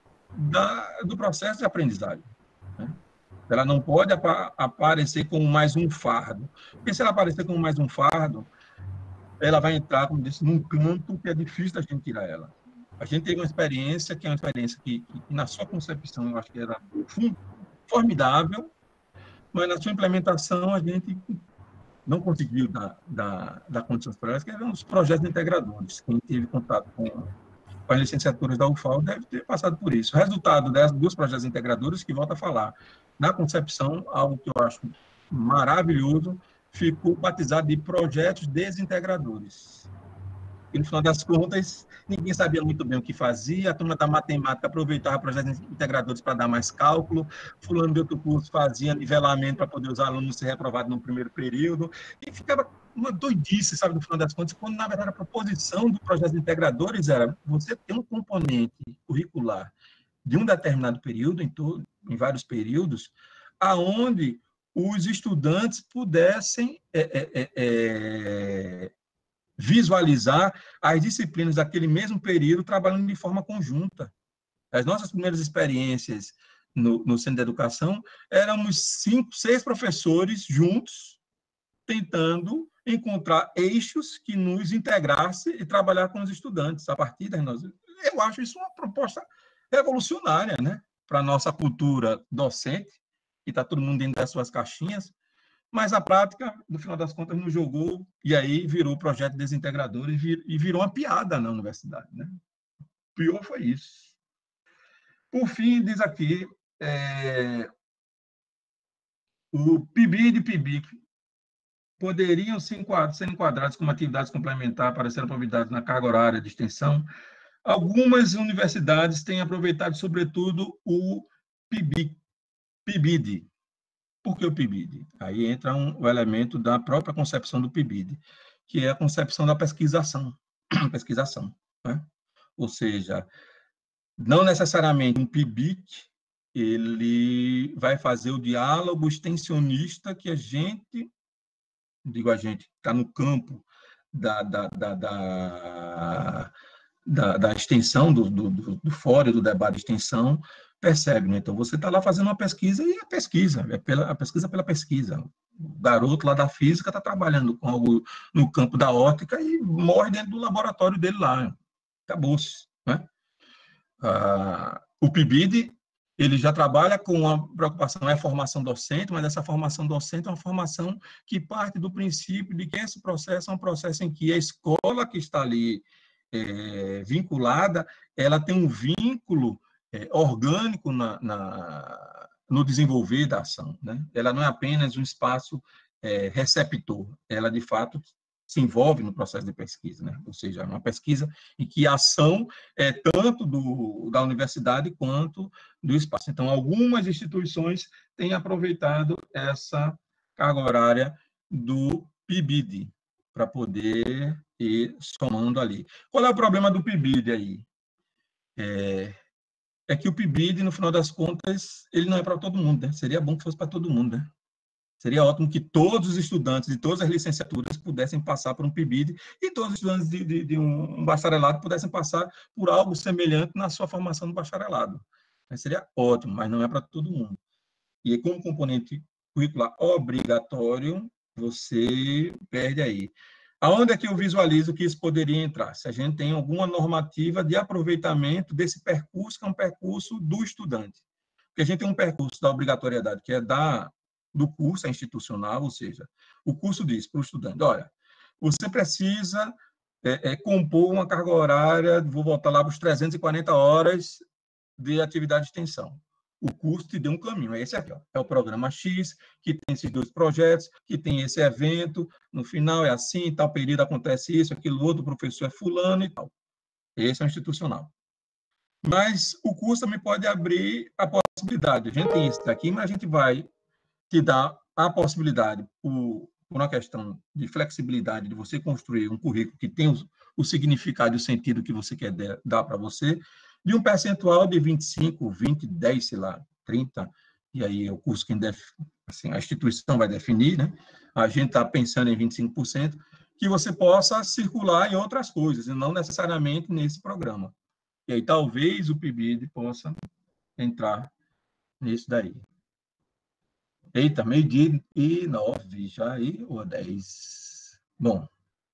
da, do processo de aprendizagem. Né? Ela não pode apa aparecer como mais um fardo. Porque se ela aparecer como mais um fardo, ela vai entrar, como disse, num campo que é difícil da gente tirar ela. A gente teve uma experiência, que é uma experiência que, que, que na sua concepção, eu acho que era formidável, mas na sua implementação a gente não conseguiu dar, dar, dar condições para elas, que eram os projetos integradores. Quem teve contato com, com as licenciaturas da U F A L deve ter passado por isso. O resultado dessas, dos projetos integradores, que volta a falar, na concepção, algo que eu acho maravilhoso, ficou batizado de projetos desintegradores. E, no final das contas, ninguém sabia muito bem o que fazia, a turma da matemática aproveitava projetos integradores para dar mais cálculo, fulano de outro curso fazia nivelamento para poder os alunos ser reprovados no primeiro período, e ficava uma doidice, sabe, no final das contas, quando, na verdade, a proposição do projeto integradores era você ter um componente curricular de um determinado período, em, todo, em vários períodos, aonde os estudantes pudessem é, é, é, é, visualizar as disciplinas daquele mesmo período trabalhando de forma conjunta. As nossas primeiras experiências no, no Centro de Educação, éramos cinco, seis professores juntos, tentando encontrar eixos que nos integrassem e trabalhar com os estudantes a partir das nossas... Eu acho isso uma proposta revolucionária, né? Para a nossa cultura docente, que está todo mundo dentro das suas caixinhas, mas a prática, no final das contas, nos jogou, e aí virou projeto desintegrador e, vir, e virou uma piada na universidade. Né? O pior foi isso. Por fim, diz aqui, é, o P I B I D e P I B I C poderiam ser enquadrados, ser enquadrados como atividades complementares para serem aproveitadas na carga horária de extensão. Algumas universidades têm aproveitado, sobretudo, o P I B I C, P I B I D. Por que o P I B I D? Aí entra um, o elemento da própria concepção do P I B I D, que é a concepção da pesquisação. pesquisação, né? Ou seja, não necessariamente um P I B I C ele vai fazer o diálogo extensionista que a gente, digo a gente, está no campo da, da, da, da, da, da extensão, do, do, do fórum, do debate de extensão, percebe, né? Então, você está lá fazendo uma pesquisa e a pesquisa, é pela, a pesquisa pela pesquisa. O garoto lá da física está trabalhando com algo no campo da óptica e morre dentro do laboratório dele lá. Acabou-se, né? Ah, o P I B I D, ele já trabalha com a preocupação, é a formação docente, mas essa formação docente é uma formação que parte do princípio de que esse processo é um processo em que a escola que está ali é, vinculada, ela tem um vínculo É, orgânico na, na, no desenvolver da ação. Né? Ela não é apenas um espaço é, receptor, ela, de fato, se envolve no processo de pesquisa, né? Ou seja, é uma pesquisa em que a ação é tanto do, da universidade quanto do espaço. Então, algumas instituições têm aproveitado essa carga horária do P I B I D para poder ir somando ali. Qual é o problema do P I B I D aí? É... é que o P I B I D, no final das contas, ele não é para todo mundo, né? Seria bom que fosse para todo mundo, né? Seria ótimo que todos os estudantes de todas as licenciaturas pudessem passar por um P I B I D e todos os estudantes de, de, de um bacharelado pudessem passar por algo semelhante na sua formação no bacharelado. Seria ótimo, mas não é para todo mundo. E como componente curricular obrigatório, você perde aí. Aonde é que eu visualizo que isso poderia entrar? Se a gente tem alguma normativa de aproveitamento desse percurso, que é um percurso do estudante. Porque a gente tem um percurso da obrigatoriedade, que é da, do curso, é institucional, ou seja, o curso diz para o estudante, olha, você precisa é, é, compor uma carga horária, vou voltar lá para os trezentas e quarenta horas de atividade de extensão. O curso te deu um caminho, é esse aqui, ó, é o programa X, que tem esses dois projetos, que tem esse evento, no final é assim, tal período acontece isso, aquilo outro, o professor é fulano e tal. Esse é o institucional. Mas o curso também pode abrir a possibilidade. A gente tem esse aqui, mas a gente vai te dar a possibilidade, por, por uma questão de flexibilidade, de você construir um currículo que tem o, o significado e o sentido que você quer de, dar para você, de um percentual de vinte e cinco, vinte, dez, sei lá, trinta, e aí é o curso que def, assim, a instituição vai definir, né? A gente está pensando em vinte e cinco por cento, que você possa circular em outras coisas, e não necessariamente nesse programa. E aí talvez o P I B I D possa entrar nisso daí. Eita, meio-dia e nove já aí, ou dez. Bom,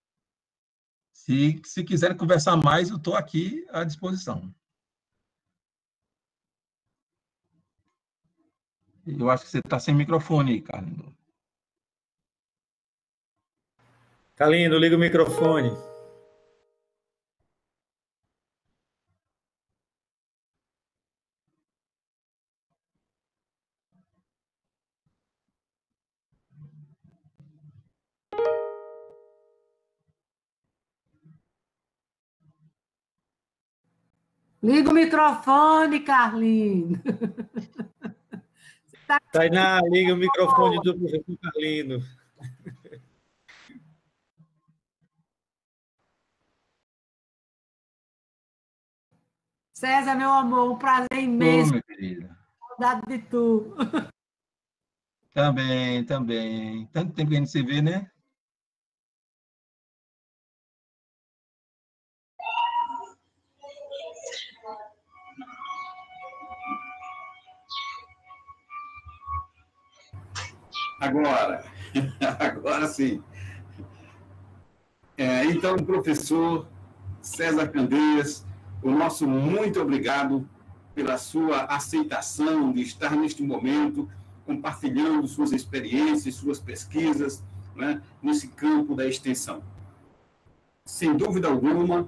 se, se quiserem conversar mais, eu estou aqui à disposição. Eu acho que você está sem microfone aí, Carlindo. Carlindo, liga o microfone. Liga o microfone, Carlinhos. Tainá, liga o microfone do professor Carlindo. César, meu amor, um prazer imenso. Ô, minha querida. Saudade de tu. Também, também. Tanto tempo que a gente se vê, né? Agora, agora sim. É, então, professor César Candeias, o nosso muito obrigado pela sua aceitação de estar neste momento compartilhando suas experiências, suas pesquisas, né, nesse campo da extensão. Sem dúvida alguma,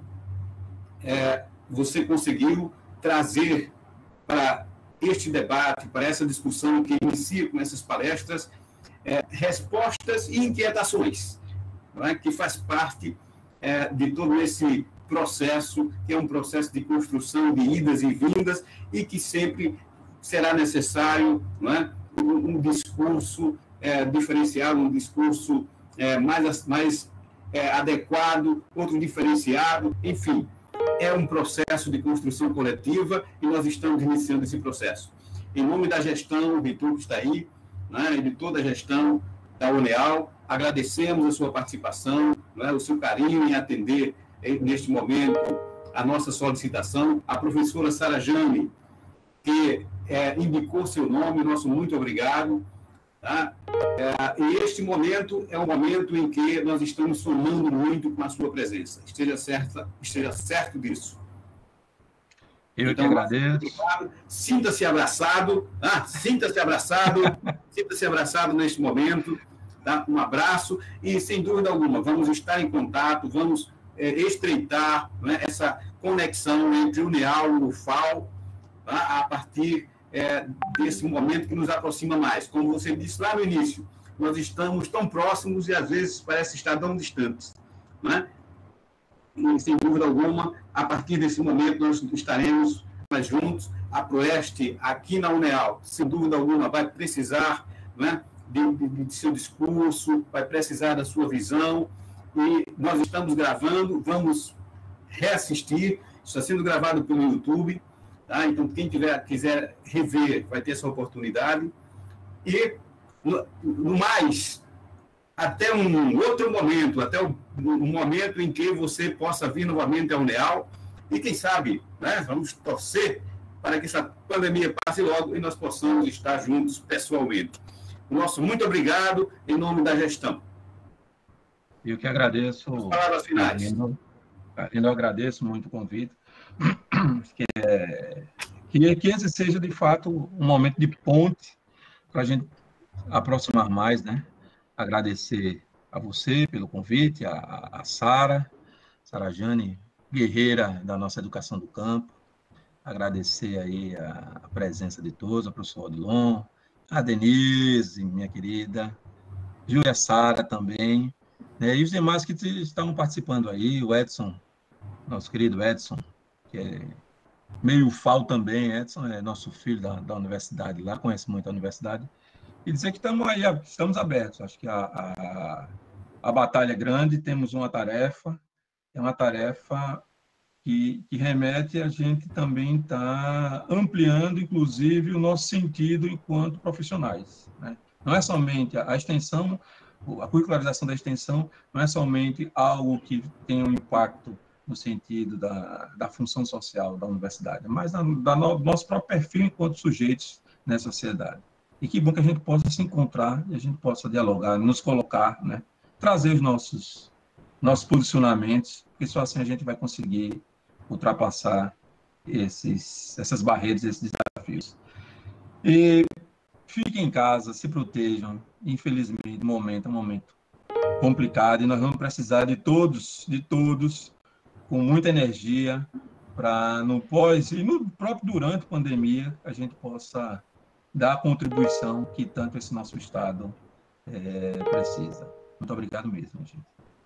é, você conseguiu trazer para este debate, para essa discussão que inicia com essas palestras, É, respostas e inquietações, não é? Que faz parte é, de todo esse processo, que é um processo de construção de idas e vindas, e que sempre será necessário, não é? um, um discurso é, diferenciado, um discurso é, mais, mais é, adequado, outro diferenciado, enfim, é um processo de construção coletiva e nós estamos iniciando esse processo. Em nome da gestão, o Vitor que está aí, né, e de toda a gestão da UNEAL, agradecemos a sua participação, né, o seu carinho em atender, neste momento, a nossa solicitação. A professora Sara Jane, que é, indicou seu nome, nosso muito obrigado. Tá? É, e este momento é um momento em que nós estamos somando muito com a sua presença. Esteja certo, esteja certo disso. Eu então, que agradeço. Sinta-se abraçado, ah, sinta-se abraçado, sinta-se abraçado neste momento, tá? Um abraço e, sem dúvida alguma, vamos estar em contato, vamos é, estreitar, né, essa conexão entre o UNEAL e o U F A L, tá? A partir é, desse momento que nos aproxima mais. Como você disse lá no início, nós estamos tão próximos e, às vezes, parece estar tão distantes, né? E, sem dúvida alguma, a partir desse momento, nós estaremos mais juntos. A Proeste, aqui na UNEAL, sem dúvida alguma, vai precisar, né, de, de, de seu discurso, vai precisar da sua visão, e nós estamos gravando, vamos reassistir, está sendo gravado pelo YouTube, tá? Então, quem tiver, quiser rever, vai ter essa oportunidade. E, no, no mais, até um outro momento, até o um momento em que você possa vir novamente ao UNEAL e, quem sabe, né, vamos torcer para que essa pandemia passe logo e nós possamos estar juntos pessoalmente. O nosso muito obrigado em nome da gestão. Eu que agradeço. As palavras finais. Eu agradeço muito o convite. Que, é, que, que esse seja, de fato, um momento de ponte para a gente aproximar mais, né? Agradecer a você pelo convite, a, a Sara, Sara Jane, guerreira da nossa educação do campo. Agradecer aí a, a presença de todos, a professora Odilon, a Denise, minha querida, Júlia Sara também, né? E os demais que estavam participando aí, o Edson, nosso querido Edson, que é meio F A U também. Edson é nosso filho da, da universidade lá, conhece muito a universidade, e dizer que estamos aí, estamos abertos. Acho que a, a, a batalha é grande, temos uma tarefa, é uma tarefa que, que remete a gente também estar tá ampliando, inclusive, o nosso sentido enquanto profissionais, né? Não é somente a extensão, a curricularização da extensão, não é somente algo que tem um impacto no sentido da, da função social da universidade, mas da, da no, nosso próprio perfil enquanto sujeitos nessa sociedade. E que bom que a gente possa se encontrar e a gente possa dialogar, nos colocar, né? Trazer os nossos, nossos posicionamentos, porque só assim a gente vai conseguir ultrapassar esses, essas barreiras, esses desafios. E fiquem em casa, se protejam. Infelizmente, o momento é um momento complicado e nós vamos precisar de todos, de todos, com muita energia, para no pós e no próprio durante a pandemia a gente possa dar a contribuição que tanto esse nosso Estado é, precisa. Muito obrigado mesmo, gente.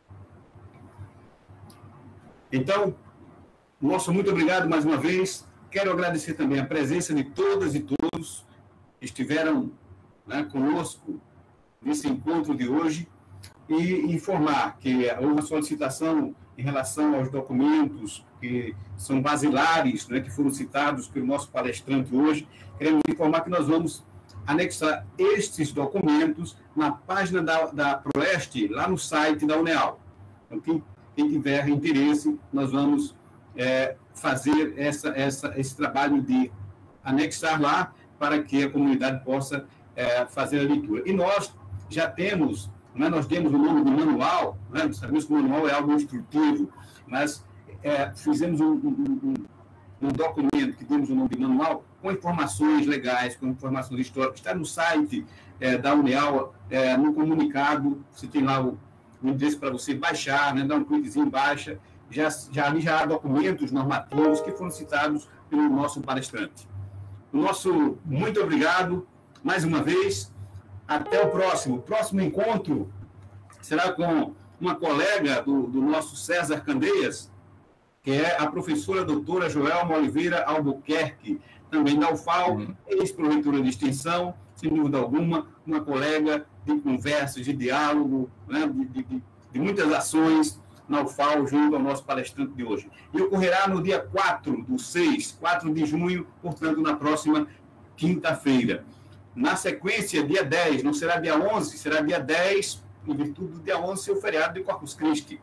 Então, nosso muito obrigado mais uma vez. Quero agradecer também a presença de todas e todos que estiveram, né, conosco nesse encontro de hoje e informar que houve uma solicitação em relação aos documentos que são basilares, né, que foram citados pelo nosso palestrante hoje. Queremos informar que nós vamos anexar estes documentos na página da, da Proeste, lá no site da UNEAL. Então, quem, quem tiver interesse, nós vamos é, fazer essa, essa, esse trabalho de anexar lá para que a comunidade possa é, fazer a leitura. E nós já temos, né, nós demos o nome do manual, né, sabemos que o manual é algo instrutivo, mas é, fizemos um, um, um, um documento que demos o nome de manual com informações legais, com informações históricas. Está no site é, da UNEAL, é, no comunicado, você tem lá o, o endereço para você baixar, né, dar um cliquezinho, baixa, já, já, ali já há documentos normativos que foram citados pelo nosso palestrante. O nosso muito obrigado, mais uma vez. Até o próximo. O próximo encontro será com uma colega do, do nosso César Candeias, que é a professora doutora Joelma Oliveira Albuquerque, também da U F A U, uhum. ex-proreitora de extensão, sem dúvida alguma, uma colega de conversas, de diálogo, né, de, de, de muitas ações na U F A U, junto ao nosso palestrante de hoje. E ocorrerá no dia quatro do seis, quatro de junho, portanto, na próxima quinta-feira. Na sequência, dia dez, não será dia onze, será dia dez, em virtude do dia onze ser o feriado de Corpus Christi.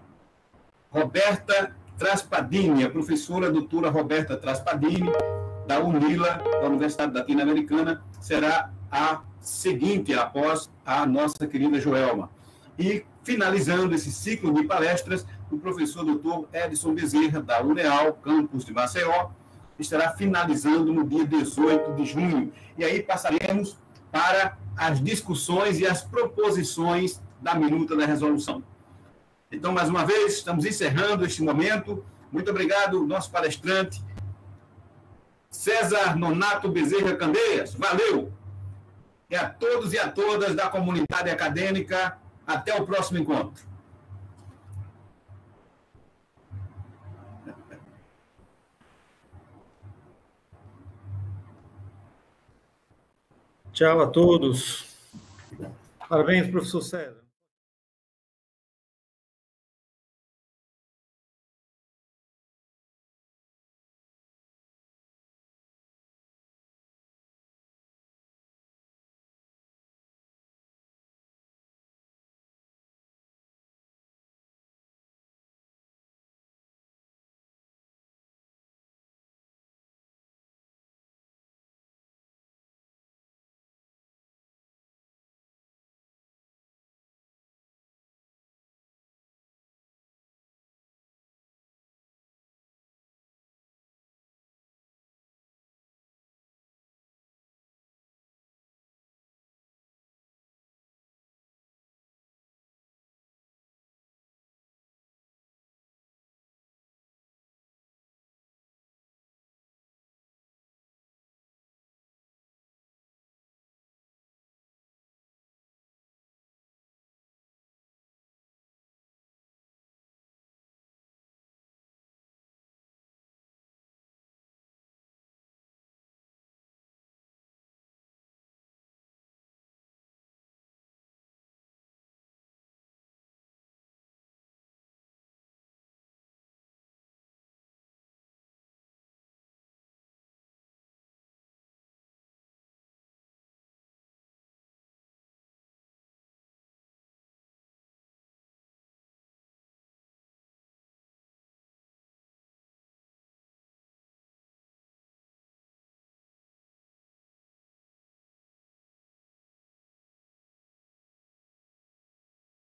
Roberta Traspadini, a professora doutora Roberta Traspadini, da UNILA, da Universidade Latino-Americana, será a seguinte, após a nossa querida Joelma. E, finalizando esse ciclo de palestras, o professor doutor Edson Bezerra, da UNEAL, campus de Maceió, estará finalizando no dia dezoito de junho. E aí passaremos para as discussões e as proposições da minuta da resolução. Então, mais uma vez, estamos encerrando este momento. Muito obrigado, nosso palestrante, César Nonato Bezerra Candeias. Valeu! E a todos e a todas da comunidade acadêmica, até o próximo encontro. Tchau a todos. Parabéns, professor César.